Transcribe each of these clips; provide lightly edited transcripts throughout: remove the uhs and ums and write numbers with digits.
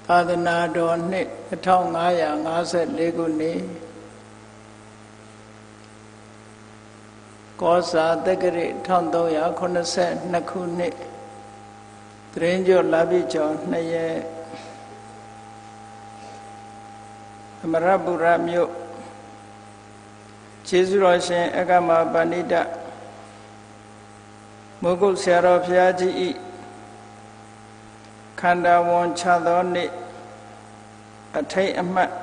သာသနာတော်နှစ်1554ခုနှစ်ကောဇာတက္ကရာ1382ခုနှစ်သီတင်းကျော်လပိကျော်2ရက်အမရပုရမြို့ကျေးဇူးတော်ရှင်အကမပဏိတမိုးကုတ်ဆရာတော်ဘုရားကြီးဤခန္ဓာဝန်ချသောနေ့အထိတ်အမှတ်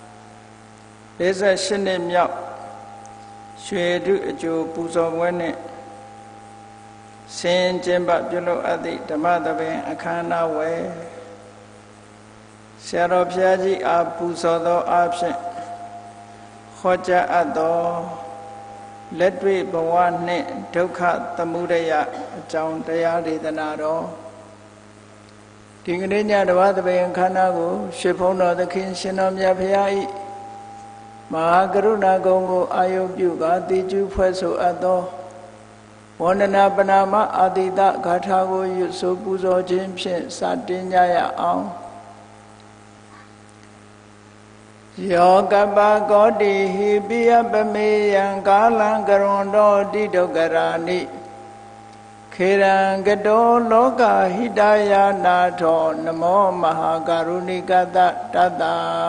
58နှစ်မြောက်ရွှေတုအကျိုးပူဇော်ပွဲနှင့်ဆင်ကျင်းပပြုလုပ်အပ်သည့်ဓမ္မသဘင်အခမ်းအနားဝယ်ဆရာတော်ဘုရားကြီးအားပူဇော်သောအားဖြင့်ဟောကြားအပ်သောလက်တွေ့ဘဝနှင့်ဒုက္ခသမုဒယအကြောင်းတရားဒေသနာတော်ဒီကနေ့ညဓမ္မသဘင်အခမ်းအနားကိုရွှေဘုန်းတော်သခင်ရှင်တော်မြတ်ဘုရား၏မဟာကရုဏာဂုဏ်ကိုအာယုပြုကာတည်ကျူးဖွဲ့ဆိုအပ်သောဝန္ဒနာပနာမအာတိတဂါထာကိုရွတ်ဆိုပူဇော်ခြင်းဖြင့်စတင်ကြရအောင်ယောကပကောတိဟိပိယပမေယံကာလံကရွန်တော်တိဒုက္ခရာနိခေရံကတောလောကဟိတယာနာထောနမောမဟာကရုဏိကတတတ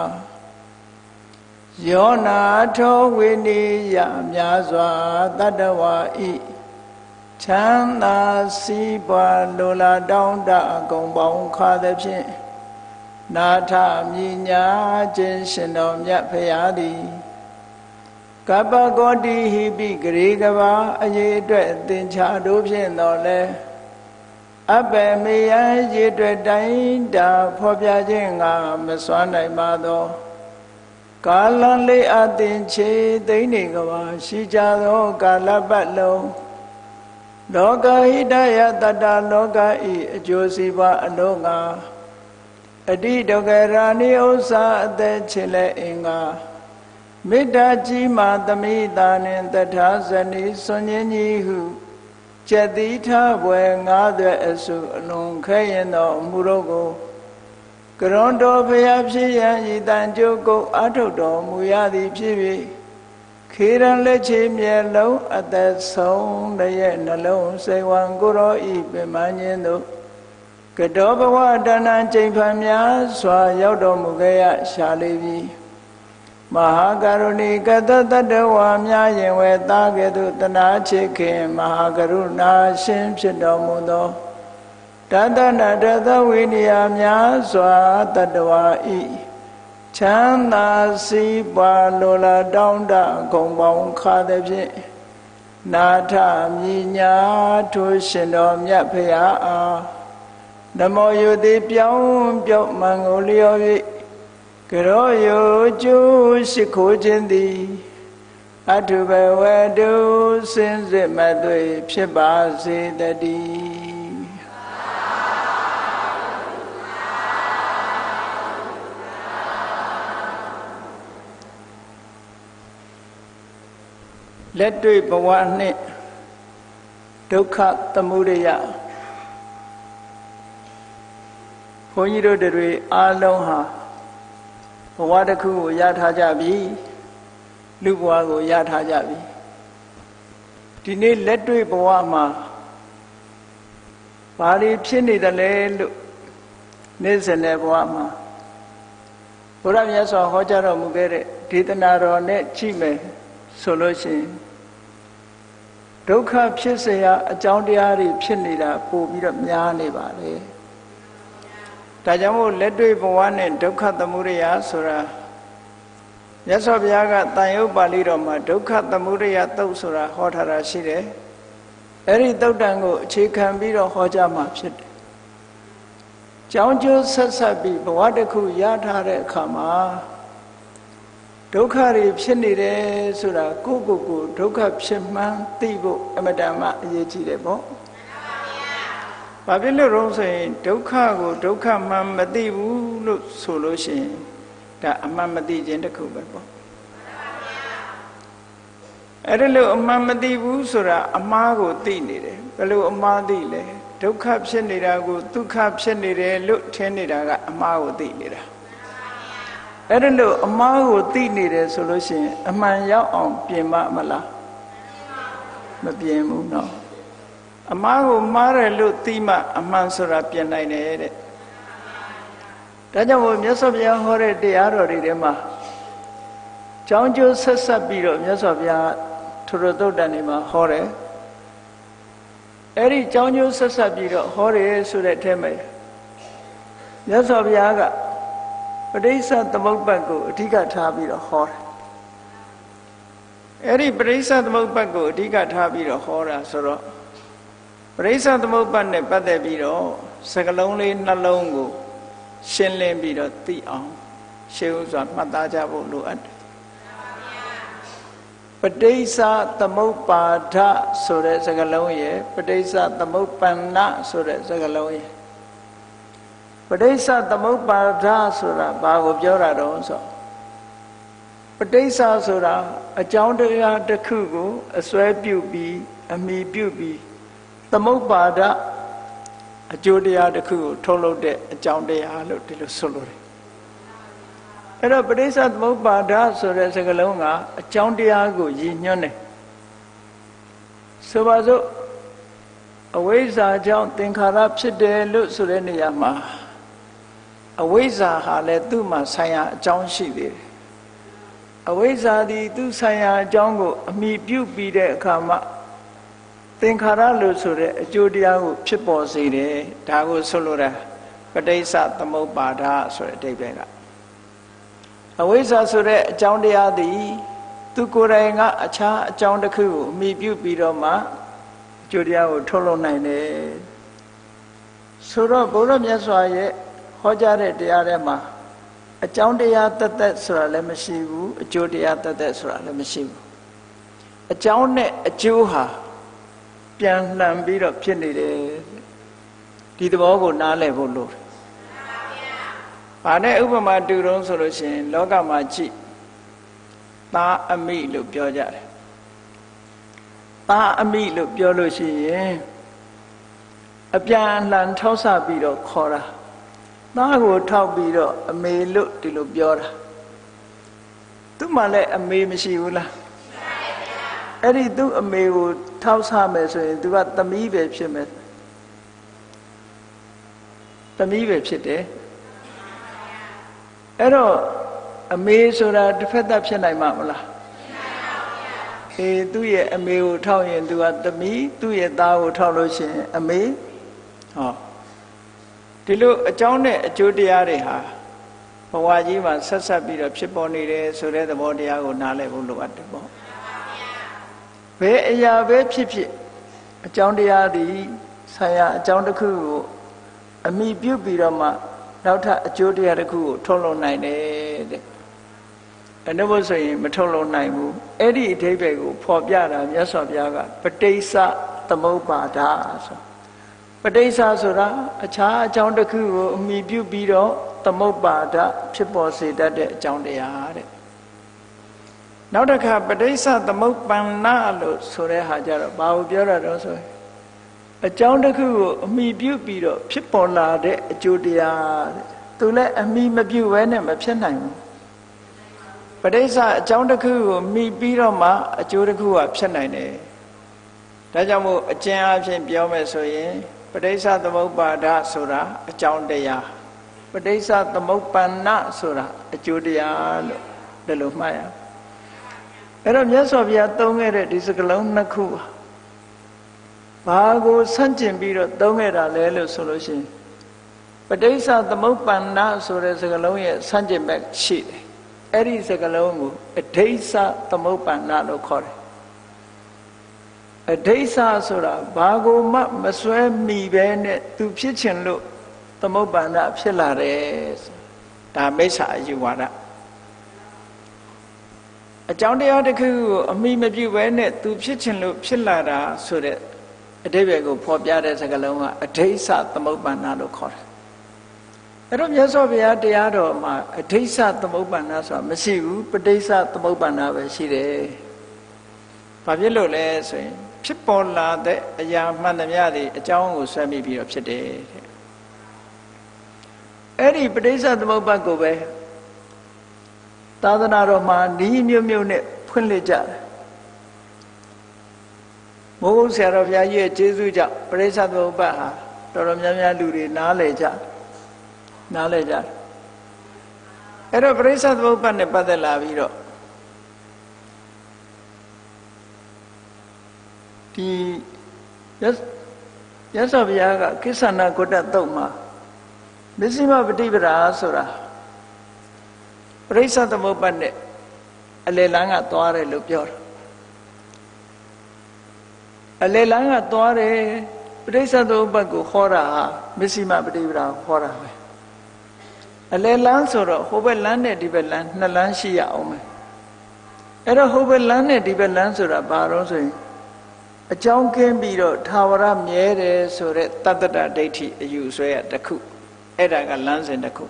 ယောနာထောဝိနိယမြာစွာတတဝါဤချမ်းသာစီးပွားလိုလားတောင်းတအကုန်ပေါင်းခါသဖြင့်နာထမြညာခြင်းရှင်တော်မြတ်ဖရာသည်ကပ္ပကောတိဟိပိဂရေကဘာအရေးအတွက်သင်္ချာတို့ဖြင့်တော်လဲအပေမေယရေအတွက်တိုင်းတာဖော်ပြခြင်းငါမစွမ်းနိုင်ပါသောကာလလေးအသင်ချေသိမ့်နေကဘာရှိကြသောကာလပတ်လုံးလောကဟိတယတတလောကဤအကျိုးစီးပွားအလုံးငါအတိဒုက္ခရာနိဥ္စာအသက်ချေလဲအင်္ဂါမေတ္တာကြီးမာသမိတာနှင့်တထာဇနီစွန်ញင်းကြီးဟုကျက်တိထဘွယ်ငါးသွဲအစုအလုံးခဲရင်သောအမှုတို့ကိုကရွန်တော်ဘုရားဖြစ်ရန်ဤတန်ကြိုးကုတ်အထုတ်တော်မူရသည်ဖြစ်၍ခေရန်လက်ချေမြဲလုံးအသက်ဆုံးတရဲ့နှလုံးစိတ်ဝံကိုရောဤပင်မခြင်းတို့ကတောဘဝတဏ္ဍကျိန်ဖန်များစွာရောက်တော်မူခဲ့ရရှာလေပြီမဟာကရုဏီကတတတဝါများရင်ဝဲသားကဲ့သို့တနာချစ်ခင်မဟာကရုဏာရှင်ဖြစ်တော်မူသောတတနာတသဝိနည်းများစွာတတဝါဤချမ်းသာစီးပွားလိုလားတောင်းတဂုံပေါင်းခါသဖြင့်နာထမြညာထိုးရှင်တော်မြတ်ဖရာအားနမောယုတိပြောင်းပြောက်မံကိုလျော်၍ကရောယုကျိုးရှိခိုးခြင်းသည်အထုဘဝတုစင်စစ်မသွေဖြစ်ပါစေတည်းလက်တွေ့ဘဝနှင့်ဒုက္ခသမုဒယဘုန်းကြီးတို့တွေအားလုံးဟာဘဝတစ်ခုကိုရထားကြပြီလူဘဝကိုရထားကြပြီဒီနေ့လက်တွေ့ဘဝမှာဘာတွေဖြစ်နေတယ်လဲလို့နေ့စဉ်တဲ့ဘဝမှာဘုရားမြတ်စွာဟောကြားတော်မူခဲ့တဲ့ဒေသနာတော်နဲ့ကြည့်မယ်ဆိုလို့ရှိရင်ဒုက္ခဖြစ်เสียအကြောင်းတရားတွေဖြစ်နေတာပို့ပြီးတော့များနေပါလေဒါကြောင့်မို့လက်တွေ့ဘဝနဲ့ဒုက္ခသမုဒယဆိုတာမြတ်စွာဘုရားကတန်ရုပ်ပါဠိတော်မှာဒုက္ခသမုဒယသုတ်ဆိုတာဟောထားတာရှိတယ်အဲ့ဒီသုတ်တန်ကိုအခြေခံပြီးတော့ဟောကြားမှာဖြစ်တယ်ကြောင်းကျိုးဆက်ဆက်ပြီးဘဝတစ်ခုရထားတဲ့အခါမှာဒုက္ခတွေဖြစ်နေတယ်ဆိုတာကိုယ့်ကိုယ်ဒုက္ခဖြစ်မှန်းသိဖို့အမတန်မှအရေးကြီးတယ်ပေါ့ဘာဖြစ်လို့တော့ဆိုရင်ဒုက္ခကိုဒုက္ခမှန်မသိဘူးလို့ဆိုလို့ရှိရင်ဒါအမှန်မသိခြင်းတစ်ခုပဲပေါ့အဲ့ဒါလို့အမှန်မသိဘူးဆိုတာအမှားကိုသိနေတယ်ဘယ်လိုအမှားသိလဲဒဒုက္ခဖြစ်နေတာကိုဒုက္ခဖြစ်နေတယ်လို့ထင်နေတာကအမှားကိုသိနေတာအဲ့ဒါလို့အမှားကိုသိနေတယ်ဆိုလို့ရှိရင်အမှန်ရောက်အောင်ပြင်မမလားမပြင်ဘူးเนาะအမှားကိုမှားတယ်လို့သိမှအမှန်ဆိုတာပြင်နိုင်တယ်တဲ့ဒါကြောင့်မို့မြတ်စွာဘုရားဟောတဲ့တရားတော်တွေထဲမှာကြောင်းကျိုးဆက်ဆက်ပြီးတော့မြတ်စွာဘုရားထုရသုတ်တန်တွေမှာဟောတယ်အဲ့ဒီကြောင်းကျိုးဆက်ဆက်ပြီးတော့ဟောတယ်ဆိုတဲ့အထက်မှာမြတ်စွာဘုရားကပဋိစ္စသမုပ္ပါဒ်ကိုအဓိကထားပြီးတော့ဟောတယ်အဲ့ဒီပဋိစ္စသမုပ္ပါဒ်ကိုအဓိကထားပြီးတော့ဟောတာဆိုတော့ပဋိစ္စသမုပ္ပါဒ်နဲ့ပတ်သက်ပြီးတော့စကလုံးလေးနှလုံးကိုရှင်းလင်းပြီးတော့သိအောင်ရှင်းဥစွာမှတ်သားကြဖို့လိုအပ်တယ်ပဋိစ္စသမုပ္ပါဒဆိုတဲ့စကားလုံးရဲ့ပဋိစ္စသမုပ္ပန္နဆိုတဲ့စကားလုံးရဲ့ပဋိစ္စသမုပ္ပါဒဆိုတာဘာကိုပြောတာတော့ဆိုပဋိစ္စဆိုတာအကြောင်းတရားတစ်ခုကိုအစွဲပြုပြီးအမိပြုပြီးသမုပ္ပါဒအကျိုးတရားတစ်ခုကိုထုတ်လုပ်တဲ့အကြောင်းတရားလို့ဒီလိုဆိုလို့တယ်အဲ့တော့ပဋိစ္စသမုပ္ပါဒဆိုတဲ့စကားလုံးကအကြောင်းတရားကိုရည်ညွှန်းတယ်ဆိုပါစို့အဝိဇ္ဇာကြောင့်သင်္ခါရဖြစ်တယ်လို့ဆိုတဲ့နေရာမှာအဝိဇ္ဇာဟာလည်းသူ့မှာဆိုင်ရာအကြောင်းရှိသေးတယ်အဝိဇ္ဇာသည်သူ့ဆိုင်ရာအကြောင်းကိုအမိပြုပြီးတဲ့အခါမှာသင်္ခါရလို့ဆိုတဲ့အကျိုးတရားကိုဖြစ်ပေါ်စေတယ်ဒါကိုဆိုလိုတာပဋိစ္စသမုပ္ပါဒဆိုတဲ့အဓိပ္ပာယ်ကအဝိဇ္ဇာဆိုတဲ့အကြောင်းတရားသည်သူကိုယ်တိုင်ကအခြားအကြောင်းတစ်ခုကိုအမိပြုပြီးတော့မှအကျိုးတရားကိုထုတ်လုပ်နိုင်တယ်ဆိုတော့ဘုရားမြတ်စွာရဲ့ဟောကြားတဲ့တရားထဲမှာအကြောင်းတရားတသက်ဆိုတာလည်းမရှိဘူးအကျိုးတရားတသက်ဆိုတာလည်းမရှိဘူးအကြောင်းနဲ့အကျိုးဟာပြန်လှန်ပြီးတော့ဖြစ်နေတယ်ဒီသဘောကိုနားလည်ဖို့လိုတယ်။ဘာနဲ့ဥပမာတူတုံးဆိုလို့ရှိရင်လောကမှာကြည့်သားအမိလို့ပြောကြတယ်။သားအမိလို့ပြောလို့ရှိရင်အပြန်အလှန်ထောက်ဆပြီးတော့ခေါ်တာသားကိုထောက်ပြီးတော့အမေလို့ဒီလိုပြောတာသူမှလည်းအမေမရှိဘူးလားအဲ့ဒီသူ့အမေကိုထောက်ဆမယ်ဆိုရင်သူကသမီးပဲဖြစ်မယ်သမီးပဲဖြစ်တယ်အဲ့တော့အမေဆိုတာတစ်ဖက်သက်ဖြစ်နိုင်မှာမလားအေးသူ့ရဲ့အမေကိုထောက်ရင်သူကသမီးသူ့ရဲ့သားကိုထောက်လို့ရှိရင်အမေဟောဒီလိုအကြောင်းနဲ့အကျိုးတရားတွေဟာဘဝကြီးမှာဆက်ဆက်ပြီးတော့ဖြစ်ပေါ်နေတယ်ဆိုတဲ့သဘောတရားကိုနားလည်ဖို့လိုအပ်တယ်ပေါ့ဘယ်အရာပဲဖြစ်ဖြစ်အကြောင်းတရားသည်ဆိုင်ရာအကြောင်းတစ်ခုကိုအမိပြုပြီးတော့မှနောက်ထပ်အကျိုးတရားတစ်ခုကိုထုတ်လုပ်နိုင်တယ်တဲ့အနုဘဆိုရင်မထုတ်လုပ်နိုင်ဘူးအဲ့ဒီအဓိပ္ပာယ်ကိုဖော်ပြတာမြတ်စွာဘုရားကပဋိစ္စသမုပ္ပါဒဆိုပဋိစ္စဆိုတာအခြားအကြောင်းတစ်ခုကိုအမိပြုပြီးတော့သမုပ္ပါဒဖြစ်ပေါ်စေတတ်တဲ့အကြောင်းတရားတဲ့နောက်တစ်ခါပဋိစ္စသမုပ္ပန္နလို့ဆိုတဲ့ဟာကြတော့ဘာကိုပြောတာတော့ဆိုရင်အကြောင်းတစ်ခုကိုအမိပြုပြီးတော့ဖြစ်ပေါ်လာတဲ့အကျိုးတရားတဲ့သူလည်းအမိမပြုဘဲနဲ့မဖြစ်နိုင်ဘူးပဋိစ္စအကြောင်းတစ်ခုကိုမိပြီးတော့မှအကျိုးတစ်ခုကဖြစ်နိုင်တယ်ဒါကြောင့်မို့အကျဉ်းအဖြစ်ပြောမယ်ဆိုရင်ပဋိစ္စသမုပ္ပါဒဆိုတာအကြောင်းတရားပဋိစ္စသမုပ္ပန္နဆိုတာအကျိုးတရားလို့ဒီလိုမှတ်ရအဲ့တော့မြတ်စွာဘုရားသုံးခဲ့တဲ့ဒီစကားလုံးနှစ်ခုဘာကိုဆန့်ကျင်ပြီးတော့သုံးခဲ့တာလဲလို့ဆိုလို့ရှိရင်ပဋိစ္စသမုပ္ပန္နဆိုတဲ့စကားလုံးရဲ့ဆန့်ကျင်ဘက်ရှိတယ်အဲ့ဒီစကားလုံးကိုအဋိစ္စသမုပ္ပန္နလို့ခေါ်တယ်အဋိစ္စဆိုတာဘာကိုမှမစွဲမိပဲနဲ့သူဖြစ်ခြင်းလို့သမုပ္ပန္နဖြစ်လာတယ်ဒါမိစ္ဆာအယူဝါဒအကြောင်းတရားတစ်ခုကိုအမိမပြုဘဲနဲ့သူဖြစ်ခြင်းလို့ဖြစ်လာတာဆိုတဲ့အဓိပ္ပာယ်ကိုဖော်ပြတဲ့စကားလုံးကအဋိစ္စသမုပ္ပန္နလို့ခေါ်တယ်အဲ့တော့မြတ်စွာဘုရားတရားတော်မှာအဋိစ္စသမုပ္ပန္နဆိုတာမရှိဘူးပဋိစ္စသမုပ္ပန္နပဲရှိတယ်ဘာဖြစ်လို့လဲဆိုရင်ဖြစ်ပေါ်လာတဲ့အရာမှန်သမျှတွေအကြောင်းကိုဆွဲမိပြီးတော့ဖြစ်တယ်တဲ့အဲ့ဒီပဋိစ္စသမုပ္ပါဒ်ကိုပဲသာသနာတော်မှာဤမျိုးမျိုးနဲ့ဖွင့်လှစ်ကြတယ်မိုးကုတ်ဆရာတော်ဘုရားကြီးရဲ့ကျေးဇူးကြောင့်ပဋိစ္စသမုပ္ပါဒ်ဟာတော်တော်များများလူတွေနားလည်ကြတယ်အဲ့တော့ပဋိစ္စသမုပ္ပါဒ်နဲ့ပတ်သက်လာပြီးတော့ဒီရသော်ဘုရားကကိစ္ဆနာဂုတ္တသုတ်မှာမဇ္ဈိမပฏิပဒါဆိုတာပဋိစ္စသမုပ္ပါဒ်နဲ့အလယ်လန်းကသွားတယ်လို့ပြောတာအလယ်လန်းကသွားတယ်ပဋိစ္စသမုပ္ပါဒ်ကိုခေါ်တာဟာမဇ္ဈိမပฏิပဒါကိုခေါ်တာပဲအလယ်လန်းဆိုတော့ဟိုဘက်လန်းနဲ့ဒီဘက်လန်းနှစ်လန်းရှိရအောင်မယ်အဲ့တော့ဟိုဘက်လန်းနဲ့ဒီဘက်လန်းဆိုတာဘာလို့ဆိုရင်အကြောင်းကင်းပြီးတော့ထာဝရမြဲတယ်ဆိုတဲ့တတ္တဒိဋ္ဌိအယူဆွဲရတစ်ခုအဲ့ဒါကလမ်းစဉ်တစ်ခု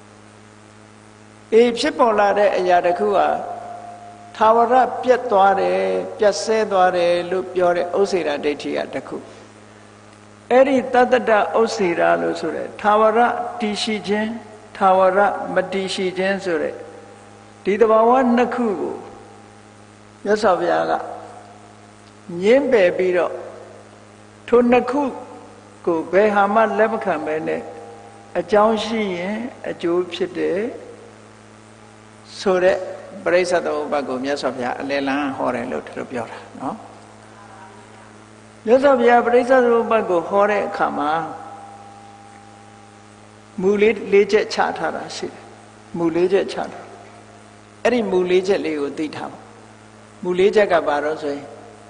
ဖြစ်ပေါ်လာတဲ့အရာတစ်ခုဟာထာဝရပြတ်သွားတယ်ပြတ်ဆဲသွားတယ်လို့ပြောတဲ့ဥစ္စေတာဒိဋ္ဌိကတစ်ခုအဲ့ဒီတတ္တဒဥစ္စေတာလို့ဆိုတဲ့ထာဝရတည်ရှိခြင်းထာဝရမတည်ရှိခြင်းဆိုတဲ့ဒီတဘာဝနှစ်ခုကိုမြတ်စွာဘုရားကညင်းပယ်ပြီးတော့ထိုနှစ်ခုကိုဘယ်ဟာမှလက်မခံပဲနဲ့အကြောင်းရှိရင်အကျိုးဖြစ်တယ်ဆိုတဲ့ပရိစ္ဆေသမုပ္ပါဒ်ကိုမြတ်စွာဘုရားအလယ်လန်းဟောတယ်လို့သူတို့ပြောတာနော်မြတ်စွာဘုရားပရိစ္ဆေသမုပ္ပါဒ်ကိုဟောတဲ့အခါမှာမူလေးချက်ချထားတာရှိတယ်မူလေးချက်ချထားအဲ့ဒီမူလေးချက်လေးကိုသိထားပါမူလေးချက်ကဘာလို့ဆိုရင်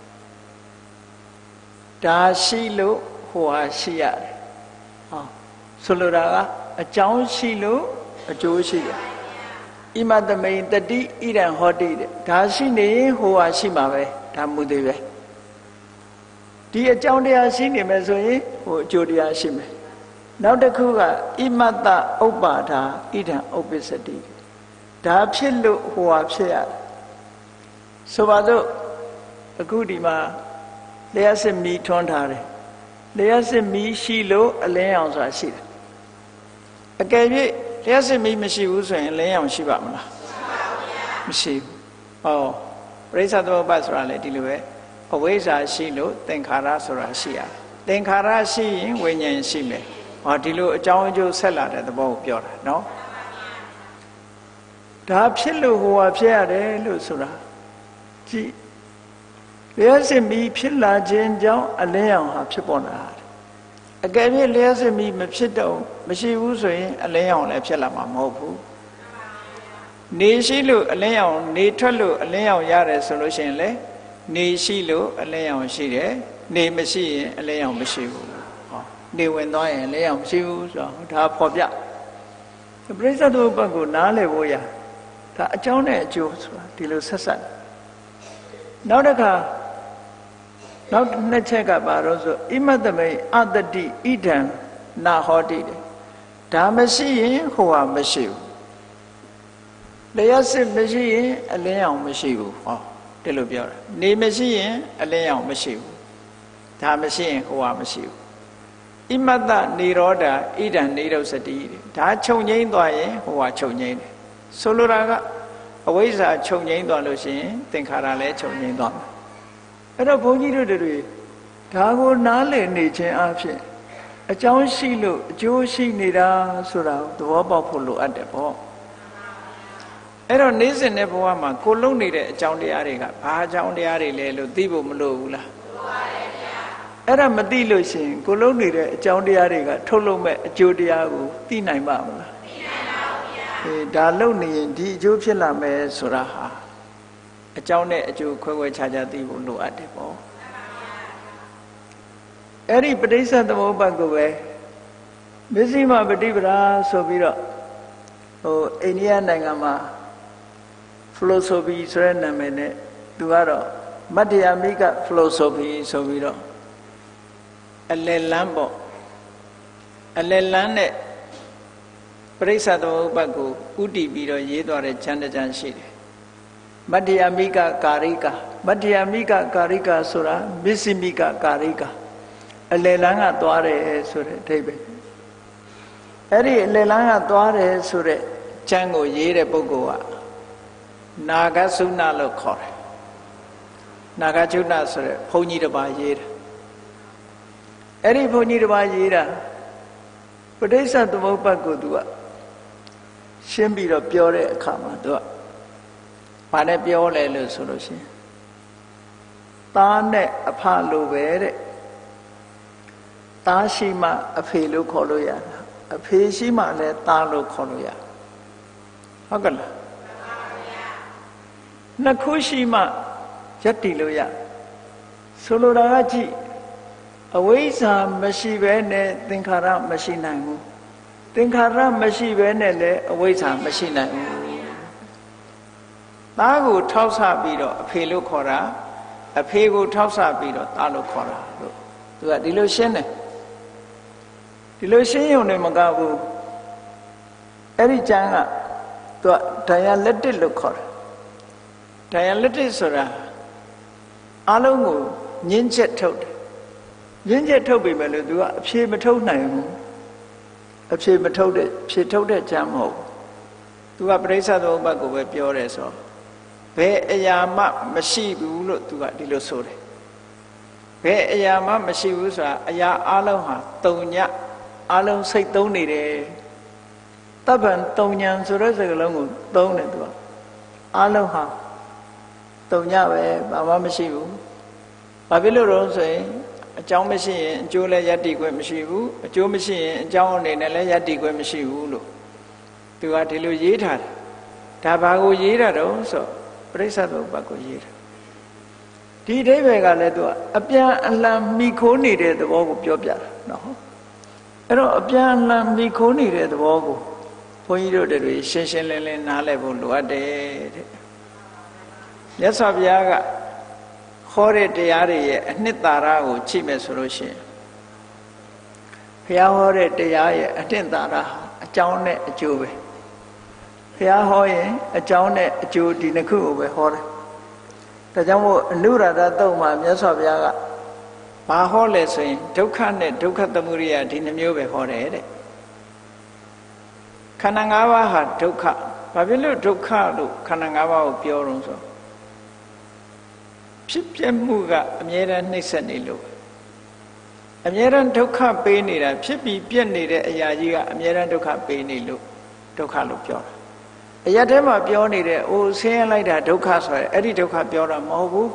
ဒါရှိလို့ဟိုဟာရှိရတယ်ဟောဆိုလိုတာကအကြောင်းရှိလို့အကျိုးရှိတယ်ဣမတမိန်တတိဣရံဟောတိတဲ့ဒါရှိနေရင်ဟိုဟာရှိမှာပဲဒါမူသေးပဲဒီအကြောင်းတရားရှိနေမယ်ဆိုရင်ဟိုအကျိုးတရားရှိမယ်နောက်တစ်ခုကဣမတဥပ္ပါဒာဣဒံဥပ္ပစ္စတိဒါဖြစ်လို့ဟိုဟာဖြစ်ရတယ်ဆိုပါစို့အခုဒီမှာလျှက်စစ်မီးထွန်းထားတယ်လျှက်စစ်မီးရှိလို့အလင်းအောင်ဆိုတာရှိတယ်အကယ်၍လျှက်စစ်မီးမရှိဘူးဆိုရင်အလင်းအောင်ရှိပါမလားမရှိဘူးဟောပရိစ္ဆေသမုပ္ပါဒ်ဆိုတာလေဒီလိုပဲအဝိဇ္ဇာရှိလို့သင်္ခါရဆိုတာရှိရတယ်သင်္ခါရရှိရင်ဝိညာဉ်ရှိမယ်ဟောဒီလိုအကြောင်းအကျိုးဆက်လာတဲ့သဘောကိုပြောတာနော်ဒါဖြစ်လို့ဟိုဟာဖြစ်ရတယ်လို့ဆိုတာကြည့်လျှက်စစ်မီးဖြစ်လာခြင်းကြောင့်အလင်းရောင်ဟာဖြစ်ပေါ်လာတယ်အကယ်၍လျှက်စစ်မီးမဖြစ်တော့မရှိဘူးဆိုရင်အလင်းရောင်လည်းဖြစ်လာမှာမဟုတ်ဘူးနေရှိလို့အလင်းရောင်နေထွက်လို့အလင်းရောင်ရတယ်ဆိုလို့ရှိရင်လေနေရှိလို့အလင်းရောင်ရှိတယ်နေမရှိရင်အလင်းရောင်မရှိဘူးဟောနေဝင်သွားရင်အလင်းရောင်မရှိဘူးဆိုတော့ဒါပေါ်ပြပရိစ္ဆေသမုပ္ပါဒ်ကိုနားလည်ဖို့ရဒါအကြောင်းနဲ့အကျိုးဆိုတာဒီလိုဆက်ဆက်နောက်တစ်ခါနောက်နှစ်ချက်ကပါတော့ဆိုဣမတမိန်အတတိဣဒံနာဟောတိတယ်ဒါမရှိရင်ဟိုဟာမရှိဘူးလျှက်စစ်မရှိရင်အလင်းရောင်မရှိဘူးဟောဒီလိုပြောတာနေမရှိရင်အလင်းရောင်မရှိဘူးဒါမရှိရင်ဟိုဟာမရှိဘူးဣမတနိရောဓဣဒံနိရောဓစတိဒါချုပ်ငိမ့်သွားရင်ဟိုဟာချုပ်ငိမ့်တယ်ဆိုလိုတာကအဝိဇ္ဇာချုပ်ငိမ့်သွားလို့ရှိရင်သင်္ခါရလည်းချုပ်ငိမ့်သွားမယ်အဲ့တော့ဘုန်းကြီးတို့တွေဒါကိုနားလည်နေခြင်းအဖြစ်အကြောင်းရှိလို့အကျိုးရှိနေတာဆိုတာသဘောပေါက်ဖို့လိုအပ်တယ်ပေါ့အဲ့တော့နေ့စဉ်တဲ့ဘဝမှာကိုလုံနေတဲ့အကြောင်းတရားတွေကဘာအကြောင်းတရားတွေလဲလို့သိဖို့မလိုဘူးလားလိုပါတယ်ဗျာအဲ့ဒါမသိလို့ရှိရင်ကိုလုံနေတဲ့အကြောင်းတရားတွေကထုတ်လုပ်မဲ့အကျိုးတရားကိုသိနိုင်ပါမလားသိနိုင်ပါဘူးဗျာဒါလုံနေရင်ဒီအကျိုးဖြစ်လာမယ်ဆိုတာဟာအကြောင်းနဲ့အကျိုးခွဲခွဲခြားခြားသိဖို့လိုအပ်တယ်ပေါ့အဲ့ဒီပဋိစ္စသမုပ္ပါဒ်ကိုပဲမဇ္ဈိမပฏิပဒါဆိုပြီးတော့အိန္ဒိယနိုင်ငံမှာ philosophy ဆိုတဲ့နာမည်နဲ့သူကတော့မတ္တယာမိက philosophy ဆိုပြီးတော့အလယ်လန်းပေါ့အလယ်လန်းနဲ့ပရိစ္ဆေသမုပ္ပါဒ်ကိုဥတည်ပြီးတော့ရေးသွားတဲ့ကျမ်းတစ်ကျမ်းရှိတယ်မတ္တယမိကကာရိကမတ္တယမိကကာရိကဆိုတာမစ္စည်းမိကကာရိကအလယ်လန်းကသွားတယ်ဆိုတဲ့အဓိပ္ပာယ်အဲ့ဒီအလယ်လန်းကသွားတယ်ဆိုတဲ့ကျမ်းကိုရေးတဲ့ပုဂ္ဂိုလ်ကနာဂသုဏလို့ခေါ်တယ်နာဂသုဏဆိုတဲ့ဘုန်းကြီးတစ်ပါးရေးတာအဲ့ဒီဘုန်းကြီးတစ်ပါးရေးတာပဋိစ္စသမုပ္ပါဒ်ကိုသူကရှင်းပြီးတော့ပြောတဲ့အခါမှာသူကဘာနဲ့ပြောလဲလို့ဆိုလို့ရှိရင်သားနဲ့အဖလိုပဲတဲ့သားရှိမှအဖေလို့ခေါ်လို့ရတာအဖေရှိမှလည်းသားလို့ခေါ်လို့ရဟုတ်ကလားနှစ်ခုရှိမှယက်တည်လို့ရဆိုလိုတာကကြည့်အဝိဇ္ဇာမရှိဘဲနဲ့သင်္ခါရမရှိနိုင်ဘူးသင်္ခါရမရှိဘဲနဲ့လည်းအဝိဇ္ဇာမရှိနိုင်ဘူးသားကိုထောက်ဆပြီးတော့အဖေလို့ခေါ်တာအဖေကိုထောက်ဆပြီးတော့သားလို့ခေါ်တာလို့သူကဒီလိုရှင်းတယ်ဒီလိုရှင်းရုံနဲ့မကဘူးအဲ့ဒီကျမ်းကသူက dialectic လို့ခေါ်တယ် dialectic ဆိုတာအလုံးကိုညှင်းချက်ထုတ်တယ်ညှင်းချက်ထုတ်ပြီမဲ့လို့သူကအဖြေမထုတ်နိုင်ဘူးအဖြေမထုတ်တဲ့ဖြေထုတ်တဲ့ကျမ်းမဟုတ်သူကပရိစ္ဆေသမုပ္ပါဒ်ကိုပဲပြောတယ်ဆိုဘယ်အရာမှမရှိဘူးလို့သူကဒီလိုဆိုတယ်ဘယ်အရာမှမရှိဘူးဆိုတာအရာအလုံးဟာတုံညအလုံးစိတ်သုံးနေတယ်တပ္ပံတုံညံဆိုတဲ့စကားလုံးကိုသုံးတယ်သူကအလုံးဟာတုံညပဲဘာမှမရှိဘူးဘာဖြစ်လို့တော့ဆိုရင်အကြောင်းမရှိရင်အကျိုးလည်းယက်တည်ခွင့်မရှိဘူးအကျိုးမရှိရင်အကြောင်းအနေနဲ့လည်းယက်တည်ခွင့်မရှိဘူးလို့သူကဒီလိုရေးထားတယ်ဒါဘာကိုရေးတာတော့ဆိုပရိစ္ဆေသမုပ္ပါဒ်ကိုရေးတာဒီအဓိပ္ပာယ်ကလည်းသူကအပြန်အလှန်မိခိုးနေတဲ့သဘောကိုပြောပြတာနော်အဲ့တော့အပြန်အလှန်မိခိုးနေတဲ့သဘောကိုဘုန်းကြီးတို့တွေရှင်းရှင်းလင်းလင်းနားလည်ဖို့လိုအပ်တယ်တဲ့မြတ်စွာဘုရားကခေါ်တဲ့တရားတွေရဲ့အနှစ်သာရကိုကြည့်မယ်ဆိုလို့ရှိရင်ဘုရားဟောတဲ့တရားရဲ့အနှစ်သာရအကြောင်းနဲ့အကျိုးပဲဘုရားဟောရင်အကြောင်းနဲ့အကျိုးဒီနှစ်ခုကိုပဲဟောတယ်ဒါကြောင့်မို့အနုရဒသုတ်မှာမြတ်စွာဘုရားကဘာဟောလဲဆိုရင်ဒုက္ခနဲ့ဒုက္ခသမုဒယဒီနှမျိုးပဲဟောတယ်တဲ့ခန္ဓာ၅ပါးဟာဒုက္ခဘာဖြစ်လို့ဒုက္ခလို့ခန္ဓာ၅ပါးကိုပြောတော့ဆိုဖြစ်ပြမှုကအမြဲတမ်းနှိမ့်ဆက်နေလို့အမြဲတမ်းဒုက္ခပေးနေတာဖြစ်ပြီးပြက်နေတဲ့အရာကြီးကအမြဲတမ်းဒုက္ခပေးနေလို့ဒုက္ခလို့ပြောတာအရာထဲမှာပြောနေတဲ့အိုးဆင်းရဲလိုက်တာဒုက္ခဆိုရယ်အဲ့ဒီဒုက္ခပြောတာမဟုတ်ဘူး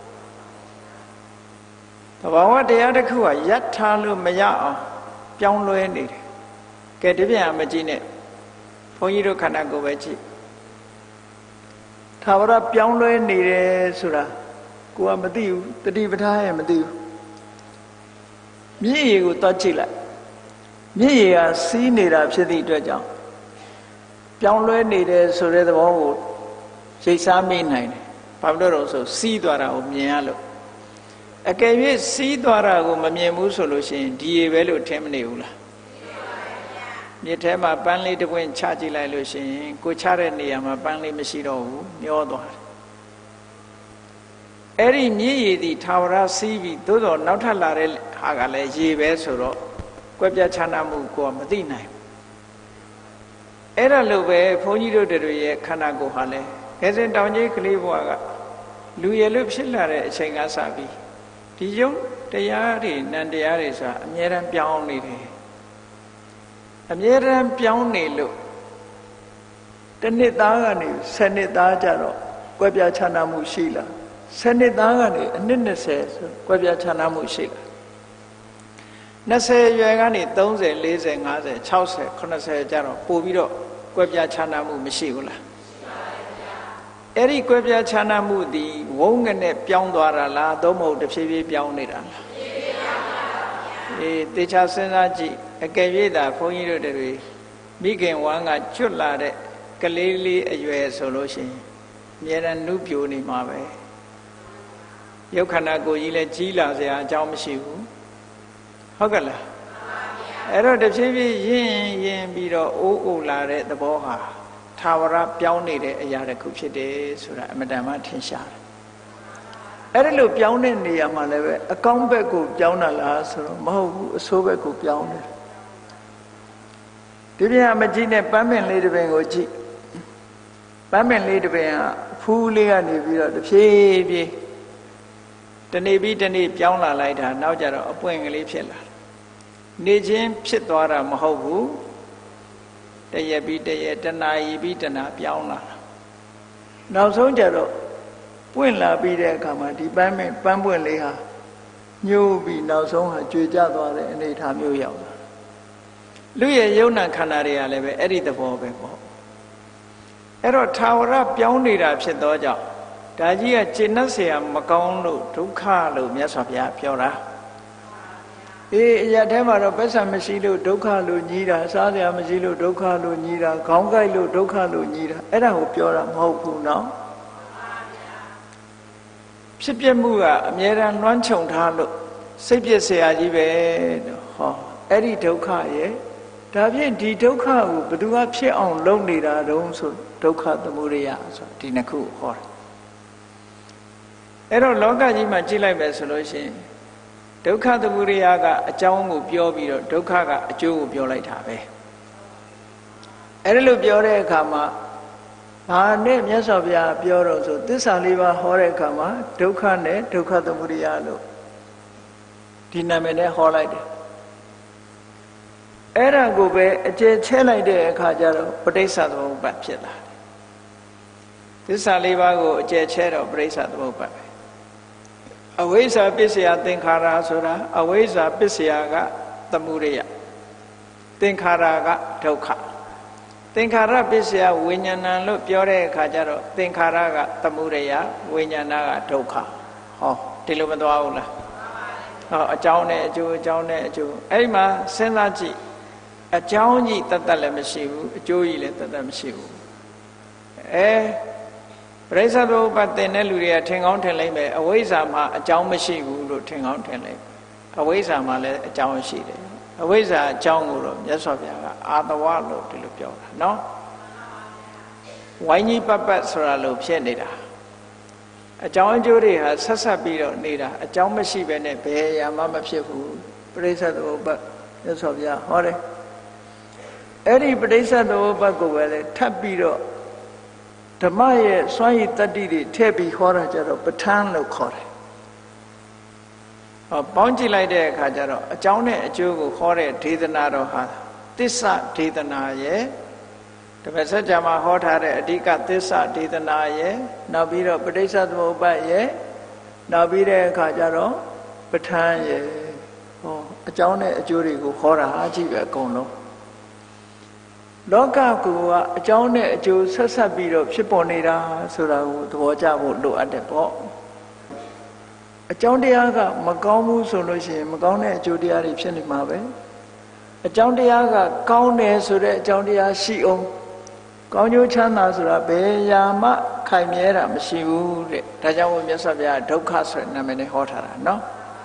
သဘာဝတရားတစ်ခုကယက်ထားလို့မရအောင်ပြောင်းလဲနေတယ်ကဲဒီပြန်မကြည့်နဲ့ဘုန်းကြီးတို့ခန္ဓာကိုယ်ပဲကြည့်သာဝရပြောင်းလဲနေတယ်ဆိုတာကိုကမသိဘူးတတိပဋ္ဌာန်းရဲ့မသိဘူးမြစ်ရေကိုတွက်ကြည့်လိုက်မြစ်ရေကစီးနေတာဖြစ်သည့်အတွက်ကြောင့်ပြောင်းလဲနေတယ်ဆိုတဲ့သဘောကိုရိပ်စားမိနိုင်တယ်ဘာလို့လဲဆိုစီးသွားတာကိုမြင်ရလို့အကယ်၍စီးသွားတာကိုမမြင်ဘူးဆိုလို့ရှိရင်ဒီရေပဲလို့ထင်မနေဘူးလားမြစ်ထဲမှာပန်းလေးတစ်ပွင့်ချကြည့်လိုက်လို့ရှိရင်ကိုချတဲ့နေရာမှာပန်းလေးမရှိတော့ဘူးမျောသွားတယ်အဲ့ဒီမြစ်ရည်ဒီထာဝရစီးပြီးသို့တော်နောက်ထပ်လာတဲ့ဟာကလည်းရေပဲဆိုတော့ကွက်ပြတ်ခြားနာမှုကိုမသိနိုင်အဲ့ဒါလို့ပဲဘုန်းကြီးတို့တွေရဲ့ခန္ဓာကိုယ်ဟာလဲငယ်စဉ်တောင်ကြီးကလေးဘဝကလူရလွတ်ဖြစ်လာတဲ့အချိန်ကစပြီးဒီယုတ်တရားတွေနံတရားတွေဆိုတာအမြဲတမ်းပြောင်းနေတယ်အမြဲတမ်းပြောင်းနေလို့တစ်နှစ်သားကနေ10နှစ်သားကြတော့ကွက်ပြတ်ခြားနာမှုရှိလား10နှစ်သားကနေအနှစ်20ဆိုကွက်ပြတ်ခြားနာမှုရှိလား20ရွယ်ကနေ30 40 50 60 80ကျတော့ပို့ပြီးတော့ကွက်ပြားခြားနာမှုမရှိဘူးလားအဲ့ဒီကွက်ပြားခြားနာမှုဒီဝုန်းငနဲ့ပြောင်းသွားတာလားသို့မဟုတ်တဖြည်းဖြည်းပြောင်းနေတာလားတေချာစဉ်းစားကြည့်အကယ်၍သာဘုန်းကြီးတို့တွေမိခင်ဝမ်းကကျွတ်လာတဲ့ကလေးလေးအရွယ်ဆိုလို့ရှိရင်အများရန်နုပြိုနေမှာပဲရုပ်ခန္ဓာကိုယ်ကြီးလည်းကြီးလာစရာအကြောင်းမရှိဘူးဟုတ်ကဲ့အဲ့တော့တဖြည်းဖြည်းရင်ပြီးတော့အိုးလာတဲ့သဘောဟာထာဝရပြောင်းနေတဲ့အရာတစ်ခုဖြစ်တယ်ဆိုတာအမှန်တမ်းထင်ရှားတယ်အဲ့ဒါလို့ပြောင်းတဲ့နေရာမှာလည်းပဲအကောင်းဘက်ကိုပြောင်းတာလားဆိုတော့မဟုတ်ဘူးအဆိုးဘက်ကိုပြောင်းတယ်ဒီပြန်မကြည့်နဲ့ပန်းပင်လေးတစ်ပင်ကိုကြည့်ပန်းပင်လေးတစ်ပင်ကဖူးလေးကနေပြီးတော့တဖြည်းဖြည်းတနေ့ပြီးတနေ့ပြောင်းလာလိုက်တာနောက်ကြတော့အပွင့်ကလေးဖြစ်လာနေချင်းဖြစ်သွားတာမဟုတ်ဘူးတရက်ပြီးတရက်တနာရီပြီးတနာပြောင်းလာနောက်ဆုံးကြတော့ပွင့်လာပြီးတဲ့အခါမှာဒီပန်းပွင့်လေးဟာညှိုးပြီးနောက်ဆုံးဟာကြွေကျသွားတဲ့အနေအထားမျိုးရောက်လာလူရဲ့ယုံနာခန္ဓာတွေကလည်းပဲအဲ့ဒီသဘောပဲပေါ့အဲ့တော့ထာဝရပြောင်းနေတာဖြစ်သောကြောင့်ဒါကြီးကကျင့်납เสียမကောင်းလို့ဒုက္ခလို့မြတ်စွာဘုရားပြောတာအရာထဲမှာတော့ပက်ဆံမရှိလို့ဒုက္ခလို့ညီးတာစားစရာမရှိလို့ဒုက္ခလို့ညီးတာခေါင်းကိုက်လို့ဒုက္ခလို့ညီးတာအဲ့ဒါကိုပြောတာမဟုတ်ဘူးနော်ဖြစ်ပြမှုကအမြဲတမ်းလွှမ်းခြုံထားလို့စိတ်ပြည့်စရာကြီးပဲဟောအဲ့ဒီဒုက္ခရဲ့ဒါဖြင့်ဒီဒုက္ခကိုဘယ်သူကဖြစ်အောင်လုပ်နေတာတုံးဆိုဒုက္ခသမုဒယဆိုဒီနှစ်ခုဟောတယ်အဲ့တော့လောကကြီးမှာကြည့်လိုက်မယ်ဆိုလို့ရှိရင်ဒုက္ခသမုဒယကအကြောင်းကိုပြောပြီးတော့ဒုက္ခကအကျိုးကိုပြောလိုက်တာပဲအဲ့ဒါလို့ပြောတဲ့အခါမှာဘာနဲ့မြတ်စွာဘုရားပြောတော့ဆိုသစ္စာလေးပါးဟောတဲ့အခါမှာဒုက္ခနဲ့ဒုက္ခသမုဒယလို့ဒီနာမည်နဲ့ဟောလိုက်တယ်အဲ့ဒါကိုပဲအကျယ်ချဲလိုက်တဲ့အခါကျတော့ပဋိစ္စသမုပ္ပါဒ်ဖြစ်လာတယ်သစ္စာလေးပါးကိုအကျယ်ချဲတော့ပဋိစ္စသမုပ္ပါဒ်ပဲအဝိဇ္ဇာပစ္စယသင်္ခါရဆိုတာအဝိဇ္ဇာပစ္စယကသမုဒယသင်္ခါရကဒုက္ခသင်္ခါရပစ္စယဝိညာဏလို့ပြောတဲ့အခါကျတော့သင်္ခါရကသမုဒယဝိညာဏကဒုက္ခဟောဒီလိုမသွားဘူးလားဟောအကြောင်းနဲ့အကျိုးအကြောင်းနဲ့အကျိုးအဲ့ဒီမှာစဉ်းစားကြည့်အကြောင်းကြီးတတ်လည်းမရှိဘူးအကျိုးကြီးလည်းတတ်မရှိဘူးပရိစ္ဆေသမုပ္ပါဒ်သင်တဲ့လူတွေကထင်ကောင်းထင်လိမ့်မယ်အဝိဇ္ဇာမှာအကြောင်းမရှိဘူးလို့ထင်ကောင်းထင်လိမ့်မယ်အဝိဇ္ဇာမှာလည်းအကြောင်းရှိတယ်အဝိဇ္ဇာအကြောင်းကိုတော့မြတ်စွာဘုရားကအာတဝလို့ဒီလိုပြောတာနော်ဝိုင်းကြီးပတ်ပတ်ဆိုတာလို့ဖြစ်နေတာအကြောင်းအကျိုးတွေဟာဆက်ဆက်ပြီးတော့နေတာအကြောင်းမရှိဘဲနဲ့ဘယ်အရာမှမဖြစ်ဘူးပရိစ္ဆေသမုပ္ပါဒ်မြတ်စွာဘုရားဟောတယ်အဲ့ဒီပရိစ္ဆေသမုပ္ပါဒ်ကိုပဲလေထပ်ပြီးတော့ဓမ္မရဲ့စွမ်းရည်တတ္တိတွေထည့်ပြီးဟောတာကြတော့ပဋ္ဌာန်းလို့ခေါ်တယ်ပေါင်းကြည့်လိုက်တဲ့အခါကျတော့အကြောင်းနဲ့အကျိုးကိုခေါ်တဲ့ဒေသနာတော်ဟာသစ္စာဒေသနာရဲ့တပည့်ဆက်ကြမှာဟောထားတဲ့အဓိကသစ္စာဒေသနာရဲ့နောက်ပြီးတော့ပဋိစ္စသမုပ္ပါဒ်ရဲ့နောက်ပြီးတဲ့အခါကျတော့ပဋ္ဌာန်းရဲ့ဟောအကြောင်းနဲ့အကျိုးတွေကိုဟောတာအကြည့်ပဲအကုန်လုံးလောကကအကြောင်းနဲ့အကျိုးဆက်ဆက်ပြီးတော့ဖြစ်ပေါ်နေတာဆိုတာကိုသဘောကျဖို့လိုအပ်တယ်ပေါ့အကြောင်းတရားကမကောင်းဘူးဆိုလို့ရှိရင်မကောင်းတဲ့အကျိုးတရားတွေဖြစ်နေမှာပဲအကြောင်းတရားကကောင်းတယ်ဆိုတဲ့အကြောင်းတရားရှိအောင်ကောင်းကျိုးချမ်းသာဆိုတာဘယ်ရာမှခိုင်မြဲတာမရှိဘူးတဲ့ဒါကြောင့်မြတ်စွာဘုရားဒုက္ခဆိုတဲ့နာမည်နဲ့ဟောထားတာနော်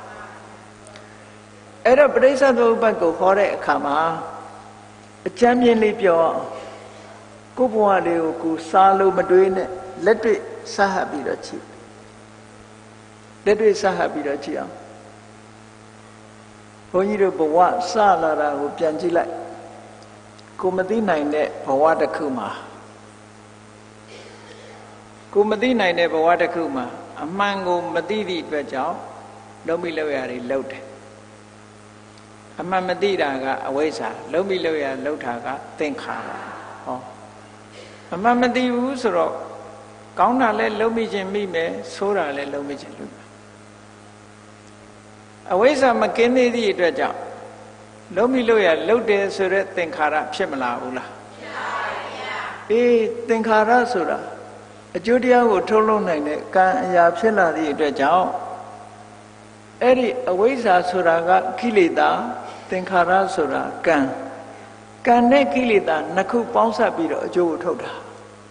အဲ့တော့ပဋိစ္စသမုပ္ပါဒ်ကိုဟောတဲ့အခါမှာအကျမ်းပြင်းလေးပြောကိုယ့်ဘဝလေးကိုကိုစားလို့မတွေးနဲ့လက်တွေ့ဆက်ဟပ်ပြီးတော့ကြည့်လက်တွေ့ဆက်ဟပ်ပြီးတော့ကြည့်အောင်ဘုန်းကြီးတို့ဘဝစလာတာကိုပြန်ကြည့်လိုက်ကိုမသိနိုင်တဲ့ဘဝတစ်ခုမှာကိုမသိနိုင်တဲ့ဘဝတစ်ခုမှာအမှန်ကိုမသိသည့်အတွက်ကြောင့်လုံးမိလောက်ရတွေလှုပ်တယ်အမှန်မသိတာကအဝိဇ္ဇာလုံးမိလို့ရလှုပ်တာကသင်္ခါရဟောအမှန်မသိဘူးဆိုတော့ကောင်းတာလည်းလုံးမိခြင်းမိမယ်ဆိုးတာလည်းလုံးမိခြင်းလုပ်မယ်အဝိဇ္ဇာမကင်းသေးသည့်အတွက်ကြောင့်လုံးမိလို့ရလှုပ်တယ်ဆိုတဲ့သင်္ခါရဖြစ်မလာဘူးလားဖြစ်ပါဗျာသင်္ခါရဆိုတာအကျိုးတရားကိုထုတ်လုပ်နိုင်တဲ့ကံအရာဖြစ်လာသည့်အတွက်ကြောင့်အဲ့ဒီအဝိဇ္ဇာဆိုတာကကိလေသာသင်္ခါရဆိုတာကံနဲ့ကိလေသာနှစ်ခုပေါင်းစပ်ပြီးတော့အကျိုးကိုထုတ်တာ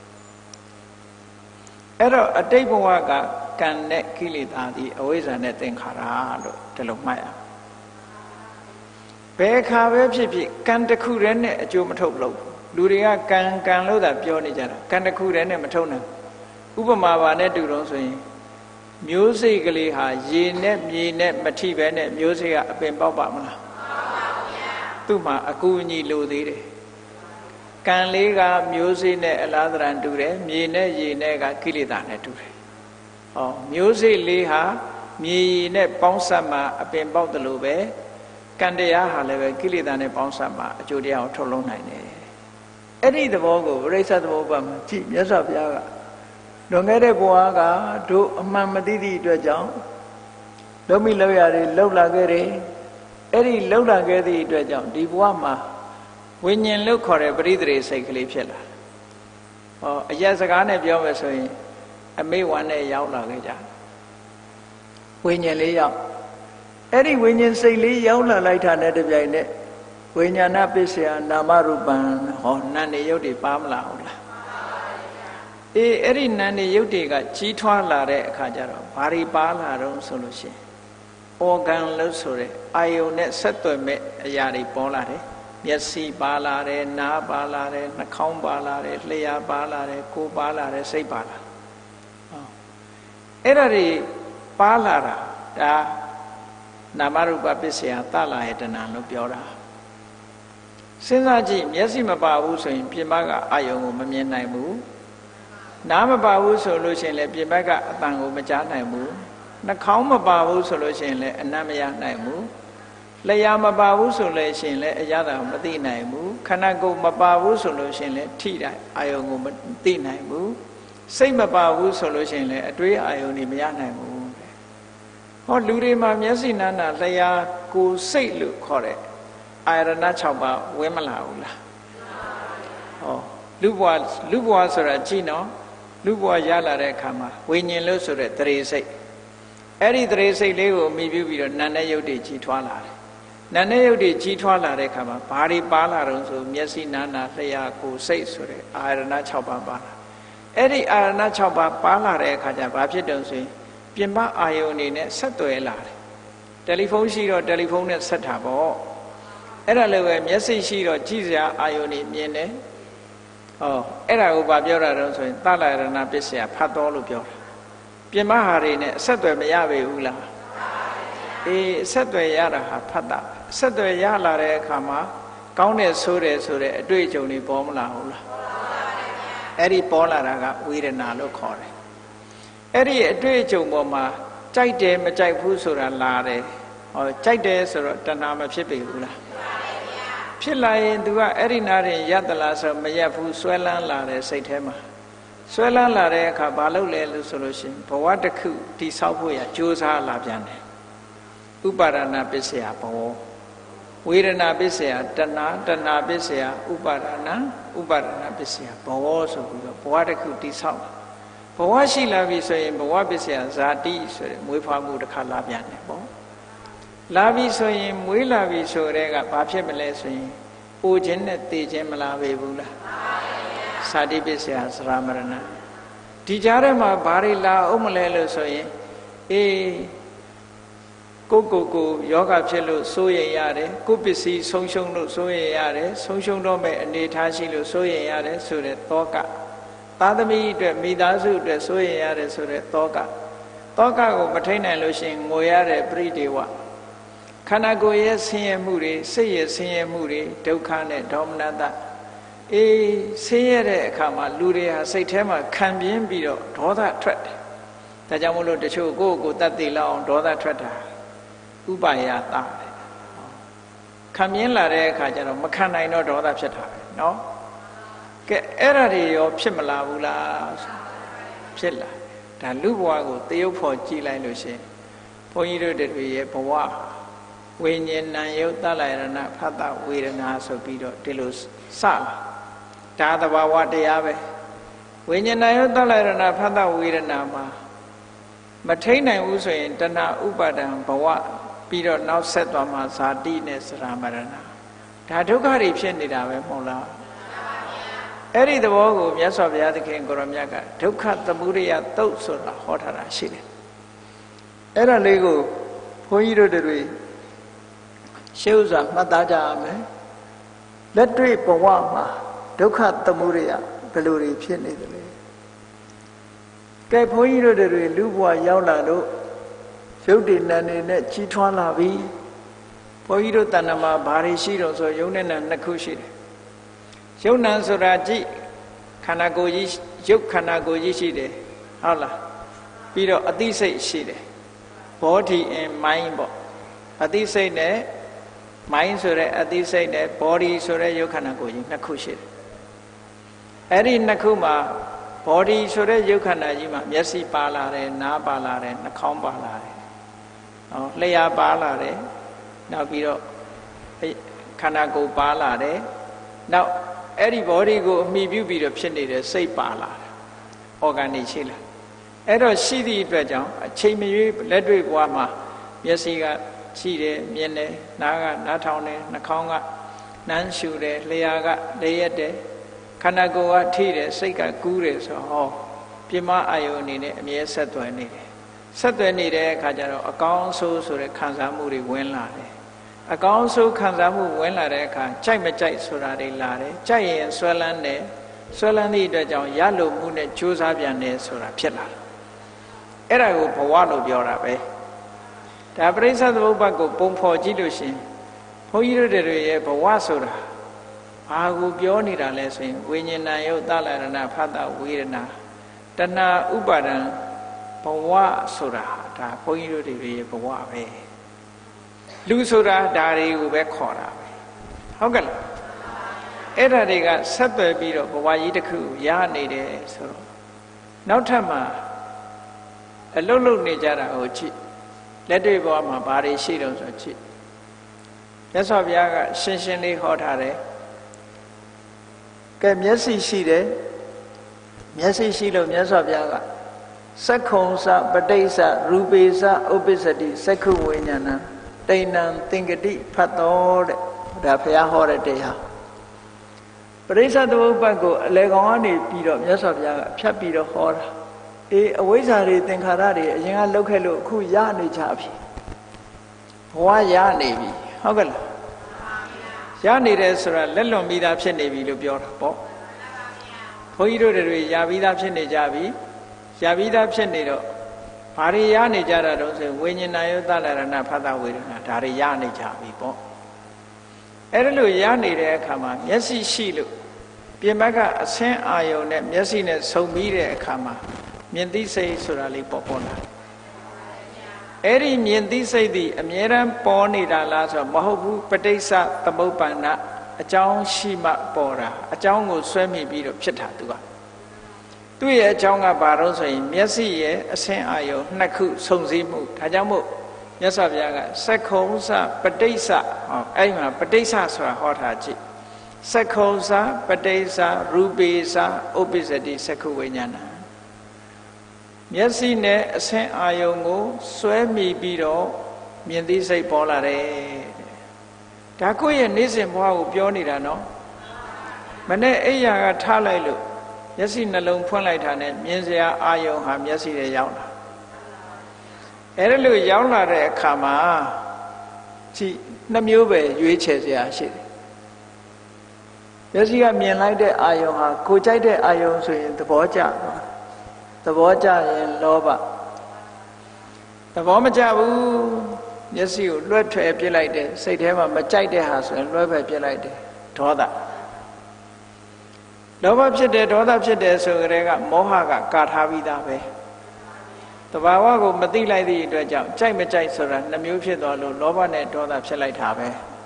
အဲ့တော့အတိတ်ဘဝကကံနဲ့ကိလေသာဒီအဝိဇ္ဇာနဲ့သင်္ခါရလို့ဒီလိုမှတ်ရအောင်ဘယ်ခါပဲဖြစ်ဖြစ်ကံတစ်ခုတည်းနဲ့အကျိုးမထုတ်လို့လူတွေကကံလို့သာပြောနေကြတာကံတစ်ခုတည်းနဲ့မထုံနိုင်ဥပမာပါနဲ့တူတော့ဆိုရင်မျိုးစိတ်ကလေးဟာရေနဲ့မြေနဲ့မထိပဲနဲ့မျိုးစိတ်ကအပင်ပေါက်ပါမလားသူ့မှာအကူအညီလိုသေးတယ်ကံလေးကမျိုးစိတ်နဲ့အလားတရံတူတယ်မြေနဲ့ရေနဲ့ကကိလေသာနဲ့တူတယ်မျိုးစိတ်လေးဟာမြေရေနဲ့ပေါင်းစပ်မှအပင်ပေါက်တယ်လို့ပဲကံတရားဟာလည်းပဲကိလေသာနဲ့ပေါင်းစပ်မှအကျိုးတရားကိုထုတ်လုံးနိုင်တယ်အဲ့ဒီသဘောကိုပရိစ္ဆေသဘောပတ်မှာကြည့်မြတ်စွာဘုရားကလွန်ခဲ့တဲ့ဘဝကတို့အမှန်မသိသည့်အတွက်ကြောင့်လုံးမိလောက်ရတယ်လှုပ်လာခဲ့တယ်အဲ့ဒီလှုပ်လာခဲ့သည့်အတွက်ကြောင့်ဒီဘဝမှာဝိညာဉ်လို့ခေါ်တဲ့ပရိသေစိတ်ကလေးဖြစ်လာအရက်စကားနဲ့ပြောမယ်ဆိုရင်အမေဝမ်းနဲ့ရောက်လာခဲ့ကြဝိညာဉ်လေးရောက်အဲ့ဒီဝိညာဉ်စိတ်လေးရောက်လာလိုက်တာနဲ့တပြိုင်နက်ဝိညာဏပစ္စယနာမရူပံနာနေရုပ်တွေပါမလားဟုတ်လားအဲ့ဒီနာနေရုပ်တွေကကြီးထွားလာတဲ့အခါကျတော့ဘာတွေပါလာတော့ဆိုလို့ရှိရင်organ လို့ဆိုတဲ့အာယုန်နဲ့ဆက်သွယ်မဲ့အရာတွေပေါ်လာတယ်မျက်စိပါလာတယ်နားပါလာတယ်နှာခေါင်းပါလာတယ်လျှာပါလာတယ်ကိုယ်ပါလာတယ်စိတ်ပါလာအဲ့ဒါတွေပါလာတာဒါနာမရူပပစ္စယသလာယတနာလို့ပြောတာစဉ်းစားကြည့်မျက်စိမပါဘူးဆိုရင်ပြင်ပကအာယုံကိုမမြင်နိုင်ဘူးနားမပါဘူးဆိုလို့ရှိရင်လည်းပြင်ပကအတန်ကိုမကြားနိုင်ဘူးနှာခေါင်းမပါဘူးဆိုလို့ရှိရင်လည်းအနံ့မရနိုင်ဘူးလျှာမပါဘူးဆိုလို့ရှိရင်လည်းအရသာမသိနိုင်ဘူးခန္ဓာကိုယ်မပါဘူးဆိုလို့ရှိရင်လည်းထိတဲ့အာယုံကိုမသိနိုင်ဘူးစိတ်မပါဘူးဆိုလို့ရှိရင်လည်းအတွေးအာယုံတွေမရနိုင်ဘူးဟောလူတွေမှာမျက်စိနာနာလျှာကိုယ်စိတ်လို့ခေါ်တဲ့အာရဏ6ပါးဝင်မလာဘူးလားဟောလူဘဝဆိုတာကြည့်နော်လူဘဝရလာတဲ့အခါမှာဝိညာဉ်လို့ဆိုတဲ့တရေစိတ်အဲ့ဒီတရေစိတ်လေးကိုအမိပြုပြီးတော့နာနဲ့ယုတ်တွေကြီးထွားလာတယ်နာနဲ့ယုတ်တွေကြီးထွားလာတဲ့အခါမှာဘာတွေပါလာတော့ဆိုမျက်စိနာနာလျှာကိုယ်စိတ်ဆိုတဲ့အာရဏ6ပါးပါလာအဲ့ဒီအာရဏ6ပါးပါလာတဲ့အခါကျဘာဖြစ်တုံးဆိုရင်ပြင်ပအာယုန်အနေနဲ့ဆက်သွယ်လာတယ်တယ်လီဖုန်းရှိတော့တယ်လီဖုန်းနဲ့ဆက်တာပေါ့အဲ့ဒါလည်းပဲမျက်စိရှိတော့ကြည့်စရာအာယုန်နေမြင်တယ်အဲ့ဒါကိုဗာပြောတာတော့ဆိုရင်သလရဏပစ္စယဖတ်တော်လို့ပြောတာပြင်ပဟာတွေနဲ့ဆက်သွယ်မရပေဘူးလားဆက်သွယ်ရတာဟာဖတ်တာဆက်သွယ်ရလာတဲ့အခါမှာကောင်းတယ်ဆိုတယ်ဆိုတဲ့အတွေ့အကြုံတွေပေါ်မလာဘူးလားအဲ့ဒီပေါ်လာတာကဝေဒနာလို့ခေါ်တယ်အဲ့ဒီအတွေ့အကြုံပေါ်မှာကြိုက်တယ်မကြိုက်ဘူးဆိုတာလာတယ်ကြိုက်တယ်ဆိုတော့တဏှာမဖြစ်ပေဘူးလားဖြစ်လာရင် तू ကအဲ့ဒီနာရင်ရတလားဆိုမရက်ဘူးဆွဲလန်းလာတဲ့စိတ်ထဲမှာဆွဲလန်းလာတဲ့အခါဘာလုပ်လဲလို့ဆိုလို့ရှိရင်ဘဝတစ်ခုတိဆောက်ဖို့ရကြိုးစားလာပြန်တယ်ဥပါဒနာပစ္စယဘဝဝေဒနာပစ္စယတဏှာပစ္စယဥပါဒနာပစ္စယဘဝဆိုပြီးတော့ဘဝတစ်ခုတိဆောက်ဘဝရှိလာပြီဆိုရင်ဘဝပစ္စယဇာတိဆိုတဲ့မွေးဖွားမှုတစ်ခါလာပြန်တယ်ပေါ့လာပြီဆိုရင်မွေးလာပြီဆိုတဲ့ကဘာဖြစ်မလဲဆိုရင်အိုခြင်းနဲ့တေခြင်းမလာပေဘူးလားဇာတိပစ္စယသရမရဏဒီကြားထဲမှာဘာတွေလာအောင်မလဲလို့ဆိုရင်ကိုယောဂဖြစ်လို့စိုးရိမ်ရတယ်ကိုပစ္စည်းဆုံးရှုံးလို့စိုးရိမ်ရတယ်ဆုံးရှုံးတော့မဲ့အနေထားရှိလို့စိုးရိမ်ရတယ်ဆိုတဲ့တောကသာသမီအတွက်မိသားစုအတွက်စိုးရိမ်ရတယ်ဆိုတဲ့တောကကိုမထိန်နိုင်လို့ရှိရင်ငိုရတဲ့ပရိဒေဝခန္ဓာကိုယ်ရဲ့ဆင်းရဲမှုတွေစိတ်ရဲ့ဆင်းရဲမှုတွေဒုက္ခနဲ့ဒေါမနတဆင်းရဲတဲ့အခါမှာလူတွေဟာစိတ်ထဲမှာခံပြင်းပြီးတော့ဒေါသထွက်တယ်ဒါကြောင့်မို့လို့တချို့ကိုယ့်ကိုယ်တတ်သိလောက်အောင်ဒေါသထွက်တာဥပါယတာခံပြင်းလာတဲ့အခါကျတော့မခံနိုင်တော့ဒေါသဖြစ်တာပဲเนาะကဲအဲ့ဒါတွေရောဖြစ်မလာဘူးလားဖြစ်လာဒါလူဘဝကိုတရုပ်ဖို့ကြည်လိုက်လို့ရှိရင်ဘုန်းကြီးတို့တွေရဲ့ဘဝဝိညာဉ်ဏယုတ်သလယရဏဖတ်တဝေဒနာဆိုပြီးတော့ဒီလိုစလာဒါသဘာဝတရားပဲဝိညာဉ်ဏယုတ်သလယရဏဖတ်တဝေဒနာမှာမထိန်နိုင်ဘူးဆိုရင်တဏှာဥပါဒံဘဝပြီးတော့နောက်ဆက်သွားမှာဇာတိနဲ့စရမရဏဒါဒုက္ခတွေဖြစ်နေတာပဲမဟုတ်လားအဲ့ဒီသဘောကိုမြတ်စွာဘုရားသခင်ကိုရမြတ်ကဒုက္ခသမုဒယသုတ်ဆိုတာဟောထားတာရှိတယ်အဲ့ဒါလေးကိုဘုန်းကြီးတို့တွေရှေးဥစွာမှတ်သားကြရမယ်လက်တွေ့ဘဝမှာဒဒုက္ခသမုဒယဘယ်လိုတွေဖြစ်နေသလဲကဲဘုန်းကြီးတို့တွေလူဘဝရောက်လာလို့ရုပ်တည်နာနေနဲ့ကြီးထွားလာပြီဘုန်းကြီးတို့တဏ္ဍမှာဘာတွေရှိတော့ဆိုရုပ်နဲ့နာနှစ်ခုရှိတယ်ရုပ်နာဆိုတာကြည့်ခန္ဓာကိုယ်ကြီးရုပ်ခန္ဓာကိုယ်ကြီးရှိတယ်ဟုတ်လားပြီးတော့အသိစိတ်ရှိတယ် body and mind ပေါ့အသိစိတ်နဲ့ mind ဆိုတဲ့အသိစိတ်နဲ့ body ဆိုတဲ့ရုပ်ခန္ဓာကိုယ်ကြီးနှစ်ခုရှိတယ်အဲ့ဒီနှစ်ခုမှာ body ဆိုတဲ့ရုပ်ခန္ဓာကြီးမှာမျက်စိပါလာတယ်နားပါလာတယ်နှာခေါင်းပါလာတယ်လျှာပါလာတယ်နောက်ပြီးတော့ခန္ဓာကိုယ်ပါလာတယ်နောက်အဲ့ဒီ body ကိုအမိပြုပြီးတော့ဖြစ်နေတဲ့စိတ်ပါလာတယ် organ တွေရှိလာအဲ့တော့ရှိသည့်အတွက်ကြောင့်အချိန်မရွေးလက်တွေ့ဘဝမှာမျက်စိကရှိတယ်မြင်တယ်နားကနားထောင်တယ်နှာခေါင်းကနမ်းရှူတယ်လျှာကလျက်တယ်ခန္ဓာကိုယ်ကထိတယ်စိတ်ကကူးတယ်ဆိုတော့ပြမအာယုန်အနေနဲ့အမြဲဆက်သွယ်နေတယ်ဆက်သွယ်နေတဲ့အခါကျတော့အကောင်းဆိုးဆိုတဲ့ခံစားမှုတွေဝင်လာတယ်အကောင်းဆိုးခံစားမှုဝင်လာတဲ့အခါကြိုက်မကြိုက်ဆိုတာတွေလာတယ်ကြိုက်ရင်ဆွဲလန်းတယ်ဆွဲလန်းသည့်အတွက်ကြောင့်ရလို့မှုနဲ့ကြိုးစားပြန်တယ်ဆိုတာဖြစ်လာတယ်အဲ့ဒါကိုဘဝလို့ပြောတာပဲဒါပရိစ္ဆေသမုပ္ပါဒ်ကိုပုံဖော်ကြည့်လို့ရှင်ဘုန်းကြီးတို့တွေရဲ့ဘဝဆိုတာဘာကိုပြောနေတာလဲဆိုရင်ဝိညာဏယုတ်သလရဏဖတ်တဝေဒနာတဏှာဥပါဒံဘဝဆိုတာဒါဘုန်းကြီးတို့တွေရဲ့ဘဝပဲလူဆိုတာဒါတွေကိုပဲခေါ်တာပဲဟုတ်ကဲ့လားအဲ့ဒါတွေကဆက်သွယ်ပြီးတော့ဘဝကြီးတစ်ခုရနေတယ်ဆိုတော့နောက်ထပ်မှာအလုတ်လုတ်နေကြတာကိုကြည့်လက်တွေ့ဘဝမှာဘာတွေရှိတော့ဆိုကြည့်မြတ်စွာဘုရားကရှင်းရှင်းလေးဟောထားတယ်ကဲမျက်စိရှိတယ်မျက်စိရှိလို့မြတ်စွာဘုရားကစက္ခုံစပဋိစ္စရူပေစဥပ္ပစ္စတိစက္ခုဝိညာဏတိဏံသင်္ကတိဖတ်တော်တဲ့ဒါဘုရားဟောတဲ့တရားပရိစ္ဆေသမုပ္ပါဒ်ကိုအလေကောင်ကနေပြီးတော့မြတ်စွာဘုရားကဖြတ်ပြီးတော့ဟောတာအေးအဝိဇ္ဇာတွေသင်္ခါရတွေအရင်ကလောက်ခဲ့လို့အခုရနေကြပြီဘဝရနေပြီဟုတ်ကဲ့လားရနေတယ်ဆိုတာလက်လွန်ပြီးသားဖြစ်နေပြီလို့ပြောတာပေါ့ဘုန်းကြီးတို့တွေရပြီးသားဖြစ်နေကြပြီရပြီးသားဖြစ်နေတော့ဘာတွေရနေကြတာတော့ဆိုဝိညာဏယုတ်သလရဏဖတ်တဝေဒနာဒါတွေရနေကြပြီပေါ့အဲ့ဒါလို့ရနေတဲ့အခါမှာမျက်စိရှိလို့ပြင်ဘက်ကအဆင်းအာယုံနဲ့မျက်စိနဲ့ဆုံပြီးတဲ့အခါမှာမြင်သိစိတ်ဆိုတာလေးပေါ်လာအဲ့ဒီမြင်သိစိတ်ဒီအမြဲတမ်းပေါ်နေတာလားဆိုတော့မဟုတ်ဘူးပဋိစ္စသမုပ္ပန္နအကြောင်းရှိမှပေါ်တာအကြောင်းကိုဆွဲမိပြီးတော့ဖြစ်တာသူရဲ့အကြောင်းကဘာလို့ဆိုရင်မျက်စိရဲ့အဆင်းအာယုံနှစ်ခုစုံစည်းမှုဒါကြောင့်မို့မြတ်စွာဘုရားကစက္ခုံစပဋိစ္စအဲ့ဒီမှာပဋိစ္စဆိုတာဟောထားကြည့်စက္ခုံစပဋိစ္စရူပေစ္စဥပ္ပစ္စတိစက္ခုဝိညာဏမျက်စိနဲ့အဆင်းအာယုံကိုဆွဲမိပြီးတော့မြင်သိစိတ်ပေါ်လာတယ်ဒါကိုယ့်ရဲ့နေ့စဉ်ဘဝကိုပြောနေတာနော်မနေ့အိယာကထားလိုက်လို့မျက်စိနှလုံးဖွင့်လိုက်တာနဲ့မြင်စရာအာယုံဟာမျက်စိထဲရောက်လာအဲ့ဒါလို့ရောက်လာတဲ့အခါမှာကြည့်နှမျိုးပဲရွေးချယ်စရာရှိတယ်မျက်စိကမြင်လိုက်တဲ့အာယုံဟာကိုကြိုက်တဲ့အာယုံဆိုရင်သဘောကျသွားသဘောကျရင်လောဘသဘောမကျဘူးမျက်စိကိုလွှဲထွယ်ပြစ်လိုက်တယ်စိတ်ထဲမှာမကြိုက်တဲ့ဟာဆိုရင်လွှဲဖယ်ပြစ်လိုက်တယ်ဒေါသလောဘဖြစ်တယ်ဒေါသဖြစ်တယ်ဆိုကြတဲ့ကမောဟကကာထားပြီးသားပဲတဘာဝကိုမသိလိုက်သည့်အတွက်ကြောင့်ကြိုက်မကြိုက်ဆိုတာနှမျိုးဖြစ်သွားလို့လောဘနဲ့ဒေါသဖြစ်လိုက်တာပဲ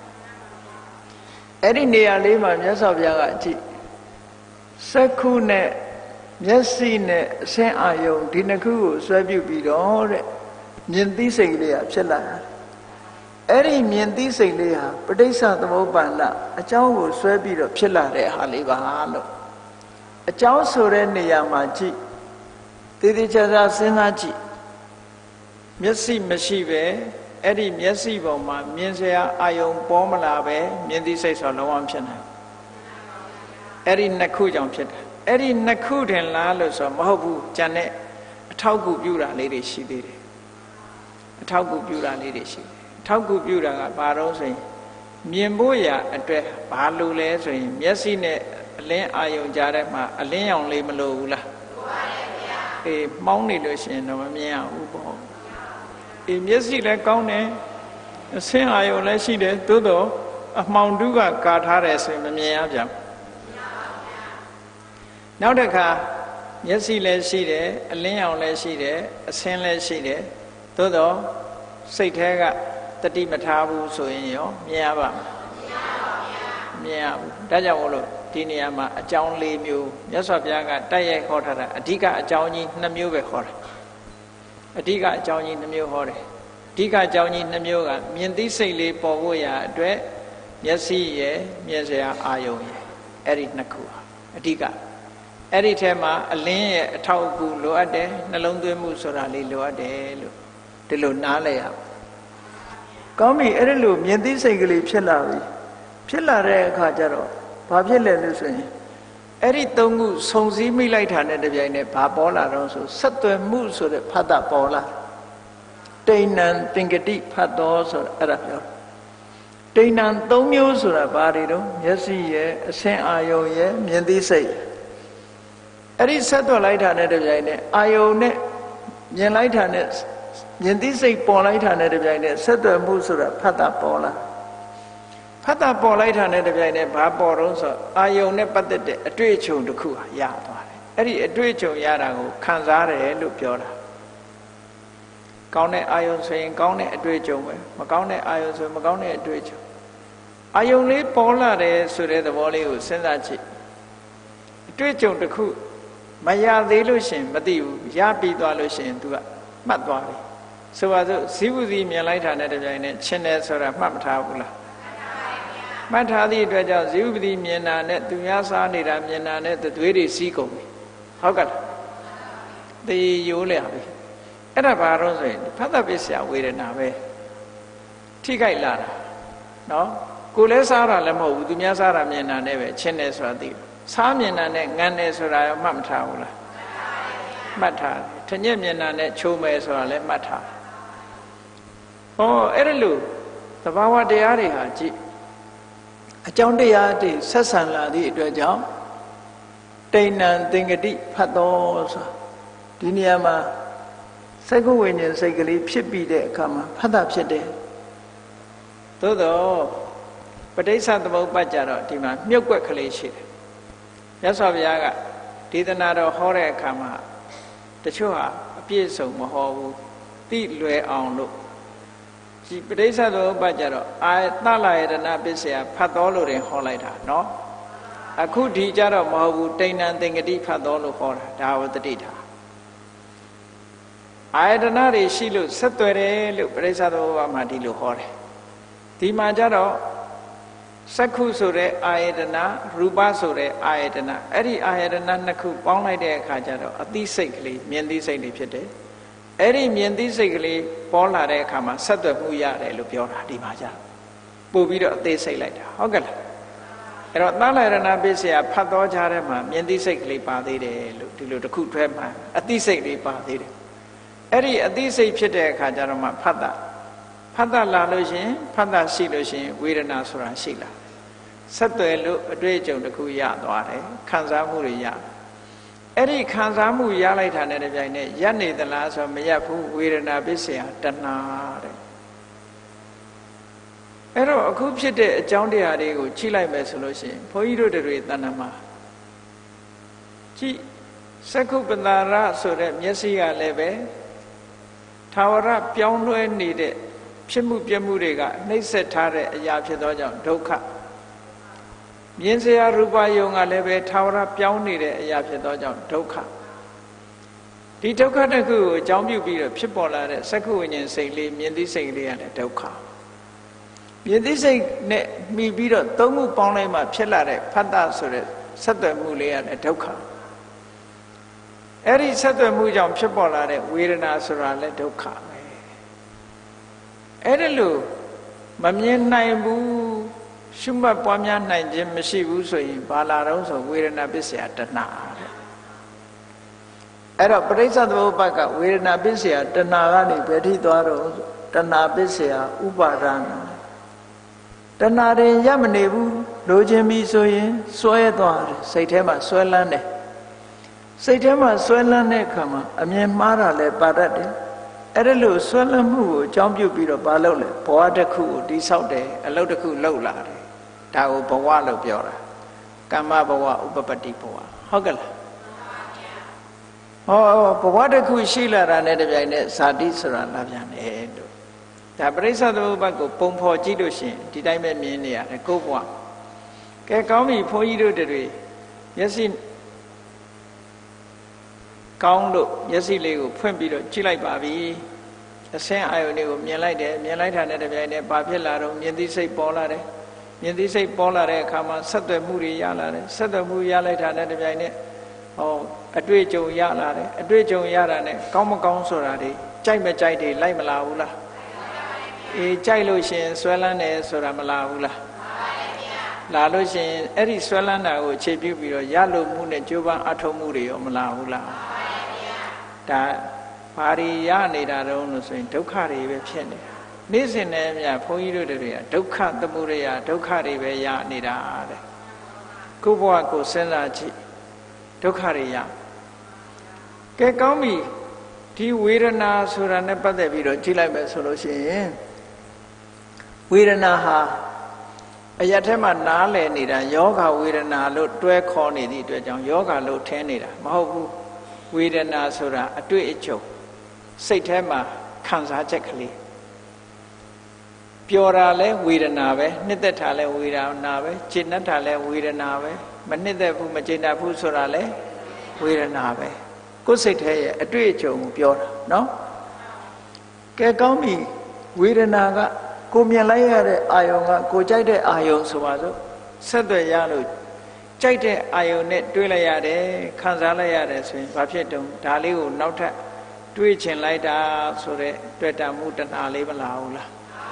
အဲ့ဒီနေရာလေးမှာမြတ်စွာဘုရားကကြည့်စက္ခုနဲ့မျက်စိနဲ့အဆင်းအာယုံဒီနှစ်ခုကိုဆွဲပြုပြီးတော့တဲ့မြင်သိစိတ်လေးကဖြစ်လာတယ်အဲ့ဒီမြင်သိစိတ်လေးဟာပဋိစ္စသမုပ္ပါဒ်အကြောင်းကိုဆွဲပြီးတော့ဖြစ်လာတဲ့ဟာလေးပါလို့အကြောင်းဆိုတဲ့နေရာမှာကြည့်တည်တည်ချာချာစဉ်းစားကြည့်မျက်စိမရှိပဲအဲ့ဒီမျက်စိပေါ်မှာမြင်စရာအာယုံပေါ်မလာပဲမြင်သိစိတ်ဆိုလုံးဝဖြစ်နိုင်အဲ့ဒီနှစ်ခုကြောင့်ဖြစ်တယ်အဲ့ဒီနှစ်ခုတင်လားလို့ဆိုမဟုတ်ဘူးကြံတဲ့အထောက်ကူပြုတာလေးတွေရှိသေးတယ်အထောက်ကူပြုတာလေးတွေရှိတယ်အထောက်ကူပြုတာကဘာလို့ဆိုရင်မြင်ဖို့ရာအတွက်ဘာလို့လဲဆိုရင်မျက်စိနဲ့အလင်းအာယုံကြားထဲမှာအလင်းရောင်လေးမလိုဘူးလားအေးမောင်းနေလို့ရှိရင်တော့မမြင်ရဘူးပေါ့အေးမျက်စိလည်းကောင်းတယ်အဆင်းအာယုံလည်းရှိတယ်သို့တော့အမှောင်တုကကာထားတယ်ဆိုရင်မမြင်ရပြန်နောက်တစ်ခါမျက်စိလည်းရှိတယ်အလင်းရောင်လည်းရှိတယ်အဆင်းလည်းရှိတယ်သို့တော့စိတ်แท้ကတတိမထားဘူးဆိုရင်ရောမြင်ရပါမလားမြင်ရဘူးဒါကြောင့်မို့လို့ဒီနေရာမှာအကြောင်း၄မျိုးမြတ်စွာဘုရားကတိုက်ရိုက်ဟောထားတာအဓိကအကြောင်းကြီး2မျိုးပဲဟောတာအဓိကအကြောင်းကြီး2မျိုးဟောတယ်အဓိကအကြောင်းကြီး2မျိုးကမြင်သိစိတ်လေးပေါ်ဖို့ရာအတွက်မျက်စိရဲ့မြင်စရာအာယုံရဲ့အဲ့ဒီ2ခုဟာအဓိကအဲ့ဒီထဲမှာအလင်းရဲ့အထောက်အကူလိုအပ်တယ်နှလုံးသွင်းမှုဆိုတာလေးလိုအပ်တယ်လို့ဒီလိုနားလည်ရကောင်းပြီအဲ့ဒီလိုမြင်သိစိတ်ကလေးဖြစ်လာပြီဖြစ်လာတဲ့အခါကျတော့ဘာဖြစ်လဲလို့ဆိုရင်အဲ့ဒီ3ခုစုံစည်းမိလိုက်တာနဲ့တပြိုင်နက်ဘာပေါ်လာတော့ဆိုဆက်သွယ်မှုဆိုတဲ့ဖတ်တာပေါ်လာတိဏ္ဏံသင်္ကတိဖတ်တော်ဆိုတာအဲ့ဒါပြောတိဏ္ဏံ3မျိုးဆိုတာဘာတွေတော့မျက်စိရဲ့အဆင်းအာယုံရဲ့မြင်သိစိတ်အဲ့ဒီဆက်သွယ်လိုက်တာနဲ့တပြိုင်နက်အာယုံနဲ့မြင်လိုက်တာနဲ့မြင်သိစိတ်ပေါ်လိုက်တာနဲ့တပြိုင်နက်ဆက်သွယ်မှုဆိုတာဖတ်တာပေါ်လာဖတ်တာပေါ်လိုက်တာနဲ့တပြိုင်နက်ဘာပေါ်တော့ဆိုအာယုံနဲ့ပတ်သက်တဲ့အတွေ့အကြုံတစ်ခုဟာရသွားတယ်အဲ့ဒီအတွေ့အကြုံရတာကိုခံစားတယ်လို့ပြောတာကောင်းတဲ့အာယုံဆိုရင်ကောင်းတဲ့အတွေ့အကြုံပဲမကောင်းတဲ့အာယုံဆိုမကောင်းတဲ့အတွေ့အကြုံအာယုံလေးပေါ်လာတယ်ဆိုတဲ့သဘောလေးကိုစဉ်းစားကြည့်အတွေ့အကြုံတစ်ခုမရသေးလို့ရှင်မသိဘူးရပြီးသွားလို့ရှင် तू ကမှတ်သွားပြီဆိုပါစို့ဇီဝစီမြင်လိုက်တာနဲ့တပြိုင်နက်ချင်းတယ်ဆိုတာမှတ်မထားဘူးလားမှတ်ထားသည့်အတွက်ကြောင့်ဇီဝပတိမြင်တာနဲ့သူများစားနေတာမြင်တာနဲ့သွေးတွေစီးကုန်ပြီဟုတ်ကဲ့သေရိုးလျာပြီအဲ့ဒါဘာလို့ဆိုရင်ဖတ်တပစ္စယဝေဒနာပဲထိခိုက်လာတာနော်ကိုယ်လည်းစားတာလည်းမဟုတ်ဘူးသူများစားတာမြင်တာနဲ့ပဲချင်းတယ်ဆိုတာသိတယ်စားမြင်တာနဲ့ငန်းတယ်ဆိုတာရောမှတ်မထားဘူးလားမှတ်ထားတယ်ထညက်မြင်တာနဲ့ချိုးမယ်ဆိုတာလည်းမှတ်ထားဟောအဲ့ဒါလို့သဘာဝတရားတွေဟာကြည့်အကြောင်းတရားတွေဆက်ဆံလာသည့်အတွက်ကြောင့်တိဏ္ဏံသင်္ကတိဖတ်တော်ဆိုဒီနေရာမှာစက္ကုဝိညာဉ်စိတ်ကလေးဖြစ်ပြီးတဲ့အခါမှာဖတ်တာဖြစ်တယ်သို့တော့ပဋိစ္စသမုပ္ပါဒ်ကြတော့ဒီမှာမြုပ်ွက်ကလေးရှိတယ်မြတ်စွာဘုရားကဒေသနာတော်ဟောတဲ့အခါမှာတချို့ဟာအပြည့်စုံမဟောဘူးသိလွယ်အောင်လို့ဒီပဋိစ္စသမုပ္ပါဒ်ကြတော့အာသလယတနာပစ္စယဖတ်တော်လို့တင်ဟောလိုက်တာနော်အခုဒီကြတော့မဟုတ်ဘူးတိဏ္ဏံသင်္ကတိဖတ်တော်လို့ဟောတာဒါဝတ္တိတာအာယတနာတွေရှိလို့ဆက်သွယ်တယ်လို့ပဋိစ္စသမုပ္ပါဒ်မှာဒီလိုဟောတယ်ဒီမှာကြတော့စက္ခုဆိုတဲ့အာယတနာရူပဆိုတဲ့အာယတနာအဲ့ဒီအာယတနာနှစ်ခုပေါင်းလိုက်တဲ့အခါကျတော့အသိစိတ်ကလေးမြင်သိစိတ်တွေဖြစ်တယ်အဲ့ဒီမြင်သိစိတ်ကလေးပေါ်လာတဲ့အခါမှာဆက်သွယ်မှုရတယ်လို့ပြောတာဒီမှာကြပို့ပြီးတော့အသေးစိတ်လိုက်တာဟုတ်ကဲ့လားအဲ့တော့သလရဏပစ္စယဖတ်တော်ကြားထဲမှာမြင်သိစိတ်ကလေးပါသေးတယ်လို့ဒီလိုတစ်ခုတွဲမှာအသိစိတ်လေးပါသေးတယ်အဲ့ဒီအသိစိတ်ဖြစ်တဲ့အခါကျတော့မှဖတ်တာလာလို့ရှင်ဖတ်တာရှိလို့ရှင်ဝေဒနာဆိုတာရှိလာဆက်သွယ်လို့အတွေ့အကြုံတစ်ခုရသွားတယ်ခံစားမှုတွေရအဲ့ဒီခံစားမှုရလိုက်တာနဲ့တပြိုင်နက်ရပ်နေသလားဆိုမရပ်ဘူးဝေဒနာပစ္စယတဏှာတဲ့အဲ့တော့အခုဖြစ်တဲ့အကြောင်းတရားတွေကိုကြည့်လိုက်မယ်ဆိုလို့ရှိရင်ဘုန်းကြီးတို့တွေတဏ္ဍမှာကြည့်စက္ခုပ္ပန္နရဆိုတဲ့မျက်စိကလည်းပဲထာဝရပြောင်းလဲနေတဲ့ဖြစ်မှုပြမှုတွေကနှိမ့်ဆက်ထားတဲ့အရာဖြစ်သောကြောင့်ဒုက္ခမြင်စရာရူပယုံကလည်းပဲထာဝရပြောင်းနေတဲ့အရာဖြစ်သောကြောင့်ဒုက္ခဒီဒုက္ခတစ်ခုကိုအကြောင်းပြုပြီးတော့ဖြစ်ပေါ်လာတဲ့စက္ခုဝိညာဉ်စိတ်လေးမြင်သိစိတ်လေးရတယ်ဒုက္ခမြင်သိစိတ်နဲ့မှီပြီးတော့သုံးခုပေါင်းလိုက်မှဖြစ်လာတဲ့ဖတ်တာဆိုတဲ့ဆက်သွယ်မှုလေးရတယ်ဒုက္ခအဲ့ဒီဆက်သွယ်မှုကြောင့်ဖြစ်ပေါ်လာတဲ့ဝေဒနာဆိုတာလည်းဒုက္ခပဲအဲ့ဒါလို့မမြင်နိုင်ဘူးရှုမှတ်ပွားများနိုင်ခြင်းမရှိဘူးဆိုရင်ဘာလာတော့ဆိုဝေဒနာပစ္စယတဏှာတဲ့အဲ့တော့ပဋိစ္စသမုပ္ပါဒ်ကဝေဒနာပစ္စယတဏှာကနေဘယ်ထိသွားတော့တဏှာပစ္စယဥပါဒနာတဏှာရင်ရမနေဘူးလိုချင်ပြီဆိုရင်စွဲသွားတယ်စိတ်ထဲမှာစွဲလန်းတယ်စိတ်ထဲမှာစွဲလန်းတဲ့အခါမှာအမြင်မှားတာလည်းပါတတ်တယ်အဲ့ဒါလို့စွဲလန်းမှုကိုအကြောင်းပြုပြီးတော့ဘာလုပ်လဲဘဝတစ်ခုကိုတိဆောက်တယ်အလုပ်တစ်ခုလုပ်လာတယ်ဒါကိုဘဝလို့ပြောတာကမ္မဘဝဥပပတ္တိဘဝဟုတ်ကဲ့လားဟောဘဝတစ်ခုရှိလာတာနဲ့တပြိုင်နက်ဇာတိဆိုတာလာပြန်တယ်လို့ဒါပရိစ္ဆေသမုပ္ပါဒ်ကိုပုံဖော်ကြည့်လို့ရှိရင်ဒီတိုင်းပဲမြင်နေရတယ်ကိုယ့်ဘဝကဲကောင်းပြီဘုန်းကြီးတို့တွေမျက်စိကောင်းလို့မျက်စိလေးကိုဖွင့်ပြီးတော့ကြည့်လိုက်ပါပြီအစင်းအာယုန်လေးကိုမြင်လိုက်တယ်မြင်လိုက်တာနဲ့တပြိုင်နက်ဘာဖြစ်လာတော့မြင်သိစိတ်ပေါ်လာတယ်မြင်သိစိတ်ပေါ်လာတဲ့အခါမှာဆက်သွယ်မှုတွေရလာတယ်ဆက်သွယ်မှုရလိုက်တာနဲ့တပြိုင်နက်အတွေ့အကြုံရလာတယ်အတွေ့အကြုံရတာနဲ့ကောင်းမကောင်းဆိုတာတွေကြိုက်မကြိုက်တွေလိုက်မလာဘူးလားအေးကြိုက်လို့ရှင်ဆွဲလန်းတယ်ဆိုတာမလာဘူးလားလာလို့ရှင်အဲ့ဒီဆွဲလန်းတာကိုအခြေပြုပြီးတော့ရလို့မှုနဲ့ကြိုးပမ်းအထောက်မှုတွေရောမလာဘူးလားဒါဘာတွေရနေတာတုံးလို့ဆိုရင်ဒုက္ခတွေပဲဖြစ်နေတာနေ့စဉ်နဲ့မြတ်ဘုန်းကြီးတို့တွေကဒုက္ခသမုဒယဒုက္ခတွေပဲရနေတာတဲ့ကိုယ့်ဘဝကိုစဉ်းစားကြည့်ဒုက္ခတွေရကဲကောင်းပြီဒီဝေဒနာဆိုတာနဲ့ပတ်သက်ပြီးတော့ကြည့်လိုက်မယ်ဆိုလို့ရှိရင်ဝေဒနာဟာအရာထဲမှာနားလည်နေတာယောဂဝေဒနာလို့တွဲခေါ်နေသည့်အတွက်ကြောင့်ယောဂလို့ထင်နေတာမဟုတ်ဘူးဝေဒနာဆိုတာအတွေ့အကြုံစိတ်ထဲမှာခံစားချက်ကလေးပျော်တာလဲဝေဒနာပဲနှစ်သက်တာလဲဝေဒနာပဲကျေနပ်တာလဲဝေဒနာပဲမနှစ်သက်ဘူးမကျေနပ်ဘူးဆိုတာလဲဝေဒနာပဲကိုယ်စိတ်ထဲရဲ့အတွေ့အကြုံကိုပြောတာနော်ကဲကောင်းပြီဝေဒနာကကိုမြင်လိုက်ရတဲ့အာယုံကကိုကြိုက်တဲ့အာယုံဆိုပါစို့ဆက်သွယ်ရလို့ကြိုက်တဲ့အာယုံနဲ့တွေးလိုက်ရတယ်ခံစားလိုက်ရတယ်ဆိုရင်ဘာဖြစ်တုံးဒါလေးကိုနောက်ထပ်တွေးချင်လိုက်တာဆိုတဲ့တွေ့တာမှုတဏှာလေးမလာဘူးလား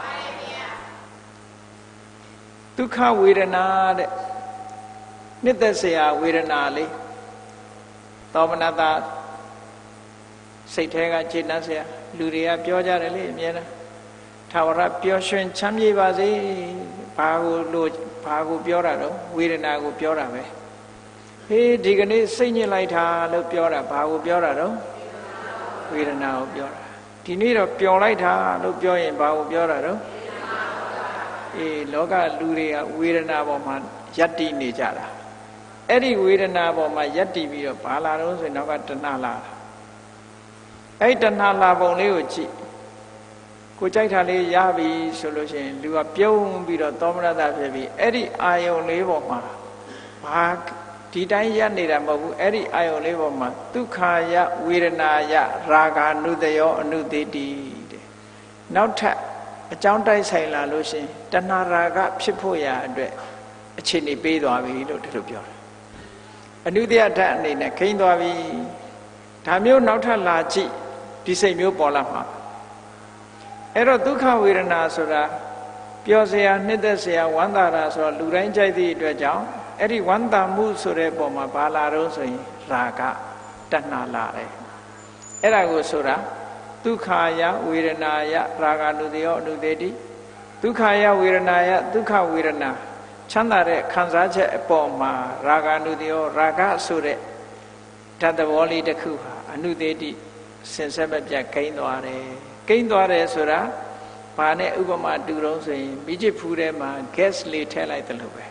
ဒုက္ခဝေဒနာတဲ့နှစ်သက်စရာဝေဒနာလေးသောမနတာစိတ်ထဲကခြေနှက်စရာလူတွေကပြောကြတယ်လေအမြဲတမ်းထာဝရပျော်ရွှင်ချမ်းမြေပါစေဘာကိုပြောတာတော့ဝေဒနာကိုပြောတာပဲဟေးဒီကနေ့စိတ်ညစ်လိုက်တာလို့ပြောတာဘာကိုပြောတာတော့ဝေဒနာကိုပြောတာဒီနေ့တော့ပျော်လိုက်တာလို့ပြောရင်ဘာကိုပြောတာတော့အေးလောကလူတွေကဝေဒနာပေါ်မှာယက်တိနေကြတာအဲ့ဒီဝေဒနာပေါ်မှာယက်တိပြီးတော့ဘာလာတော့ဆိုရင်နောက်ကတဏှာလာအဲ့တဏှာလာပုံလေးကိုကြည့်ကိုကြိုက်တာလေးရပြီဆိုလို့ရှိရင်လူကပြုံးပြီးတော့သောမနတဖြစ်ပြီးအဲ့ဒီအာယုံလေးပေါ်မှာဘာဒီတိုင်းရက်နေတာမဟုတ်ဘူးအဲ့ဒီအာယုံလေးပေါ်မှာဒုက္ခယဝေဒနာယရာဂ ानु တယောအနုသေတိတဲ့နောက်ထပ်အကြောင်းတိုက်ဆိုင်လာလို့ရှိရင်တဏှာရာဂဖြစ်ဖို့ရာအတွက်အခြေအနေပေးသွားပြီလို့ဒီလိုပြောတယ်အနုသေယဓာတ်အနေနဲ့ခိမ့်သွားပြီဒါမျိုးနောက်ထပ်လာကြည့်ဒီစိတ်မျိုးပေါ်လာမှာအဲ့တော့ဒုက္ခဝေဒနာဆိုတာပျော်စရာနှစ်သက်စရာဝမ်းသာတာဆိုတော့လူတိုင်းကြိုက်သည့်အတွက်ကြောင့်အဲ့ဒီဝမ်းသာမှုဆိုတဲ့ပုံမှာဘာလာတော့ဆိုရင်ရာဂတဏှာလာတယ်အဲ့ဒါကိုဆိုတာဒုက္ခယဝေဒနာယရာဂ ानु တယောအနုသေတိဒုက္ခယဝေဒနာယဒုက္ခဝေဒနာချမ်းသာတဲ့ခံစားချက်အပေါ်မှာရာဂ ानु တယောရာဂဆိုတဲ့ဓာတ်သဘောလေးတစ်ခုဟာအနုသေတိစင်ဆက်မပြတ်ကိန်းသွားတယ်ကိန်းသွားတယ်ဆိုတာဘာနဲ့ဥပမာတူတော့ဆိုရင်မိချစ်ဖူးထဲမှာ gas လေးထည့်လိုက်တယ်လို့ပဲ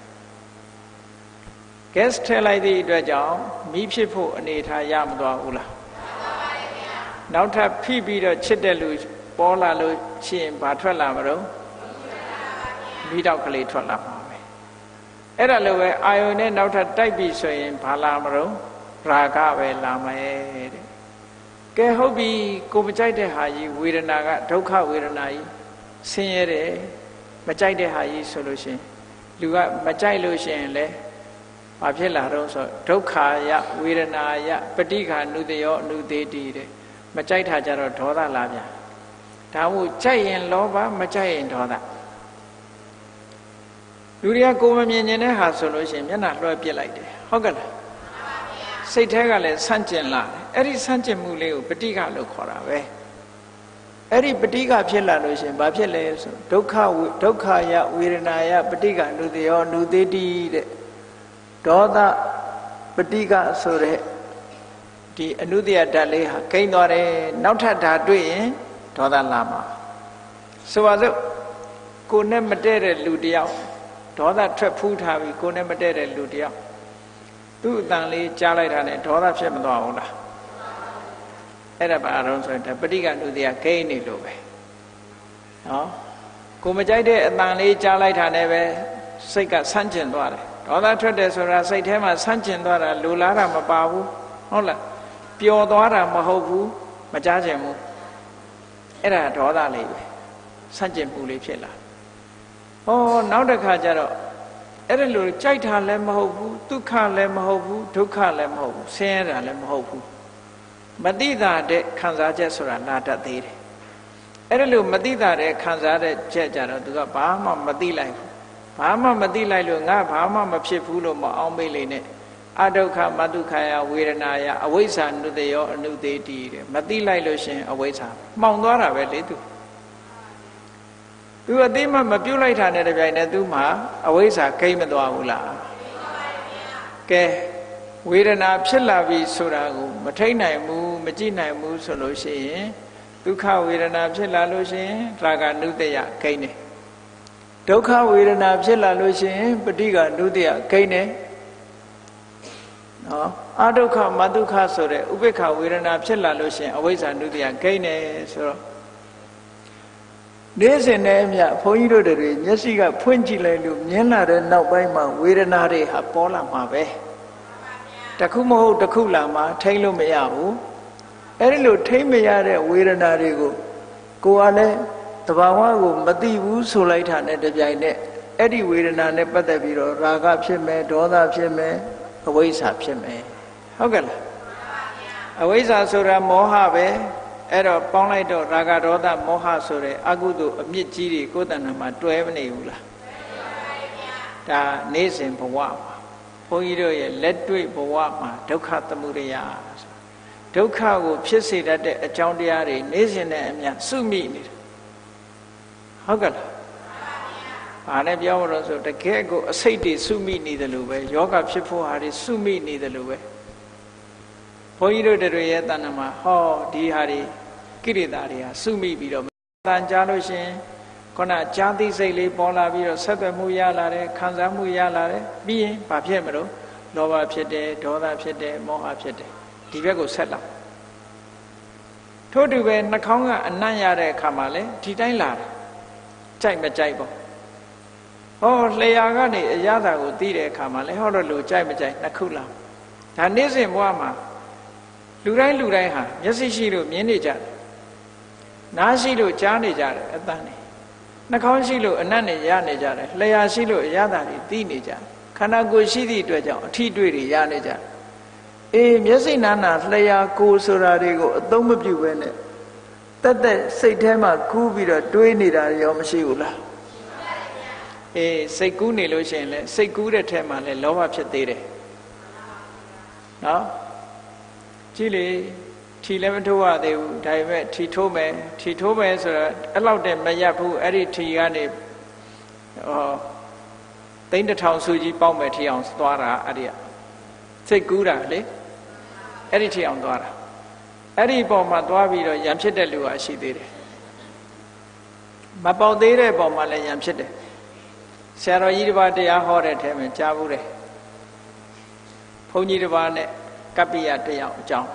gas ထည့်လိုက်သည့်အတွက်ကြောင့်မိဖြစ်ဖို့အနေထားရမသွားဘူးလားနောက်ထပ်ဖိပြီးတော့ချစ်တဲ့လူပေါ်လာလို့ရှိရင်ဘာထွက်လာမလို့မိတောက်ကလေးထွက်လာမှာပဲအဲ့ဒါလိုပဲအာယုန်နဲ့နောက်ထပ်တိုက်ပြီးဆိုရင်ဘာလာမလို့ရာဂပဲလာမယ်တဲ့ကဲဟုတ်ပြီကိုမကြိုက်တဲ့ဟာကြီးဝေဒနာကဒုက္ခဝေဒနာကြီးဆင်းရဲတယ်မကြိုက်တဲ့ဟာကြီးဆိုလို့ရှိရင်လူကမကြိုက်လို့ရှိရင်လေဘာဖြစ်လာတော့ဆိုဒုက္ခယဝေဒနာယပဋိက္ခဏုတယောအနုသေတိတဲ့မကြိုက်တာကြတော့ဒေါသလာပြန်ဒါမို့ကြိုက်ရင်လောဘမကြိုက်ရင်ဒေါသလူတွေကကိုယ်မမြင်ကျင်တဲ့ဟာဆိုလို့ရှိရင်မျက်နှာလွှဲပစ်လိုက်တယ်ဟုတ်ကဲ့လားစိတ်ထဲကလည်းဆန့်ကျင်လာတယ်အဲ့ဒီဆန့်ကျင်မှုလေးကိုပဋိက္ခလို့ခေါ်တာပဲအဲ့ဒီပဋိကဖြစ်လာလို့ရှင်ဘာဖြစ်လဲဆိုဒုက္ခယဝေဒနာယပဋိကနုတေယောနုသေးတိတဲ့ဒေါသပဋိကဆိုတဲ့ဒီအနုတ္တယဓာတ်လေးဟာကိန်းသွားတယ်နောက်ထပ်ဓာတ်တွေ့ရင်ဒေါသလာမှာဆိုပါစို့ကိုနဲ့မတည့်တဲ့လူတယောက်ဒေါသထွက်ဖူးထားပြီးကိုနဲ့မတည့်တဲ့လူတယောက်သူ့အတန်လေးကြားလိုက်တာနဲ့ဒေါသဖြစ်မသွားဘူးလားအဲ့ဒါဘာအောင်ဆိုရင်ပဋိကနုတ္တယကိန်းနေလို့ပဲနော်ကိုမကြိုက်တဲ့အတန်လေးကြားလိုက်တာနဲ့ပဲစိတ်ကဆန့်ကျင်သွားတယ်ဒေါသထွက်တယ်ဆိုတာစိတ်ထဲမှာဆန့်ကျင်သွားတာလိုလားတာမပါဘူးဟုတ်လားပျော်သွားတာမဟုတ်ဘူးမကြားချင်ဘူးအဲ့ဒါဒေါသလေးပဲဆန့်ကျင်မှုလေးဖြစ်လာဟောနောက်တစ်ခါကျတော့အဲ့ဒါလိုကြိုက်တာလည်းမဟုတ်ဘူးဒုက္ခလည်းမဟုတ်ဘူးဒုက္ခလည်းမဟုတ်ဘူးဆင်းရဲတာလည်းမဟုတ်ဘူးမတိတာတဲ့ခံစားချက်ဆိုတာလာတတ်သေးတယ်အဲ့ဒါလိုမတိတာတဲ့ခံစားတဲ့ချက်ကြတော့သူကဘာမှမတိလိုက်ဘူးဘာမှမတိလိုက်လို့ငါဘာမှမဖြစ်ဘူးလို့မအောင်မေးလေနဲ့အဒုက္ခမဒုက္ခယဝေဒနာယအဝိဇ္ဇာနုတယောအနုသေးတိတဲ့မတိလိုက်လို့ရှင်အဝိဇ္ဇာမှောင်သွားတာပဲလေသူအသိမှမပြုတ်လိုက်တာနဲ့တပြိုင်တည်းသူမှအဝိဇ္ဇာကိမ့်မသွားဘူးလားကဲဝေဒနာဖြစ်လာပြီဆိုတာကိုမထိတ်နိုင်ဘူးမကြည့်နိုင်ဘူးဆိုလို့ရှိရင်ဒုက္ခဝေဒနာဖြစ်လာလို့ရှိရင်ရာဂနုတ္တယကိမ့်တယ်ဒုက္ခဝေဒနာဖြစ်လာလို့ရှိရင်ပဋိကနုတ္တယကိမ့်တယ်နော်အဒုက္ခမဒုက္ခဆိုတဲ့ဥပေက္ခဝေဒနာဖြစ်လာလို့ရှိရင်အဝိဇ္ဇာနုတ္တယကိမ့်တယ်ဆိုတော့နေ့စဉ်နဲ့အမျှဘုန်းကြီးတို့တွေမျက်စိကဖွင့်ကြည့်လိုက်လို့မြင်လာတဲ့နောက်ပိုင်းမှာဝေဒနာတွေဟာပေါ်လာမှာပဲတခုမဟုတ်တခုလာမှာထိမ့်လို့မရဘူးအဲ့ဒီလိုထိမ့်မရတဲ့ဝေဒနာတွေကိုကိုယ်ကလည်းတဘာဝကိုမသိဘူးဆိုလိုက်တာနဲ့တပြိုင်နက်အဲ့ဒီဝေဒနာနဲ့ပတ်သက်ပြီးတော့ရာဂဖြစ်မယ်ဒေါသဖြစ်မယ်အဝိဇ္ဇာဖြစ်မယ်ဟုတ်ကဲ့လားအဝိဇ္ဇာဆိုတာမောဟပဲအဲ့တော့ပေါင်းလိုက်တော့ရာဂဒေါသမောဟဆိုတဲ့အကုသိုလ်အမြင့်ကြီးတွေကိုယ်တဏ္ဍာမှာတွဲမနေဘူးလားဒါနေ့စဉ်ဘဝမှာဘုန်းကြီးတို့ရဲ့လက်တွေ့ဘဝမှာဒုက္ခသမုဒယဒုက္ခကိုဖြစ်စေတတ်တဲ့အကြောင်းတရားတွေနေ့စဉ်နဲ့အမျှစုမိနေတယ်ဟုတ်ကဲ့လားဘာနဲ့ပြောမလို့ဆိုတကယ်ကိုအစိတ်တွေစုမိနေတယ်လို့ပဲယောဂဖြစ်ဖို့ဟာတွေစုမိနေတယ်လို့ပဲဘုန်းကြီးတို့တွေရဲ့တဏ္ဍာမှာဟောဒီဟာတွေကိရိတာတွေဟာစုမိပြီးတော့တန်ကြားလို့ရှင်ခုနကြာသိစိတ်လေးပေါ်လာပြီးတော့ဆက်သွယ်မှုရလာတယ်ခံစားမှုရလာတယ်ပြီးရင်ဘာဖြစ်မလို့လောဘဖြစ်တယ်ဒေါသဖြစ်တယ်မောဟဖြစ်တယ်ဒီဘက်ကိုဆက်လာထို့တူပဲနှာခေါင်းကအနံ့ရတဲ့အခါမှာလည်းဒီတိုင်းလာတယ်ကြိုက်မကြိုက်ပေါ့ဟောလျှာကနေအရသာကိုသိတဲ့အခါမှာလည်းဟောတော့လူကြိုက်မကြိုက်နှစ်ခုလာဒါနေ့စဉ်ဘဝမှာလူတိုင်းဟာမျက်စိရှိလို့မြင်နေကြတယ်နားရှိလို့ကြားနေကြတယ်အသံတွေနှာခေါင်းရှိလို့အနံ့တွေရနေကြတယ်လျှာရှိလို့အရသာတွေသိနေကြတယ်ခန္ဓာကိုယ်ရှိသည့်အတွက်ကြောင့်အထီးတွေ့တွေရနေကြတယ်အေးမျက်စိနာနာလျှာကိုယ်ဆိုတာတွေကိုအသုံးမပြုဘဲနဲ့တက်စိတ်ထဲမှာကူးပြီးတော့တွေးနေတာရောမရှိဘူးလားအေးစိတ်ကူးနေလို့ရှိရင်လည်းစိတ်ကူးတဲ့ထဲမှာလည်းလောဘဖြစ်သေးတယ်နော်ကြည့်လေထီလည်းမထိုးရသေးဘူးဒါပေမဲ့ထီထိုးမယ်ဆိုတော့အဲ့လောက်တည်းမရဘူးအဲ့ဒီထီကနေသိန်း1000စုကြီးပေါက်မယ်ထီအောင်သွားတာအဲ့ဒီစိတ်ကူးတာလေအဲ့ဒီထီအောင်သွားတာအဲ့ဒီပုံမှာသွားပြီးတော့ရံဖြစ်တဲ့လူကရှိသေးတယ်မပေါက်သေးတဲ့ပုံမှာလည်းရံဖြစ်တယ်ဆရာတော်ကြီးတစ်ပါးတရားဟောတဲ့ထဲမှာကြားဘူးတယ်ဘုန်းကြီးတစ်ပါးနဲ့ကပ္ပိယတယောက်အကြောင်း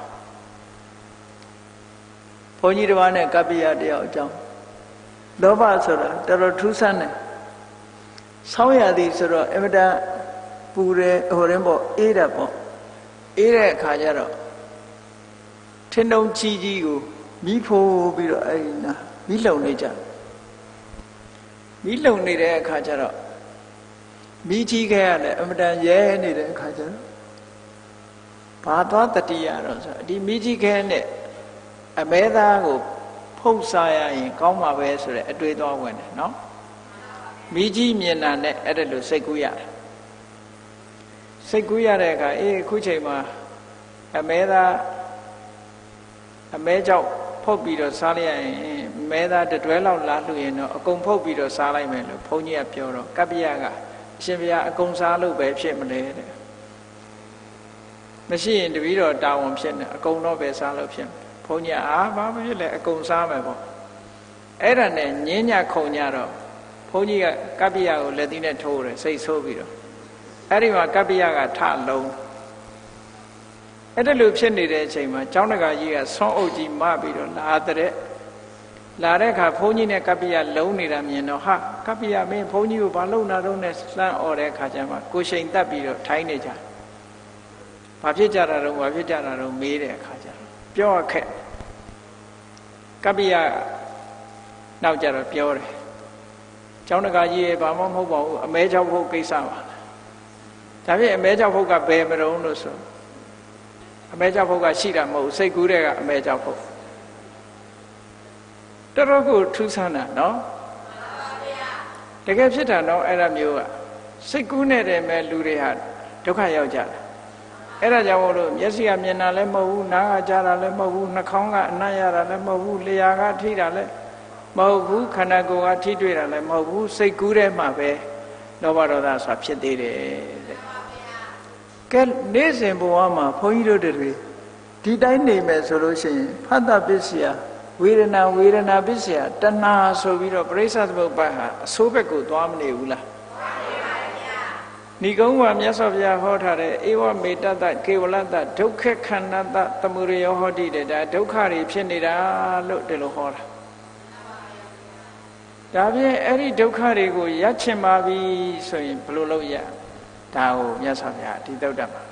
ဘုန်းကြီးတစ်ပါးနဲ့ကပ္ပိယတယောက်အကြောင်းလောဘဆိုတာတော်တော်ထူးဆန်းတယ်ဆောင်းရသည်ဆိုတော့အမတန်ပူတယ်ဟိုရင်ပေါ့အေးတယ်ပေါ့အေးတဲ့အခါကျတော့ထင်းတုံးကြီးကိုမီးဖိုးပြီးတော့အဲ့ဒီနာမီးလုံနေကြမီးလုံနေတဲ့အခါကျတော့မီးကြီးခဲရတယ်အမတန်ရဲနေတဲ့အခါကျတော့ဘာသွားတတိယတော့ဆိုဒီမီးကြီးခဲနဲ့အမဲသားကိုဖုတ်စားရရင်ကောင်းမှာပဲဆိုတဲ့အတွေးသွားဝင်တယ်နော်မီးကြီးမြင်တာနဲ့အဲ့ဒါလိုစိတ်ကူးရတယ်စိတ်ကူးရတဲ့အခါအခုချိန်မှာအမဲကြောက်ဖဖုတ်ပြီးတော့စားလိုက်ရင်မဲသားတွဲလောက်လာလှူရင်တော့အကုန်ဖုတ်ပြီးတော့စားလိုက်မယ်လို့ဘုန်းကြီးကပြောတော့ကပ္ပိယကအရှင်ဘုရားအကုန်စားလို့ပဲဖြစ်မလဲတဲ့မရှိရင်တပည့်တော်တာဝန်ဖြစ်နေအကုန်တော့ပဲစားလို့ဖြစ်ဘုန်းကြီးဘာမှဖြစ်လဲအကုန်စားမယ်ပေါ့အဲ့ဒါနဲ့ညင်းညခုံညတော့ဘုန်းကြီးကကပ္ပိယကိုလက်သီးနဲ့ထိုးတယ်စိတ်ဆိုးပြီးတော့အဲ့ဒီမှာကပ္ပိယကထလုံးအဲ့ဒါလိုဖြစ်နေတဲ့အချိန်မှာကျောင်းတကာကြီးကဆွမ်းအုပ်ကြီးမပြီးတော့လာတဲ့အခါဘုန်းကြီးနဲ့ကပ္ပိယလုံးနေတာမြင်တော့ဟာကပ္ပိယမင်းဘုန်းကြီးကိုဘာလုပ်နာတော့နဲ့လှမ်းអော်တဲ့အခါကျမှကိုရှိန်တက်ပြီးတော့ထိုင်းနေကြဘာဖြစ်ကြတာတော့မေးတဲ့အခါကျတော့ပြောရခက်ကပ္ပိယနောက်ကြတော့ပြောတယ်ကျောင်းတကာကြီးရဲ့ဘာမှမဟုတ်ပါဘူးအမဲချောက်ဖို့ကိစ္စပါဒါဖြင့်အမဲချောက်ဖို့ကဘယ်မတုံးလို့ဆိုအမဲချောက်ဖို့ကရှိတာမဟုတ်စိတ်ကူးတဲ့ကအမဲချောက်ဖို့တော်တော်ကိုထူးဆန်းတာနော်တကယ်ဖြစ်တာတော့အဲ့ဒါမျိုးကစိတ်ကူးနေတဲ့မဲ့လူတွေဟာဒုက္ခရောက်ကြတယ်အဲ့ဒါကြောင့်မို့လို့မျက်စိကမြင်တာလည်းမဟုတ်ဘူးနားကကြားတာလည်းမဟုတ်ဘူးနှာခေါင်းကအနံ့ရတာလည်းမဟုတ်ဘူးလျှာကထိတာလည်းမဟုတ်ဘူးခန္ဓာကိုယ်ကထိတွေ့တာလည်းမဟုတ်ဘူးစိတ်ကူးတဲ့မှာပဲလောဘဒေါသဆိုတာဖြစ်သေးတယ်တဲ့ကဲနေ့စဉ်ဘဝမှာဘုန်းကြီးတို့တွေဒီတိုင်းနေမယ်ဆိုလို့ရှိရင်ဖတ်တာပစ္စယဝေဒနာပစ္စယတဏှာဆိုပြီးတော့ပရိစ္ဆေသမုပ္ပါဟာအဆိုးဘက်ကိုသွားမနေဘူးလားနိဂုံးကမြတ်စွာဘုရားဟောထားတဲ့ဧဝမေတ္တကေဝလတ္တဒုက္ခခန္ဓတသမုဒယောဟောတိတဲ့ဒါဒုက္ခတွေဖြစ်နေတာလို့ဒီလိုဟောတာဒါဖြင့်အဲ့ဒီဒုက္ခတွေကိုရပ်ချင်ပါပြီဆိုရင်ဘယ်လိုလုပ်ရဒါကိုမြတ်စွာဘုရားဒီသုတ္တမှာ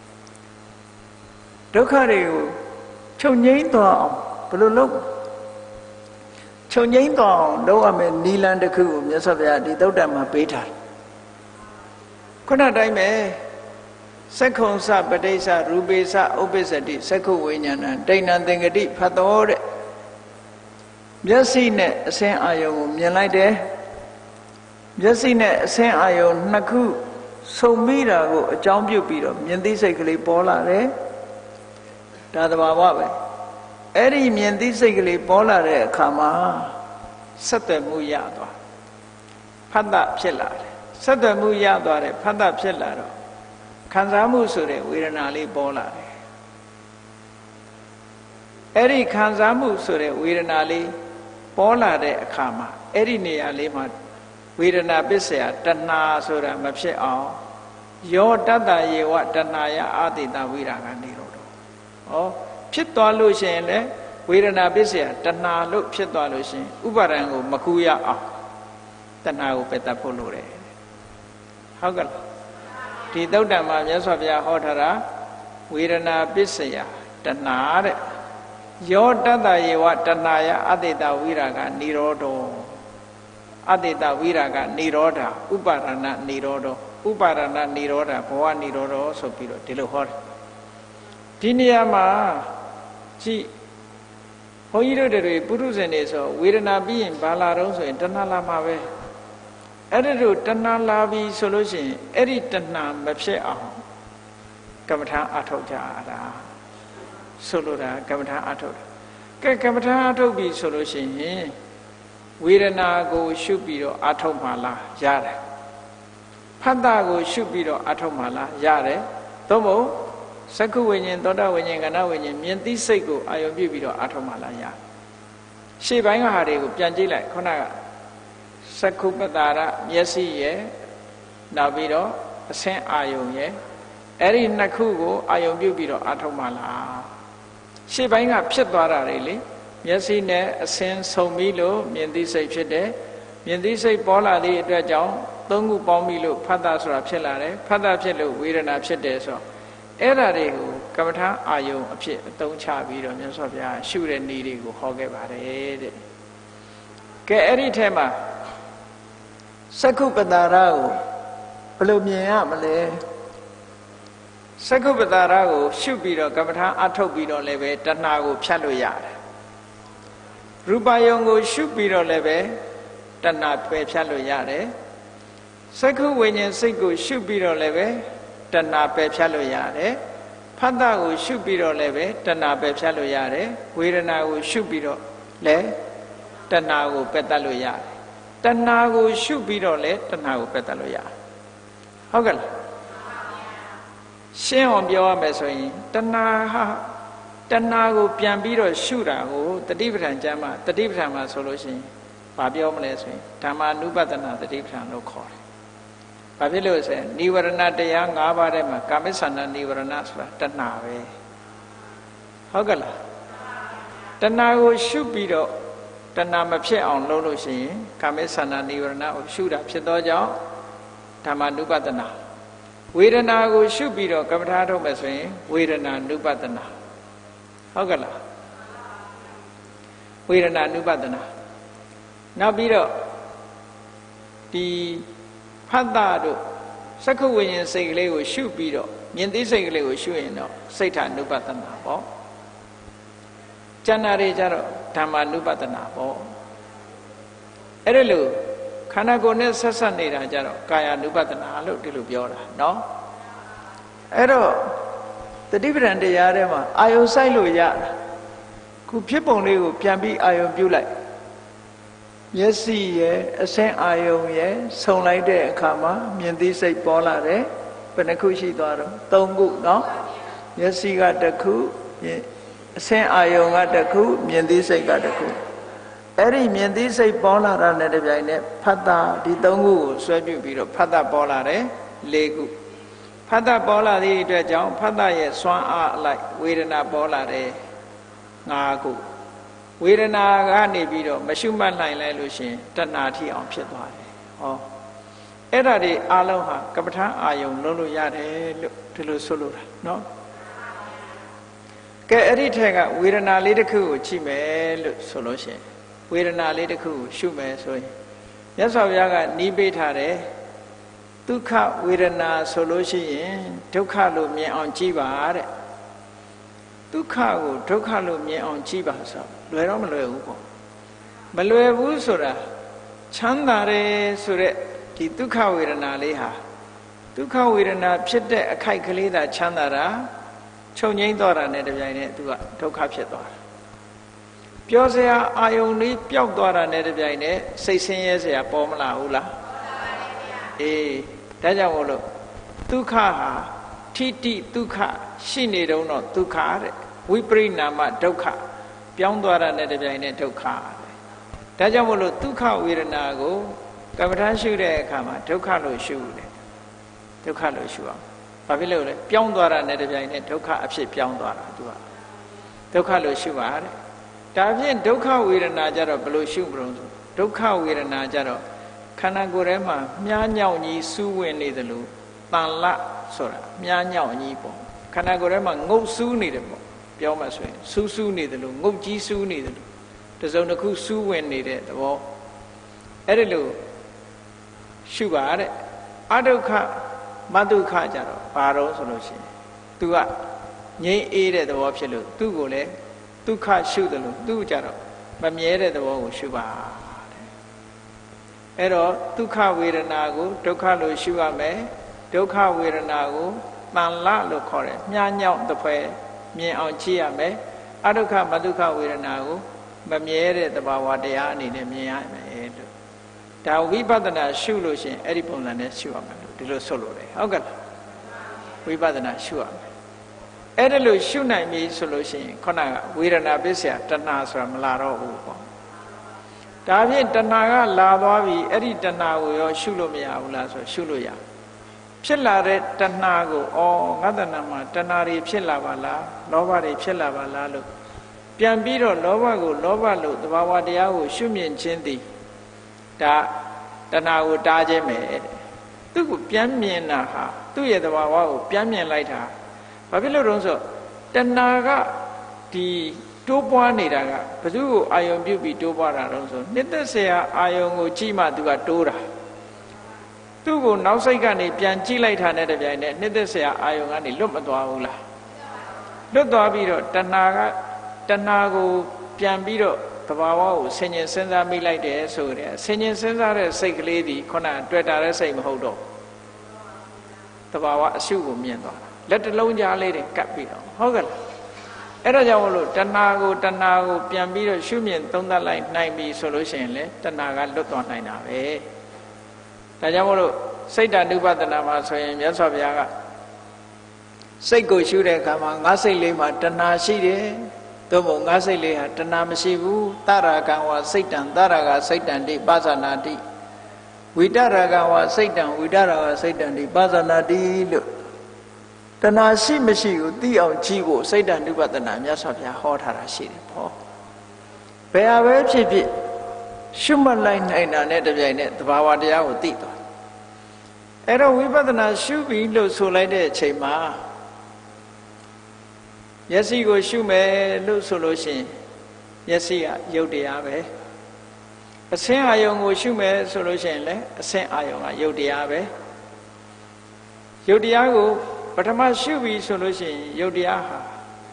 ဒုက္ခတွေကိုချုပ်ငြိမ်းသွားအောင်ဘယ်လိုလုပ်ချုပ်ငြိမ်းသွားအောင်လုပ်ရမယ်နိလန်တစ်ခုကိုမြတ်စွာဘုရားဒီသုတ္တမှာပေးထားတယ်ခုနတိုင်းပဲစက္ခုံစပဋိစ္စရူပေစဥပ္ပစ္စတိစက္ခုဝိညာဏဒိဋ္ဌံသင်္ကတိဖတ်တော်တဲ့မျက်စိနဲ့အစင်းအာယုံကိုမြင်လိုက်တယ်မျက်စိနဲ့အစင်းအာယုံနှစ်ခုစုံမိတာကိုအကြောင်းပြုပြီးတော့မြင်သိစိတ်ကလေးပေါ်လာတယ်ဒါသဘာဝပဲအဲ့ဒီမြင်သိစိတ်ကလေးပေါ်လာတဲ့အခါမှာဆက်သွယ်မှုရသွားဖတ်တာဖြစ်လာတယ်ဆက်သွယ်မှုရသွားတယ်ဖတ်တာဖြစ်လာတော့ခံစားမှုဆိုတဲ့ဝေဒနာလေးပေါ်လာတယ်အဲ့ဒီခံစားမှုဆိုတဲ့ဝေဒနာလေးပေါ်လာတဲ့အခါမှာအဲ့ဒီနေရာလေးမှာဝေဒနာပစ္စယတဏှာဆိုတာမဖြစ်အောင်ယောတတ္တယေဝတဏှာယအာတိတဝိရာဂနေရောတော့ဩဖြစ်သွားလို့ရှိရင်လေဝေဒနာပစ္စယတဏှာလို့ဖြစ်သွားလို့ရှိရင်ဥပါဒံကိုမကူရအောင်တဏှာကိုပယ်တတ်ဖို့လိုတယ်ဟုတ်ကဲ့ဒီသုတ္တမှာမြတ်စွာဘုရားဟောထားတာဝေဒနာပစ္စယတဏှာတဲ့ယောတတ္တယေဝတဏှာယအတိတဝိရာဂနိရောဓအတိတဝိရာဂနိရောဓဥပါဒနာနိရောဓဥပါဒနာနိရောဓဘဝနိရောဓဆိုပြီးတော့ဒီလိုဟောတယ်ဒီနေရာမှာကြည့်ဘုန်းကြီးတို့တွေပုရုဇဉ်တွေဆိုဝေဒနာပြီးရင်ဘာလာတော့ဆိုရင်တဏှာလာမှာပဲအဲ့ဒီလိုတဏှာလာပြီဆိုလို့ရှိရင်အဲ့ဒီတဏှာမဖြစ်အောင်ကမ္မထာအထုတ်ကြတာဆိုလိုတာကမ္မထာအထုတ်ကဲကမ္မထာအထုတ်ပြီဆိုလို့ရှိရင်ဝေဒနာကိုရှုပြီးတော့အထုတ်မှလားရတယ်ဖတ်တာကိုရှုပြီးတော့အထုတ်မှလားရတယ်သို့မဟုတ်စက္ခုဝိညာဉ်သောတာဝိညာဉ်ကဏဝိညာဉ်မြင်သိစိတ်ကိုအာရုံပြုပြီးတော့အထုတ်မှလားရရှေ့ပိုင်းကဟာတွေကိုပြန်ကြည့်လိုက်ခုနကစက္ခုပတာရမျက်စိရဲ့နောက်ပြီးတော့အဆင်းအာယုံရဲ့အဲ့ဒီနှစ်ခုကိုအာယုံပြုပြီးတော့အထုတ်မှလားရှေ့ပိုင်းကဖြစ်သွားတာတွေလေမျက်စိနဲ့အဆင်းဆုံပြီးလို့မြင်သိစိတ်ဖြစ်တယ်မြင်သိစိတ်ပေါ်လာသည့်အတွက်ကြောင့်သုံးခုပေါင်းပြီးလို့ဖတ်တာဆိုတာဖြစ်လာတယ်ဖတ်တာဖြစ်လို့ဝေဒနာဖြစ်တယ်ဆိုတော့အဲ့ဒါတွေကိုကမ္မထာအာယုံအဖြစ်အသုံးချပြီးတော့မြတ်စွာဘုရားရှုတဲ့နည်းတွေကိုဟောခဲ့ပါတယ်တဲ့ကဲအဲ့ဒီထဲမှာစက္ခုပတာရကိုဘယ်လိုမြင်ရမလဲစက္ခုပတာရကိုရှုပြီးတော့ကမ္မထာအထုတ်ပြီးတော့လည်းပဲတဏှာကိုဖြတ်လို့ရတယ်ရူပယုံကိုရှုပြီးတော့လည်းပဲတဏှာပယ်ဖြတ်လို့ရတယ်စက္ခုဝိညာဉ်စိတ်ကိုရှုပြီးတော့လည်းပဲတဏှာပယ်ဖြတ်လို့ရတယ်ဖတ်တာကိုရှုပြီးတော့လည်းပဲတဏှာပယ်ဖြတ်လို့ရတယ်ဝေဒနာကိုရှုပြီးတော့လည်းတဏှာကိုပယ်တတ်လို့ရတယ်တဏှာကိုရှုပြီးတော့လည်းတဏှာကိုပယ်တတ်လို့ရတယ်ဟုတ်ကဲ့လားရှင်းအောင်ပြောရမယ်ဆိုရင်တဏှာဟာတဏှာကိုပြန်ပြီးတော့ရှုတာကိုတတိပဋ္ဌာန်ကျမ်းမှာတတိပဋ္ဌာန်မှာဆိုလို့ရှိရင်ဘာပြောမလဲဆိုရင်ဓမ္မာနုပဒနာတတိပဋ္ဌာန်လို့ခေါ်တယ်ဘာဖြစ်လို့ဆိုရင်နိဝရဏတရား၅ပါးထဲမှာကာမိသန္တာနိဝရဏဆိုတာတဏှာပဲဟုတ်ကဲ့လားတဏှာကိုရှုပြီးတော့တဏှာမဖြစ်အောင်လုပ်လို့ရှိရင်ကာမိသန္တာနိဝရဏကိုရှုတာဖြစ်သောကြောင့်ဓမ္မာနုပဒနာဝေဒနာကိုရှုပြီးတော့ကမ္မထာထုတ်မယ်ဆိုရင်ဝေဒနာနုပဒနာဟုတ်ကဲ့လားဝေဒနာနုပဒနာနောက်ပြီးတော့ဒီဖတ်တာတို့စက္ခုဝိညာဉ်စိတ်ကလေးကိုရှုပြီးတော့မြင်သိစိတ်ကလေးကိုရှုရင်တော့စိတ်ဓာနုပဒနာပေါ့ကျန်တာတွေကြတော့ဓမ္မာနုပဒနာပေါ့အဲ့ဒါလို့ခန္ဓာကိုယ်နဲ့ဆက်ဆက်နေတာကြတော့ကာယ ानु ပဒနာလို့ဒီလိုပြောတာเนาะအဲ့တော့တတိပဋ္ဌာန်တရားထဲမှာအာယုံစိုက်လို့ရတာခုဖြစ်ပုံလေးကိုပြန်ပြီးအာယုံပြုတ်လိုက်မျက်စိရဲ့အဆင်းအာယုံရဲ့ဆုံလိုက်တဲ့အခါမှာမြင်သိစိတ်ပေါ်လာတယ်ဘယ်နှခုရှိသွားတော့၃ခုเนาะမျက်စိကတစ်ခုအဆင်းအာယုံကတစ်ခုမြင်သိစိတ်ကတစ်ခုအဲ့ဒီမြင်သိစိတ်ပေါ်လာတာနဲ့တပြိုင်နက်ဖတ်တာဒီ၃ခုကိုဆွဲပြုပြီးတော့ဖတ်တာပေါ်လာတယ်၄ခုဖတ်တာပေါ်လာသည့်အတွက်ကြောင့်ဖတ်တာရဲ့စွမ်းအားအလိုက်ဝေဒနာပေါ်လာတယ်၅ခုဝေဒနာကနေပြီးတော့မရှုမှတ်နိုင်လိုက်လို့ရှင်တဏှာထိအောင်ဖြစ်သွားတယ်ဟောအဲ့ဒါတွေအလုံးဟာကပ္ပဋ္ဌာန်းအာယုံလုံးလို့ရတယ်လို့ဒီလိုဆိုလိုတာเนาะကဲအဲ့ဒီထက်ကဝေဒနာလေးတစ်ခုကိုကြည့်မယ်လို့ဆိုလို့ရှင်ဝေဒနာလေးတစ်ခုကိုရှုမယ်ဆိုရင်မြတ်စွာဘုရားကနီးပေးထားတယ်ဒုက္ခဝေဒနာဆိုလို့ရှိရင်ဒုက္ခလို့မြင်အောင်ကြည့်ပါတဲ့ဒုက္ခကိုဒုက္ခလို့မြင်အောင်ကြည့်ပါဆိုလွယ်တော့မလွယ်ဘူးပေါ့မလွယ်ဘူးဆိုတာချမ်းသာတယ်ဆိုတဲ့ဒီဒုက္ခဝေဒနာလေးဟာဒုက္ခဝေဒနာဖြစ်တဲ့အခိုက်ကလေးသာချမ်းသာတာချုပ်ငိမ့်သွားတာနဲ့တပြိုင်နက်သူကဒုက္ခဖြစ်သွားတာပြောစရာအာယုန်လေးပျောက်သွားတာနဲ့တပြိုင်နက်စိတ်ဆင်းရဲစရာပေါ်မလာဘူးလားအေးဒါကြောင့်မို့လို့ဒုက္ခဟာထိတိဒုက္ခရှိနေတုံးတော့ဒုက္ခတဲ့ဝိပရိနာမဒုက္ခပြောင်းသွားတာနဲ့တပြိုင်နက်ဒုက္ခဒါကြောင့်မို့လို့ဒုက္ခဝေဒနာကိုကမ္မထာရှုတဲ့အခါမှာဒုက္ခလို့ရှုတယ်ဒုက္ခလို့ရှုအောင်ဘာဖြစ်လို့လဲပြောင်းသွားတာနဲ့တပြိုင်နက်ဒုက္ခအဖြစ်ပြောင်းသွားတာသူကဒုက္ခလို့ရှုပါတဲ့ဒါဖြင့်ဒုက္ခဝေဒနာကြတော့ဘယ်လိုရှုမလို့ဆိုဒုက္ခဝေဒနာကြတော့ခန္ဓာကိုယ်ထဲမှာမြားညောင်ကြီးစူးဝင်နေသလိုတန်လဆိုတာမြားညောင်ကြီးပေါ့ခန္ဓာကိုယ်ထဲမှာငုတ်စူးနေတယ်ပေါ့ပြောမှဆိုရင်စူးစူးနေသလိုငုတ်ကြီးစူးနေသလိုတစုံတစ်ခုစူးဝင်နေတဲ့သဘောအဲ့ဒီလိုရှုပါတဲ့အဒုက္ခမဒုက္ခကြတော့ဘာတော့ဆိုလို့ရှိရင် तू ကငြိမ်းအေးတဲ့သဘောဖြစ်လို့သူ့ကိုလည်းဒုက္ခရှုတယ်လို့သူ့ကြတော့မမြဲတဲ့သဘောကိုရှုပါတဲ့အဲ့တော့ဒုက္ခဝေဒနာကိုဒုက္ခလို့ရှုရမယ်ဒုက္ခဝေဒနာကိုတန်လလို့ခေါ်တယ်မြားညောင်းတစ်ဖွဲမြင်အောင်ကြည့်ရမယ်အဒုက္ခမဒုက္ခဝေဒနာကိုမမြဲတဲ့သဘာဝတရားအနေနဲ့မြင်ရမယ်လို့ဒါဝိပဿနာရှုလို့ရှင်အဲ့ဒီပုံစံနဲ့ရှုရမယ်လို့ဒီလိုဆိုလို့တယ်ဟုတ်ကဲ့လားဝိပဿနာရှုရမယ်အဲ့ဒါလို့ရှုနိုင်ပြီဆိုလို့ရှိရင်ခုနကဝေဒနာပစ္စယတဏှာဆိုတာမလာတော့ဘူးပေါ့ဒါဖြင့်တဏှာကလာသွားပြီအဲ့ဒီတဏှာကိုရောရှုလို့မရဘူးလားဆိုရှုလို့ရဖြစ်လာတဲ့တဏှာကိုငါတဏှာမှာတဏှာတွေဖြစ်လာပါလားလောဘတွေဖြစ်လာပါလားလို့ပြန်ပြီးတော့လောဘကိုလောဘလို့သဘာဝတရားကိုရှုမြင်ခြင်းသည်ဒါတဏှာကိုတားခြင်းပဲသူ့ကိုပြန်မြင်တာဟာသူ့ရဲ့သဘာဝကိုပြန်မြင်လိုက်တာဘာဖြစ်လို့တုံးဆိုတဏှာကဒီတိုးပွားနေတာကဘယ်သူကိုအာယုံပြုတ်ပြီးတိုးပွားတာတုံးဆိုနှစ်သက်เสียအာယုံကိုကြည့်မှသူကတိုးတာသူ့ကိုနောက်စိတ်ကနေပြန်ကြည့်လိုက်တာနဲ့တပြိုင်နက်နှစ်သက်เสียအာယုံကနေလွတ်မသွားဘူးလားလွတ်သွားပြီးတော့တဏှာကိုပြန်ပြီးတော့သဘာဝကိုဆင်ញင်စဉ်းစားမိလိုက်တယ်ဆိုတဲ့ဆင်ញင်စဉ်းစားတဲ့စိတ်ကလေးဒီခုနတွေ့တာတဲ့စိတ်မဟုတ်တော့သဘာဝအရှုကိုမြင်သွားတာလက်တစ်လုံးကြားလေးတွေကပ်ပြီးတော့ဟုတ်ကဲ့အဲ့ဒါကြောင့်မလို့တဏှာကိုပြန်ပြီးတော့ရှုမြင်သုံးသပ်လိုက်နိုင်ပြီဆိုလို့ရှိရင်လေတဏှာကလွတ်သွားနိုင်တာပဲဒါကြောင့်မလို့စိတ်တ ानु ပဒနာမှာဆိုရင်မြတ်စွာဘုရားကစိတ်ကိုရှုတဲ့အခါမှာငါးစိတ်လေးမှာတဏှာရှိတယ်သို့မဟုတ်ငါးစိတ်လေးဟာတဏှာမရှိဘူးတရာကံဝစိတ်တံတရာကစိတ်တံတိပါဇာနာတိဝိတရာကဝစိတ်တံဝိတရာကစိတ်တံတိပါဇာနာတိလို့တဏှာရှိမရှိကိုသိအောင်ကြည့်ဖို့စိတ်တ ानु ပဒနာမြတ်စွာဘုရားဟောထားတာရှိတယ်ပေါ့ဘယ်ဟာပဲဖြစ်ဖြစ်ရှုမှတ်လိုက်နိုင်တာနဲ့တပြိုင်နက်သဘာဝတရားကိုသိသွားအဲ့တော့ဝိပဿနာရှုပြီးလို့ဆိုလိုက်တဲ့အချိန်မှာမျက်စိကိုရှုမယ်လို့ဆိုလို့ရှိရင်မျက်စိကရုပ်တရားပဲအဆင်းအာယုံကိုရှုမယ်ဆိုလို့ရှိရင်လည်းအဆင်းအာယုံကရုပ်တရားပဲရုပ်တရားကိုပထမရှုပြီးဆိုလို့ရှိရင်ရုပ်တရားဟာ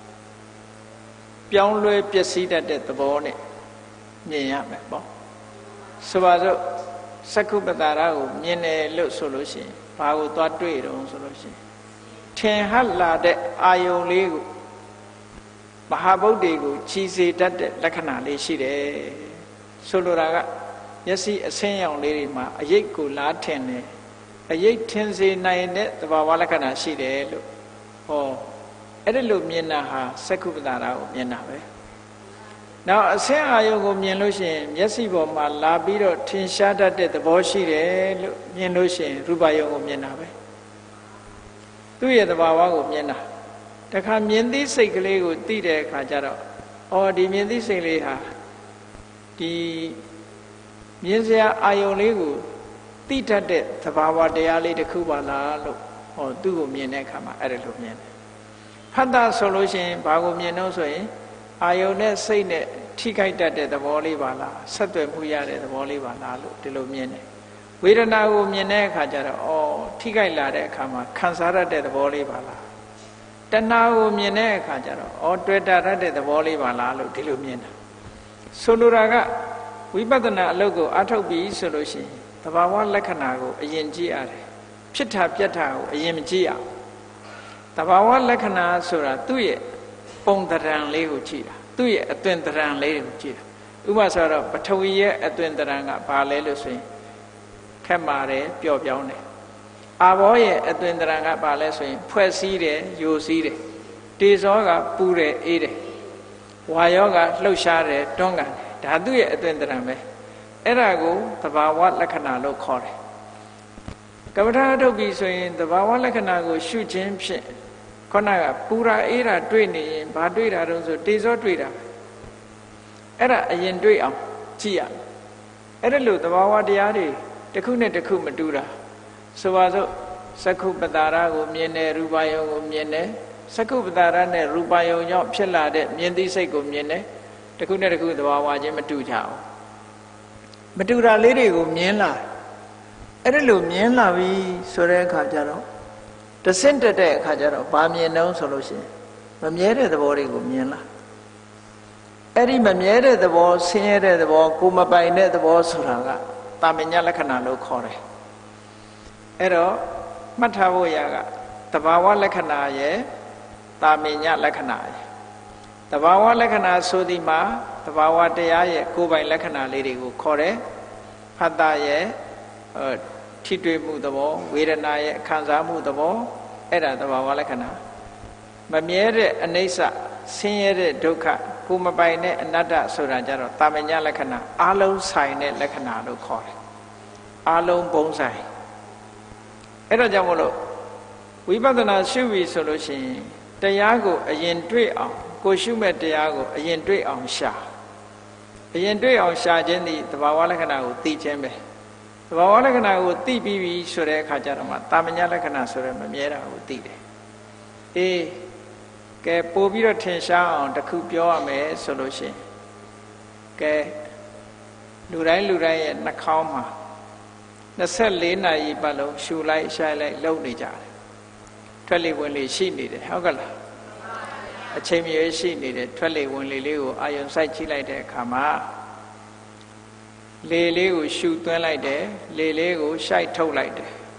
ပြောင်းလဲပျက်စီးတတ်တဲ့သဘောနဲ့မြင်ရမယ်ပေါ့ဆိုပါစို့စက္ခုပ္ပတာရကိုမြင်တယ်လို့ဆိုလို့ရှိရင်ဘာကိုသွားတွေ့တုံးဆိုလို့ရှိရင်ထင်ဟပ်လာတဲ့အာယုံလေးကိုမဟာဗုဒ္ဓေကိုခြီးစေတတ်တဲ့လက္ခဏာလေးရှိတယ်ဆိုလိုတာကမျက်စိအဆင်းရောင်လေးတွေမှာအရိပ်ကိုလားထင်တယ်အရိပ်ထင်စေနိုင်တဲ့သဘာဝလက္ခဏာရှိတယ်လို့ဟောအဲ့ဒီလိုမြင်တာဟာစက္ခုပ္ပတာရကိုမြင်တာပဲနောက်အဆင်းအာယုံကိုမြင်လို့ရှိရင်မျက်စိပေါ်မှာလာပြီးတော့ထင်ရှားတတ်တဲ့သဘောရှိတယ်လို့မြင်လို့ရှိရင်ရူပယုံကိုမြင်တာပဲသူ့ရဲ့သဘာဝကိုမြင်တာတခါမြင်သိစိတ်ကလေးကိုသိတဲ့အခါကျတော့အော်ဒီမြင်သိစိတ်လေးဟာဒီမြင်စရာအာယုံလေးကိုသိတတ်တဲ့သဘာဝတရားလေးတစ်ခုပါလားလို့ဟောသူ့ကိုမြင်တဲ့အခါမှာအဲ့ဒါလိုမြင်တယ်ဖတ်တာဆိုလို့ရှိရင်ဘာကိုမြင်တော့ဆိုရင်အာယုံနဲ့စိတ်နဲ့ထိခိုက်တတ်တဲ့သဘောလေးပါလားဆက်သွယ်မှုရတဲ့သဘောလေးပါလားလို့ဒီလိုမြင်တယ်ဝေဒနာကိုမြင်တဲ့အခါကျတော့အော်ထိခိုက်လာတဲ့အခါမှာခံစားရတဲ့သဘောလေးပါလားတဏှာကိုမြင်တဲ့အခါကျတော့အော်တွေ့တာရတဲ့သဘောလေးပါလားလို့ဒီလိုမြင်တာဆိုလိုတာကဝိပဿနာအလုပ်ကိုအထောက်ပြီးဆိုလို့ရှိရင်သဘာဝလက္ခဏာကိုအရင်ကြည့်ရတယ်ဖြစ်တာပြက်တာကိုအရင်မကြည့်အောင်သဘာဝလက္ခဏာဆိုတာသူ့ရဲ့ပုံသဏ္ဍာန်လေးကိုကြည့်တာသူ့ရဲ့အသွင်သဏ္ဍာန်လေးကိုကြည့်တာဥပမာဆိုတော့ပထဝီရဲ့အသွင်သဏ္ဍာန်ကဘာလဲလို့ဆိုရင်ခက်မာတယ်ပျော့ပြောင်းတယ်အာဘောရဲ့အသွင်သဏ္ဍာန်ကဘာလဲဆိုရင်ဖွဲ့စည်းတယ်ယိုစည်းတယ်တေဇောကပူတယ်အေးတယ်ဝါယောကလှုပ်ရှားတယ်တွန်းကန်တယ်ဒါသူ့ရဲ့အသွင်သဏ္ဍာန်ပဲအဲ့ဒါကိုသဘာဝလက္ခဏာလို့ခေါ်တယ်ကမ္မထာထုတ်ပြီးဆိုရင်သဘာဝလက္ခဏာကိုရှုခြင်းဖြင့်ခုနကပူရာအေးရာတွေ့နေရင်ဘာတွေ့တာတုံးဆိုတေဇောတွေ့တာအဲ့ဒါအရင်တွေ့အောင်ကြည့်ရအဲ့ဒါလို့သဘာဝတရားတွေတစ်ခုနဲ့တစ်ခုမတူတာဆိုပါစို့စက္ခုပ္ပတာရကိုမြင်တယ်ရူပယုံကိုမြင်တယ်စက္ခုပ္ပတာရနဲ့ရူပယုံကြောင့်ဖြစ်လာတဲ့မြင်သိစိတ်ကိုမြင်တယ်တစ်ခုနဲ့တစ်ခုသဘာဝချင်းမတူကြဘူးမတူတာလေးတွေကိုမြင်လာအဲ့ဒါလို့မြင်လာပြီဆိုတဲ့အခါကျတော့တဆင့်တက်တဲ့အခါကျတော့ဗာမြင်တော့ဆိုလို့ရှိရင်မမြဲတဲ့သဘောတွေကိုမြင်လာအဲ့ဒီမမြဲတဲ့သဘောဆင်းရဲတဲ့သဘောကိုမပိုင်တဲ့သဘောဆိုတာကတာမညလက္ခဏာလို့ခေါ်တယ်အဲ့တော့မှတ်ထားဖို့ရကသဘာဝလက္ခဏာရဲ့တာမညလက္ခဏာရဲ့သဘာဝလက္ခဏာဆိုဒီမှာသဘာဝတရားရဲ့ကိုယ်ပိုင်လက္ခဏာလေးတွေကိုခေါ်တယ်ဖတ်တာရဲ့ထိတွေ့မှုသဘောဝေဒနာရဲ့ခံစားမှုသဘောအဲ့ဒါသဘာဝလက္ခဏာမမြဲတဲ့အနိစ္စဆင်းရဲတဲ့ဒုက္ခကိုမပိုင်တဲ့အနတ္တဆိုတာကြတော့တာမညလက္ခဏာအလုံးဆိုင်တဲ့လက္ခဏာလို့ခေါ်တယ်အလုံးပုံဆိုင်အဲ့တော့ကြောင့်မလို့ဝိပဿနာရှုပြီဆိုလို့ရှိရင်တရားကိုအရင်တွေ့အောင်ကိုရှုမဲ့တရားကိုအရင်တွေ့အောင်ရှာအရင်တွေ့အောင်ရှာခြင်းသည်သဘာဝလက္ခဏာကိုသိခြင်းပဲသဘာဝလက္ခဏာကိုသိပြီးပြီဆိုတဲ့အခါကျတော့မှတာမညလက္ခဏာဆိုရဲမမြဲတာကိုသိတယ်အေးကဲပို့ပြီးတော့ထင်ရှားအောင်တစ်ခုပြောရမယ်ဆိုလို့ရှိရင်ကဲလူတိုင်းရဲ့နှာခေါင်းမှာ24နာရီပတ်လုံးရှူလိုက်ရှိုက်လိုက်လှုပ်နေကြတယ်ထွက်လေဝင်လေရှိနေတယ်ဟုတ်ကလားအချိန်မြဲရှိနေတယ်ထွက်လေဝင်လေလေးကိုအာယုံစိုက်ကြည့်လိုက်တဲ့အခါမှာလေလေးကိုရှူသွင်းလိုက်တယ်လေလေးကိုရှိုက်ထုတ်လိုက်တယ်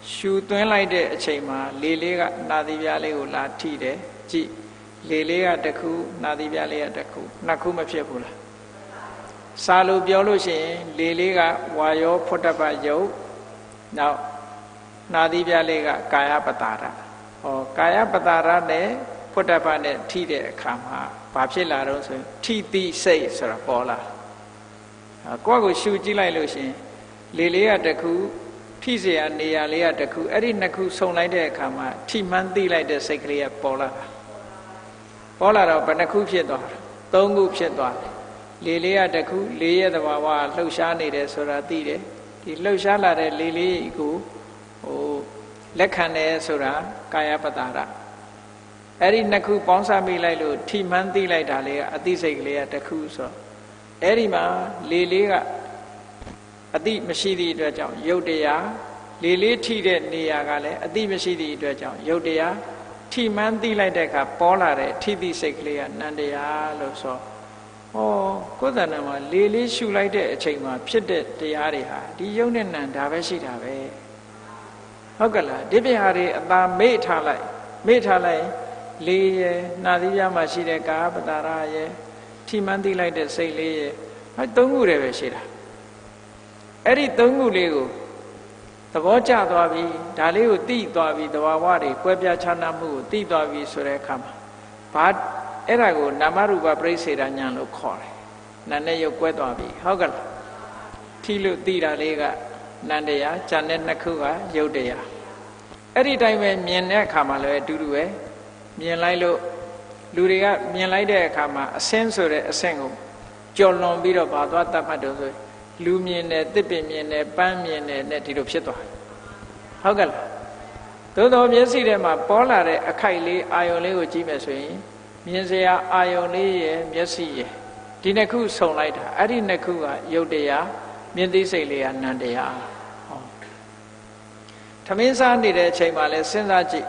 ရှူသွင်းလိုက်တဲ့အချိန်မှာလေလေးကနာသီးပြားလေးကိုလာထိတယ်ကြည့်လေလေးကတစ်ခုနာသီးပြားလေးကတစ်ခုနှစ်ခုမဖြစ်ဘူးလားစာလို့ပြောလို့ရှိရင်လေလေးကဝါယောဖွတ်တပယုတ်နောက်နာသီးပြားလေးကကာယပတာရဟောကာယပတာရနဲ့ဖွတ်တပနဲ့ထိတဲ့အခါမှာဘာဖြစ်လာတော့ဆိုရင်ထိတိစိတ်ဆိုတာပေါ်လာကိုယ့်ကိုရှူကြည့်လိုက်လို့ရှိရင်လေလေးကတစ်ခုထိเสียနေရာလေးကတစ်ခုအဲ့ဒီနှစ်ခုစုံလိုက်တဲ့အခါမှာထိမှန်းသိလိုက်တဲ့စိတ်ကလေးကပေါ်လာတော့ဘယ်နှခုဖြစ်သွားလဲသုံးခုဖြစ်သွားတယ်လေလေးကတစ်ခုလေးရဲ့သဘာဝလှုပ်ရှားနေတယ်ဆိုတာသိတယ်ဒီလှုပ်ရှားလာတဲ့လေလေးကိုလက်ခံတယ်ဆိုတာကာယပတာရအဲ့ဒီနှစ်ခုပေါင်းစပ်မိလိုက်လို့ထိမှန်းသိလိုက်တာလေးကအသိစိတ်ကလေးကတစ်ခုဆိုအဲ့ဒီမှာလေလေးကအတိမရှိသည့်အတွက်ကြောင့်ယုတ်တရားလေလေးထိတဲ့နေရာကလည်းအတိမရှိသည့်အတွက်ကြောင့်ယုတ်တရားထိမှန်းသိလိုက်တဲ့အခါပေါ်လာတဲ့ထိသည့်စိတ်ကလေးကနန္တရားလို့ဆိုဟောကိုယ်တဏ္ဍာမှာလေလေးရှူလိုက်တဲ့အချိန်မှာဖြစ်တဲ့တရားတွေဟာဒီယုတ်နဲ့နံဒါပဲရှိတာပဲဟုတ်ကလားဒီပြဟာတွေအသာမေ့ထားလိုက်လေရယ်နာသီးပြားမှာရှိတဲ့ကာပတာရရယ်ထိမှန်းသိလိုက်တဲ့စိတ်လေးရယ်အဲသုံးခုတည်းပဲရှိတာအဲ့ဒီသုံးခုလေးကိုသဘောကျသွားပြီဒါလေးကိုသိသွားပြီသဘာဝတွေကွဲပြားခြားနားမှုကိုသိသွားပြီဆိုတဲ့အခါမှာဘာအဲ့ဒါကိုနာမရူပပရိစ္ဆေဒဉာဏ်လို့ခေါ်တယ်နာနဲ့ရုပ်ကွဲသွားပြီဟုတ်ကလားထိလို့သိတာလေးကနန္တရားဉာဏ်နဲ့နှစ်ခုကယုတ်တရားအဲ့ဒီတိုင်းပဲမြင်တဲ့အခါမှာလည်းအတူတူပဲမြင်လိုက်လို့လူတွေကမြင်လိုက်တဲ့အခါမှာအစင်းဆိုတဲ့အဆင့်ကိုကြော်လွန်ပြီးတော့ဘာသွားတတ်မှတ်တော့ဆိုလူမြင်တယ်တစ်ပင်မြင်တယ်ပန်းမြင်တယ်နဲ့ဒီလိုဖြစ်သွားဟုတ်ကဲ့လားသို့တော်မျက်စိထဲမှာပေါ်လာတဲ့အခိုက်လေးအာယုံလေးကိုကြည့်မယ်ဆိုရင်မြင်စရာအာယုံလေးရဲ့မျက်စိရဲ့ဒီနှစ်ခုစုံလိုက်တာအဲ့ဒီနှစ်ခုကယုတ်တရားမြင်သိစိတ်လေးကနန္တရားဟောထမင်းစားနေတဲ့အချိန်မှာလဲစဉ်းစားကြည့်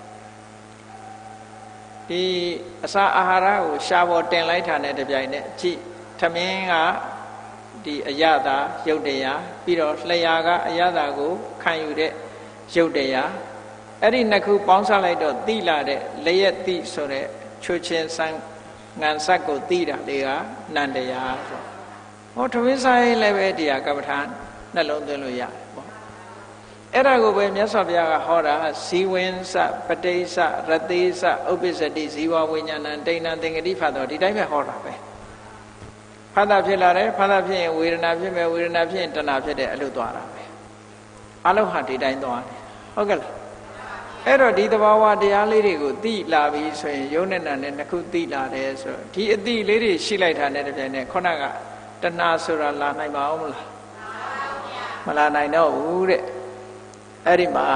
ဒီအစာအာဟာရကိုရှားပေါ်တင်လိုက်တာနဲ့တပြိုင်နက်ကြည့်ထမင်းကဒီအယတာယုတ်တရားပြီးတော့လျှာကအယတာကိုခံယူတဲ့ယုတ်တရားအဲ့ဒီနှစ်ခုပေါင်းစပ်လိုက်တော့သိလာတဲ့လျက်သိဆိုတဲ့ချွချင်းဆန်းငံဆက်ကိုသိတာလေးကနန္တရားဆိုဟောထမင်းစားရင်လည်းပဲတရားကပ္ပထာနှလုံးသွင်းလို့ရတယ်ပေါ့အဲ့ဒါကိုပဲမြတ်စွာဘုရားကဟောတာဇီဝင်းစပဋိစ္စရတိစ္စဥပ္ပစ္စတိဇီဝဝိညာဏဒိဋ္ဌံသင်္ကတိဖတ်တော့ဒီတိုင်းပဲဟောတာပဲဖတ်တာဖြစ်လာတယ်ဖတ်တာဖြစ်ရင်ဝေဒနာဖြစ်မယ်ဝေဒနာဖြစ်ရင်တဏှာဖြစ်တယ်အဲ့လိုသွားတာပဲအလုံးဟာဒီတိုင်းသွားတယ်ဟုတ်ကဲ့လားအဲ့တော့ဒီသဘာဝတရားလေးတွေကိုသိလာပြီဆိုရင်ယုံနဲ့နာနဲ့နှစ်ခုသိလာတယ်ဆိုတော့ဒီအသိလေးတွေရှိလိုက်တာနဲ့တပြိုင်နက်ခုနကတဏှာဆိုတာလာနိုင်ပါအောင်မလားမလာနိုင်တော့ဘူးတဲ့အဲ့ဒီမှာ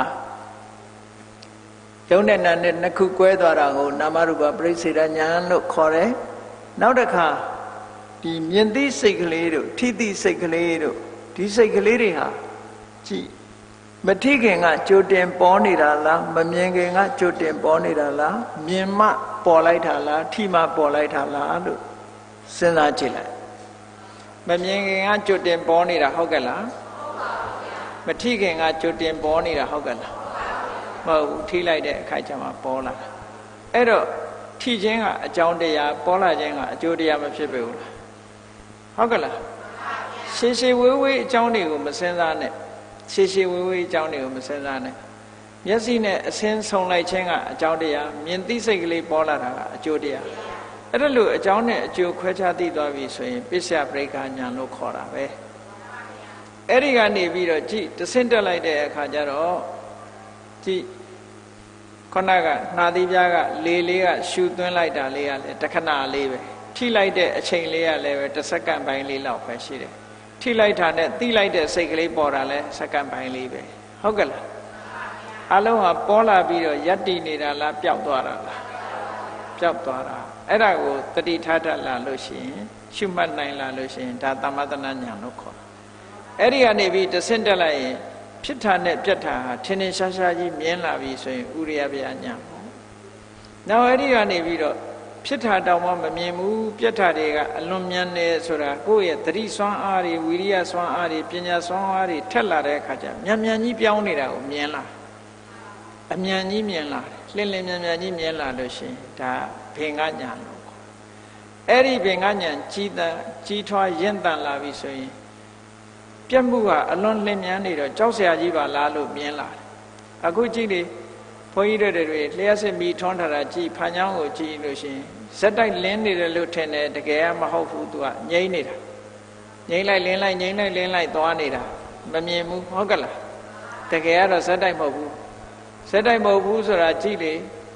ယုံနဲ့နာနဲ့နှစ်ခုကွဲသွားတာကိုနာမရူပပရိစ္ဆေဒဉာဏ်လို့ခေါ်တယ်နောက်တစ်ခါဒီမြင်သိစိတ်ကလေးတို့ထိသိစိတ်ကလေးတို့ဒီစိတ်ကလေးတွေဟာကြည်မထိခင်ကကြိုတင်ပေါ်နေတာလားမမြင်ခင်ကကြိုတင်ပေါ်နေတာလားမြင်မှပေါ်လိုက်တာလားထိမှပေါ်လိုက်တာလားလို့စဉ်းစားကြည့်လိုက်မမြင်ခင်ကကြိုတင်ပေါ်နေတာဟုတ်ကဲ့လားမထိခင်ကကြိုတင်ပေါ်နေတာဟုတ်ကဲ့လားမဟုတ်ဘူးထိလိုက်တဲ့အခါကျမှပေါ်လာတာအဲ့တော့ထိခြင်းကအကြောင်းတရားပေါ်လာခြင်းကအကျိုးတရားမဖြစ်ပေဘူးလားဟုတ်ကဲ့လားရှေရှေဝေးဝေးအကြောင်းတွေကိုမစဉ်းစားနဲ့ရှေရှေဝေးဝေးအကြောင်းတွေကိုမစဉ်းစားနဲ့မျက်စိနဲ့အစင်းဆုံလိုက်ခြင်းကအကြောင်းတရားမြင်သိစိတ်ကလေးပေါ်လာတာကအကျိုးတရားအဲ့ဒါလို့အကြောင်းနဲ့အကျိုးခွဲခြားသိသွားပြီဆိုရင်ပစ္စယပရိက္ခဉာဏ်လို့ခေါ်တာပဲအဲ့ဒီကနေပြီးတော့ကြည့်တဆင့်တက်လိုက်တဲ့အခါကျတော့ကြည့်ခုနကနှာသီးပြားကလေလေးကရှူသွင်းလိုက်တာလေးကလည်းတခဏလေးပဲထိလိုက်တဲ့အချိန်လေးကလည်းပဲတစ်စက္ကန့်ပိုင်းလေးလောက်ပဲရှိတယ်ထိလိုက်တာနဲ့သိလိုက်တဲ့စိတ်ကလေးပေါ်တာလဲစက္ကန့်ပိုင်းလေးပဲဟုတ်ကဲ့လားအလုံးဟာပေါ်လာပြီးတော့ယက်တည်နေတာလားပျောက်သွားတာလားပျောက်သွားတာအဲ့ဒါကိုတတိထားတတ်လာလို့ရှိရင်ရှုမှတ်နိုင်လာလို့ရှိရင်ဒါသမထနာဉာဏ်လို့ခေါ်အဲ့ဒီကနေပြီးတဆင့်တက်လိုက်ရင်ဖြစ်တာနဲ့ပြတ်တာဟာထင်ထင်ရှားရှားကြီးမြင်လာပြီဆိုရင်ဥရိယဗျာဉာဏ်ပေါ့နောက်အဲ့ဒီကနေပြီးတော့ဖြစ်တာတောင်မှမမြင်ဘူးပြတ်တာတွေကအလွန်မြန်နေဆိုတာကိုယ့်ရဲ့သတိစွမ်းအားတွေဝိရိယစွမ်းအားတွေပညာစွမ်းအားတွေထက်လာတဲ့အခါကျမြန်မြန်ကြီးပြောင်းနေတာကိုမြင်လာအမြန်ကြီးမြင်လာတယ်လင်းလင်းမြန်မြန်ကြီးမြင်လာလို့ရှိရင်ဒါဘင်္ဂညာလို့ခေါ်အဲ့ဒီဘင်္ဂညာကြီးထွားရင့်တန်လာပြီဆိုရင်ပြတ်မှုကအလွန်လင်းမြန်နေတော့ကြောက်စရာကြီးပါလားလို့မြင်လာတယ်အခုကြည့်လေဘုန်းကြီးတွေလျှက်စစ်မီထွန်းထားတာကြည့်ဖန်ချောင်းကိုကြည့်လို့ရှိရင်ဇက်တိုက်လင်းနေတယ်လို့ထင်တယ်တကယ်ကမဟုတ်ဘူးသူကငြိမ့်နေတာငြိမ့်လိုက်လင်းလိုက်ငြိမ့်လိုက်လင်းလိုက်သွားနေတာမမြင်ဘူးဟုတ်ကလားတကယ်ကတော့ဇက်တိုက်မဟုတ်ဘူးဇက်တိုက်မဟုတ်ဘူးဆိုတာကြည့်လေ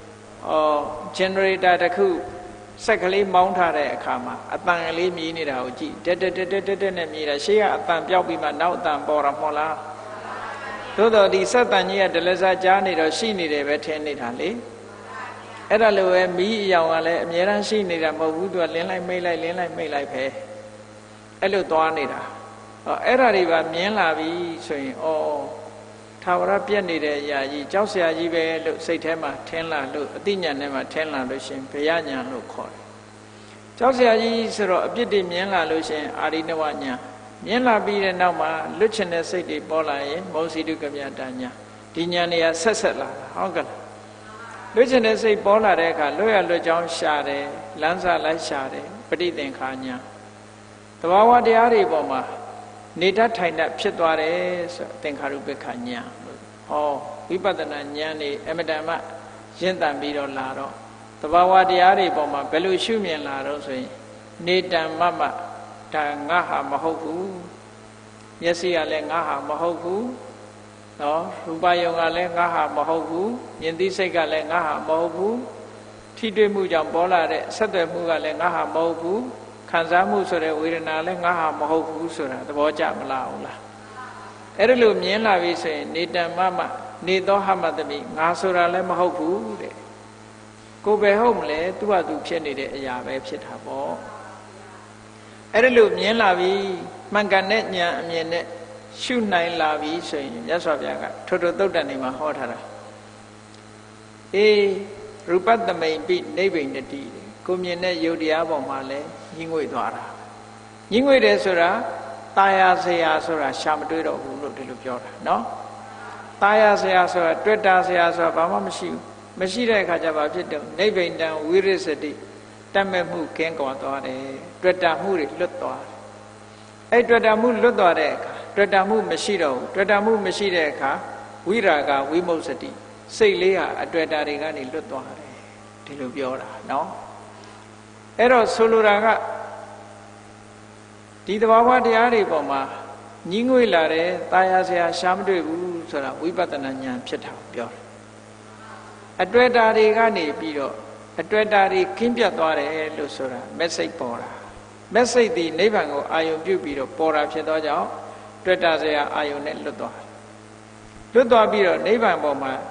generator တစ်ခုစက်ကလေးမောင်းထားတဲ့အခါမှာအတန်ကလေးမြည်နေတာကိုကြည့်တက်နဲ့မြည်တာရှေ့ကအတန်ပြောက်ပြီးမှနောက်အတန်ပေါ်တာမဟုတ်လားသို့တော့ဒီစက်တန်ကြီးကဒလစာကြားနေတော့ရှိနေတယ်ပဲထင်နေတာလေအဲ့ဒါလိုပဲမီးအယောင်ကလည်းအများအားရှိနေတာမဟုတ်ဘူးသူကလင်းလိုက်မိတ်လိုက်လင်းလိုက်မိတ်လိုက်ပဲအဲ့လိုသွားနေတာအဲ့ဒါတွေပါမြင်လာပြီဆိုရင်ထာဝရပြက်နေတဲ့အရာကြီးကြောက်စရာကြီးပဲလို့စိတ်ထဲမှာထင်လာလို့အသိဉာဏ်ထဲမှာထင်လာလို့ရှင်ဘယဉာဏ်လို့ခေါ်တယ်ကြောက်စရာကြီးဆိုတော့အပြစ်တွေမြင်လာလို့ရှင်အာရိနဝဉာဏ်မြင်လာပြီးတဲ့နောက်မှာလွတ်ချင်တဲ့စိတ်တွေပေါ်လာရင်မောစီတုကမြတာညာဒီညာနေရာဆက်လာတာဟုတ်ကဲ့လွတ်ချင်တဲ့စိတ်ပေါ်လာတဲ့အခါလွတ်ရလွတ်ကြောင်းရှာတယ်လမ်းစာလိုက်ရှာတယ်ပဋိသင်္ခာညာသဘာဝတရားတွေပေါ်မှာနေတတ်ထိုင်တတ်ဖြစ်သွားတယ်ဆိုသင်္ခါရုပ္ပခာညာဝိပဿနာဉာဏ်နေအမတန်မှရင့်တန်ပြီးတော့လာတော့သဘာဝတရားတွေပေါ်မှာဘယ်လိုရှုမြင်လာတော့ဆိုရင်နေတံမမဒါငါဟာမဟုတ်ဘူးမျက်စိကလည်းငါဟာမဟုတ်ဘူးနော်ရူပယုံကလည်းငါဟာမဟုတ်ဘူးမြင်သိစိတ်ကလည်းငါဟာမဟုတ်ဘူးထိတွေ့မှုကြောင့်ပေါ်လာတဲ့ဆက်သွယ်မှုကလည်းငါဟာမဟုတ်ဘူးခံစားမှုဆိုတဲ့ဝေဒနာလည်းငါဟာမဟုတ်ဘူးဆိုတာသဘောကျမလားဟုတ်လားအဲ့ဒါလို့မြင်လာပြီဆိုရင်နေတံမမနေသောဟမတမိငါဆိုတာလည်းမဟုတ်ဘူးတဲ့ကိုယ်ပဲဟုတ်မလဲသူ့ဟာသူဖြစ်နေတဲ့အရာပဲဖြစ်တာပေါ့အဲ့ဒါလို့မြင်လာပြီမှန်ကန်တဲ့ဉာဏ်အမြင်နဲ့ရှုနိုင်လာပြီဆိုရင်မြတ်စွာဘုရားကထို့သုတ်တန်နေမှာဟောထားတာရူပတမိန်ပိနိဗ္ဗိန္ဒတိကိုမြင်တဲ့ယုတ်တရားပေါ်မှာလဲညှိငွေ့သွားတာညှိငွေ့တယ်ဆိုတာตายာဆရာဆိုတာရှာမတွေ့တော့ဘူးလို့ဒီလိုပြောတာနော်ตายာဆရာဆိုတာတွေ့တာဆရာဆိုတာဘာမှမရှိဘူးမရှိတဲ့အခါကျဘာဖြစ်တော့နိဗ္ဗိန္ဒံဝိရိစတိတတ်မဲ့မှုကင်းကွာသွားတယ်တွေ့တာမှုတွေလွတ်သွားတယ်အဲ့တွေ့တာမှုလွတ်သွားတဲ့အခါတွေ့တာမှုမရှိတော့ဘူးတွေ့တာမှုမရှိတဲ့အခါဝိရာဂဝိမုတ်စတိစိတ်လေးဟာအတွေ့တာတွေကနေလွတ်သွားတယ်ဒီလိုပြောတာနော်အဲ့တော့ဆိုလိုတာကဒီသဘာဝတရားတွေပေါ်မှာညှိငွေ့လာတယ်တာယာဆရာရှာမတွေ့ဘူးဆိုတာဝိပဿနာဉာဏ်ဖြစ်တာကိုပြောတယ်အတွေ့တာတွေကနေပြီးတော့အတွေ့တာတွေကင်းပြတ်သွားတယ်လို့ဆိုတာ message ပေါ်တာ message ဒီနိဗ္ဗာန်ကိုအာယုံပြုပြီးတော့ပေါ်တာဖြစ်သောကြောင့်တွေ့တာဆရာအာယုံနဲ့လွတ်သွားပြီးတော့နိဗ္ဗာန်ပေါ်မှာ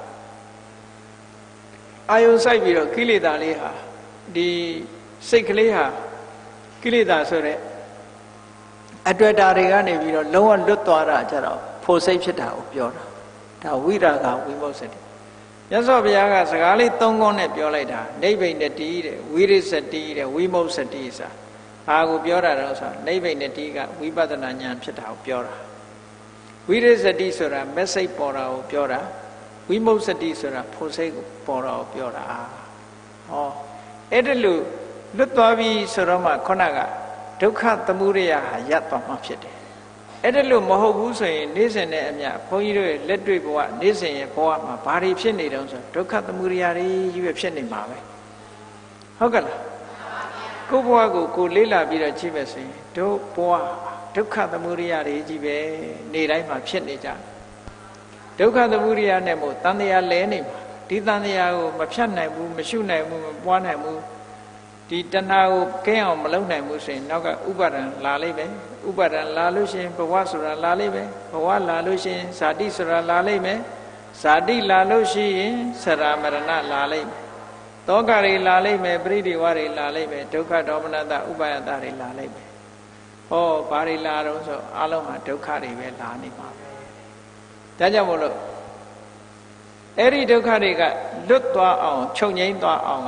အာယုံစိုက်ပြီးတော့ကိလေသာလေးဟာဒီစိတ်ကလေးဟာကိလေသာဆိုတဲ့အတွေ့တာတွေကနေပြီးတော့လုံးဝလွတ်သွားတာကြတော့ဖို့စိတ်ဖြစ်တာကိုပြောတာဒါဝိရာဂဝိမုတ်စတိမြတ်စွာဘုရားကစကားလေး၃ခုနဲ့ပြောလိုက်တာနိဗ္ဗိန္ဒတိတဲ့ဝိရိစတိတဲ့ဝိမုတ်စတိဆိုတာဘာကိုပြောတာတော့ဆိုနိဗ္ဗိန္ဒတိကဝိပဿနာဉာဏ်ဖြစ်တာကိုပြောတာဝိရိစတိဆိုတာ message ပေါ်တာကိုပြောတာဝိမုတ်စတိဆိုတာဖို့စိတ်ကိုပေါ်တာကိုပြောတာအဲ့ဒါလို့လွတ်သွားပြီဆိုတော့မှခုနကဒုက္ခသမုဒယဟာရပ်သွားမှဖြစ်တယ်အဲ့ဒါလို့မဟုတ်ဘူးဆိုရင်နေ့စဉ်နဲ့အမျှဘုန်းကြီးတို့ရဲ့လက်တွေ့ဘဝနေ့စဉ်ရဲ့ဘဝမှာဘာတွေဖြစ်နေတုံးဆိုဒုက္ခသမုဒယတွေကြီးပဲဖြစ်နေမှာပဲဟုတ်ကဲ့လားကိုယ့်ဘဝကိုလေးလာပြီးတော့ကြည့်မယ်ဆိုရင်တို့ဘဝဒုက္ခသမုဒယတွေကြီးပဲနေတိုင်းမှာဖြစ်နေကြဒုက္ခသမုဒယနဲ့မို့တန်တရားလဲနေမှာဒီတန်တရားကိုမဖြတ်နိုင်ဘူးမရှုနိုင်ဘူးမပွားနိုင်ဘူးဒီတဏှာကိုကင်းအောင်မလုပ်နိုင်ဘူးဆိုရင်နောက်ကဥပါဒံလာလိမ့်မယ်ဥပါဒံလာလို့ရှိရင်ဘဝဆိုတာလာလိမ့်မယ်ဘဝလာလို့ရှိရင်ဇာတိဆိုတာလာလိမ့်မယ်ဇာတိလာလို့ရှိရင်ဆရာမရဏလာလိမ့်မယ်တောကတွေလာလိမ့်မယ်ပရိဒီဝတွေလာလိမ့်မယ်ဒုက္ခဒေါမနတဥပါယတတွေလာလိမ့်မယ်ဘာတွေလာတော့ဆိုအလုံးဟာဒုက္ခတွေပဲလာနေမှာပဲဒါကြောင့်မို့လို့အဲ့ဒီဒုက္ခတွေကလွတ်သွားအောင်ချုပ်ငြိမ်းသွားအောင်က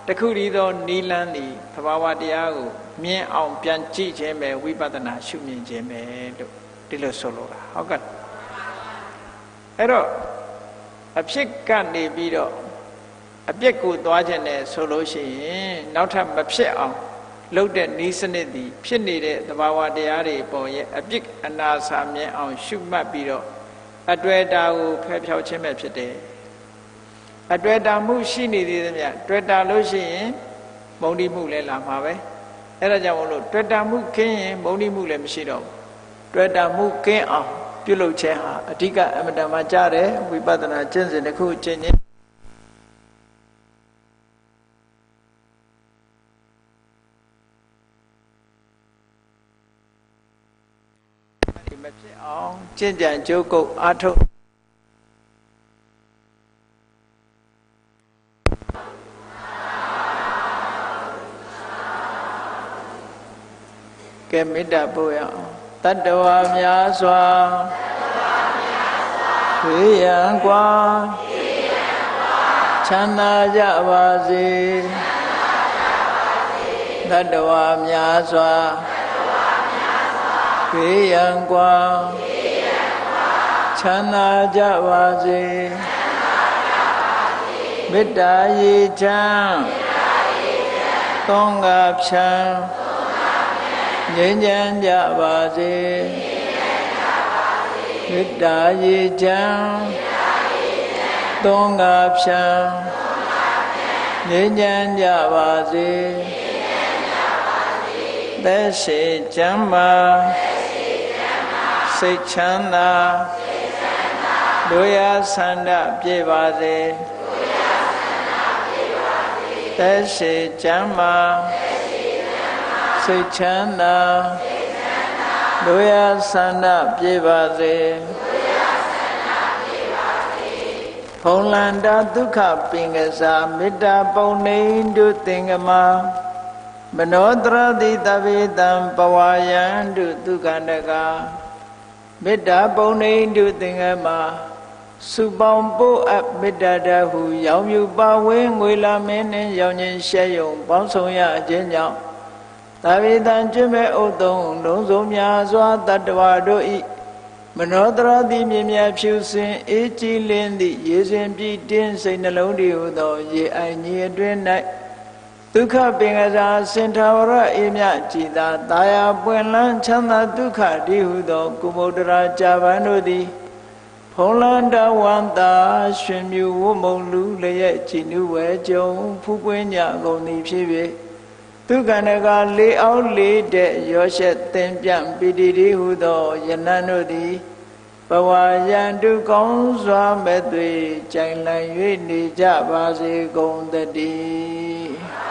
တခုတည်းသောနိလန်းသည်သဘာဝတရားကိုမြင်အောင်ပြန်ကြည့်ခြင်းပဲဝိပဿနာရှုမြင်ခြင်းပဲလို့ဒီလိုဆိုလိုတာဟုတ်ကဲ့အဲ့တော့အဖြစ်ကနေပြီးတော့အပြစ်ကိုသွားခြင်းနဲ့ဆိုလို့ရှိရင်နောက်ထပ်မဖြစ်အောင်လုပ်တဲ့နည်းစနစ်သည်ဖြစ်နေတဲ့သဘာဝတရားတွေပေါ်ရဲ့အပြစ်အနာစာမြင်အောင်ရှုမှတ်ပြီးတော့အတွေ့အတာကိုဖယ်ဖြောက်ခြင်းပဲဖြစ်တယ်အတွေ့အတာမှုရှိနေသေးသမျှတွေ့တာလို့ရှိရင်မုန်းတိမှုလည်းလာမှာပဲအဲ့ဒါကြောင့်မလို့တွေ့တာမှုခင်းရင်မုန်းတိမှုလည်းမရှိတော့ဘူးတွေ့တာမှုကင်းအောင်ပြုလုပ်ခြင်းဟာအဓိကအမတန်မှကြားတယ်ဝိပဿနာကျင့်စဉ်တစ်ခုကျင့်ခြင်းဒီမဖြစ်အောင်ကျင့်ကြံကြိုးကုပ်အားထုတ်ကဲမေတ္တာပို့ရအောင်တတ္တဝါများစွာဝေယံကွာချမ်းသာကြပါစေတတ္တဝါများစွာဝေယံကွာချမ်းသာကြပါစေမေတ္တာရေချမ်းသုံးငါဖြံငြိမ်းချမ်းကြပါစေမေတ္တာရေချမ်းသုံးငါဖြံငြိမ်းချမ်းကြပါစေသက်ရှိချမ်းသာစိတ်ချမ်းသာတို့ရဆန္ဒပြေပါစေသက်ရှိချမ်းသာစိတ်ချမ်းသာတို့ရဆန္ဒပြေပါစေဖုံလန္တာဒုက္ခပင်ကစားမေတ္တာပုံနေတုသင်္ကမမနောတရတိတဗေတံပဝါယံတုဒုက္ခန္တကမေတ္တာပုံနေတုသင်္ကမစုပေါင်းပို့အပ်မေတ္တာတဟုရောင်မြူပါဝင်းငွေလာမင်းနှင့်ရောင်ခြင်းရှဲယုံပေါင်းဆောင်ရခြင်းကြောင့်သဗ္ဗေတံကျွမဲ့ဥသုံးလုံးစုံများစွာတတ္တဝါတို့ဤမနောတရတိမြင်မြဖြူစင်အေးကြည်လင်းသည့်ရေစင်ပြည့်တင်းစိတ်နှလုံးတည်ဟုသောရေအိုင်ကြီးအတွင်း၌ဒုက္ခပင်ကစားစင်ထာဝရအေးမြကြည်သာတာယာပွင့်လန်းချမ်းသာဒုက္ခတည်ဟုသောကုမုဒ္ဒရာကြာပန်တို့သည်ဖုံးလန်းတဝန္တာရှင်မြူဝမုံလူလျက်ကြည်နုဝဲကြုံဖူးပွင့်ကြကုန်သည်ဖြစ်၍ဒုက္ခန္တကလေးအောက်လေးတဲ့ရောရှက်သင်ပြန့်ပိတိတိဟုသောယနံတို့သည်ဘဝယံတုကောင်းစွာမဲ့သွေကြိုင်လည်၍နေကြပါစေကုန်သတည်း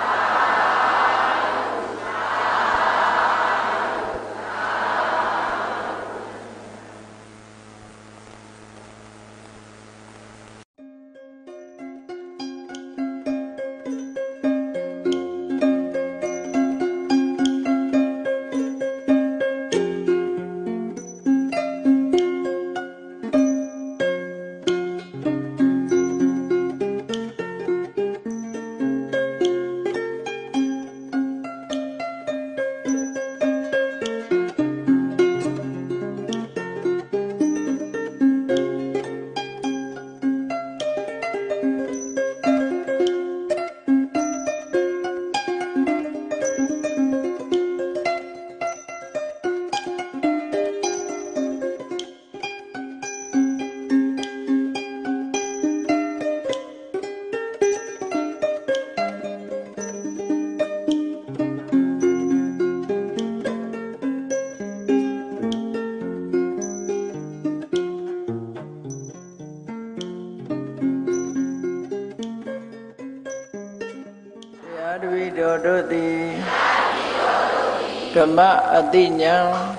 တို့သည်ဓမ္မအတိညာ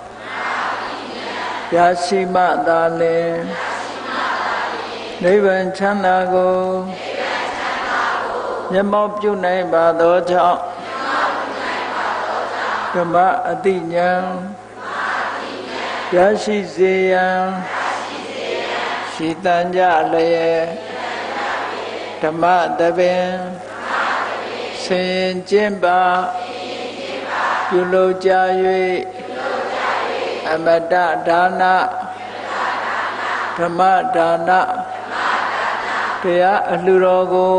ရရှိမှသာလျှင်နိဗ္ဗာန်ချမ်းသာကိုမျက်မှောက်ပြုနိုင်ပါသောကြောင့်ဓမ္မအတိညာရရှိစေရန်ရှိတန်ကြလျက်ဓမ္မတပင်ဆင်ကျင့်ပါပြုလုပ်ကြ၍အမတဒါနဓမ္မဒါနတရားအလှူတော်ကို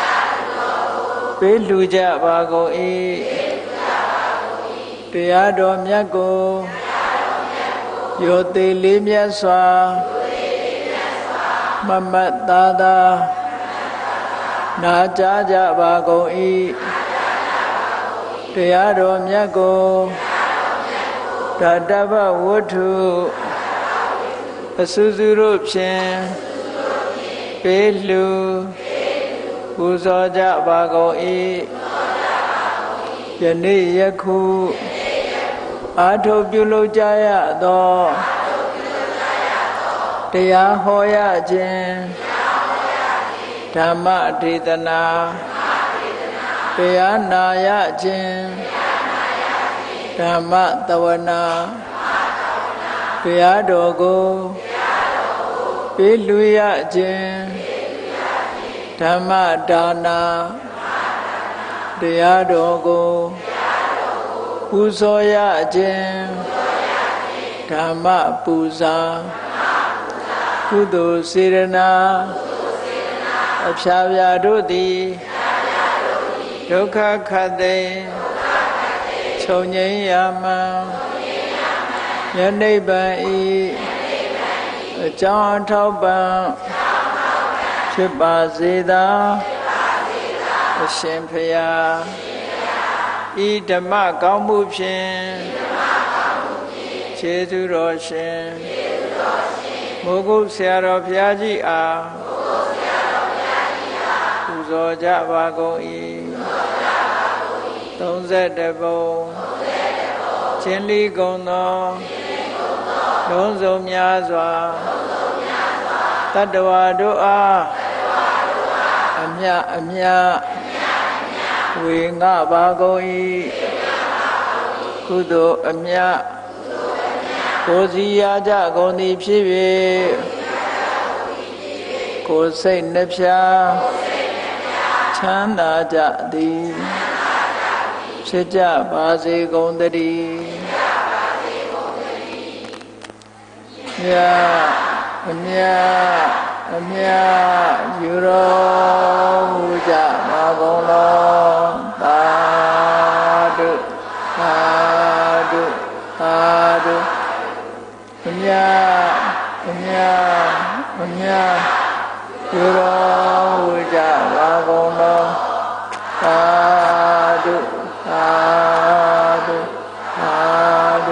ပေးလှူကြပါကုန်၏တရားတော်မြတ်ကိုယောသေးလေးမြတ်စွာမမတ်သားသာနာကြားကြပါကုန်၏တရားတော်မြတ်ကိုဓာတဗဝတ္ထုအစူစူတို့ဖြင့်ပေးလှူပူဇော်ကြပါကုန်၏ယနေ့ယခုအာထုပြုလုပ်ကြရသောတရားဟောရခြင်းဓမ္မဒေသနာတရားနာရခြင်းဓမ္မသဝနာတရားတော်ကိုပေးလူရခြင်းဓမ္မဒါနာတရားတော်ကိုပူဇော်ရခြင်းဓမ္မပူဇာကုသိုလ်စေရနာအဖြာဖြာတို့သည်ဒုက္ခခတ်သိချုပ်ငြိမ်းရမှန်ယနိဗ္ဗာန်ဤအကြောင်းအထောက်ပံ့ဖြစ်ပါစေသာအရှင်ဖျားဤဓမ္မကောင်းမှုဖြင့်ကျေးဇူးတော်ရှင်မိုးကုတ်ဆရာတော်ဘုရားကြီးအားပူဇော်ကြပါကုန်၏31ပုံချင်းလီကုန်သောလုံးစုံများစွာတတ္တဝါတို့အားအမြအမြဝေငှပါကုန်၏ကုသိုလ်အမြကိုယ်စီရကြကုန်သည်ဖြစ်၍ကိုယ်စိတ်နှဖျားချမ်းသာကြသည်ဖြစ်ကြပါစေကုန်သတည်းမြတ်အမြအမြယူတော်မူကြပါကုန်လောသာဓုသာဓုသာဓုအမြအမြအမြယူတော်မူကြပါကုန်လောသာဓုသာဓုသာဓု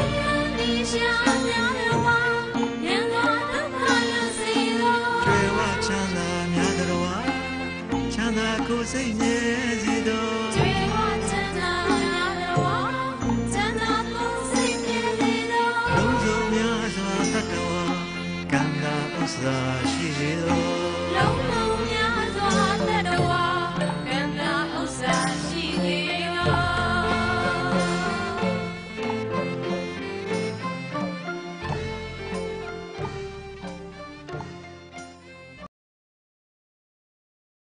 Jai မ်းသာကိုယ်စိတ်မြဲစေသောကျွေးဝချမ်းသာရာတော်ချမ်းသာကိုယ်စိတ်မြဲစေသောလုံးစုံများစွာတတ္တဝါကံသာဥစ္စာ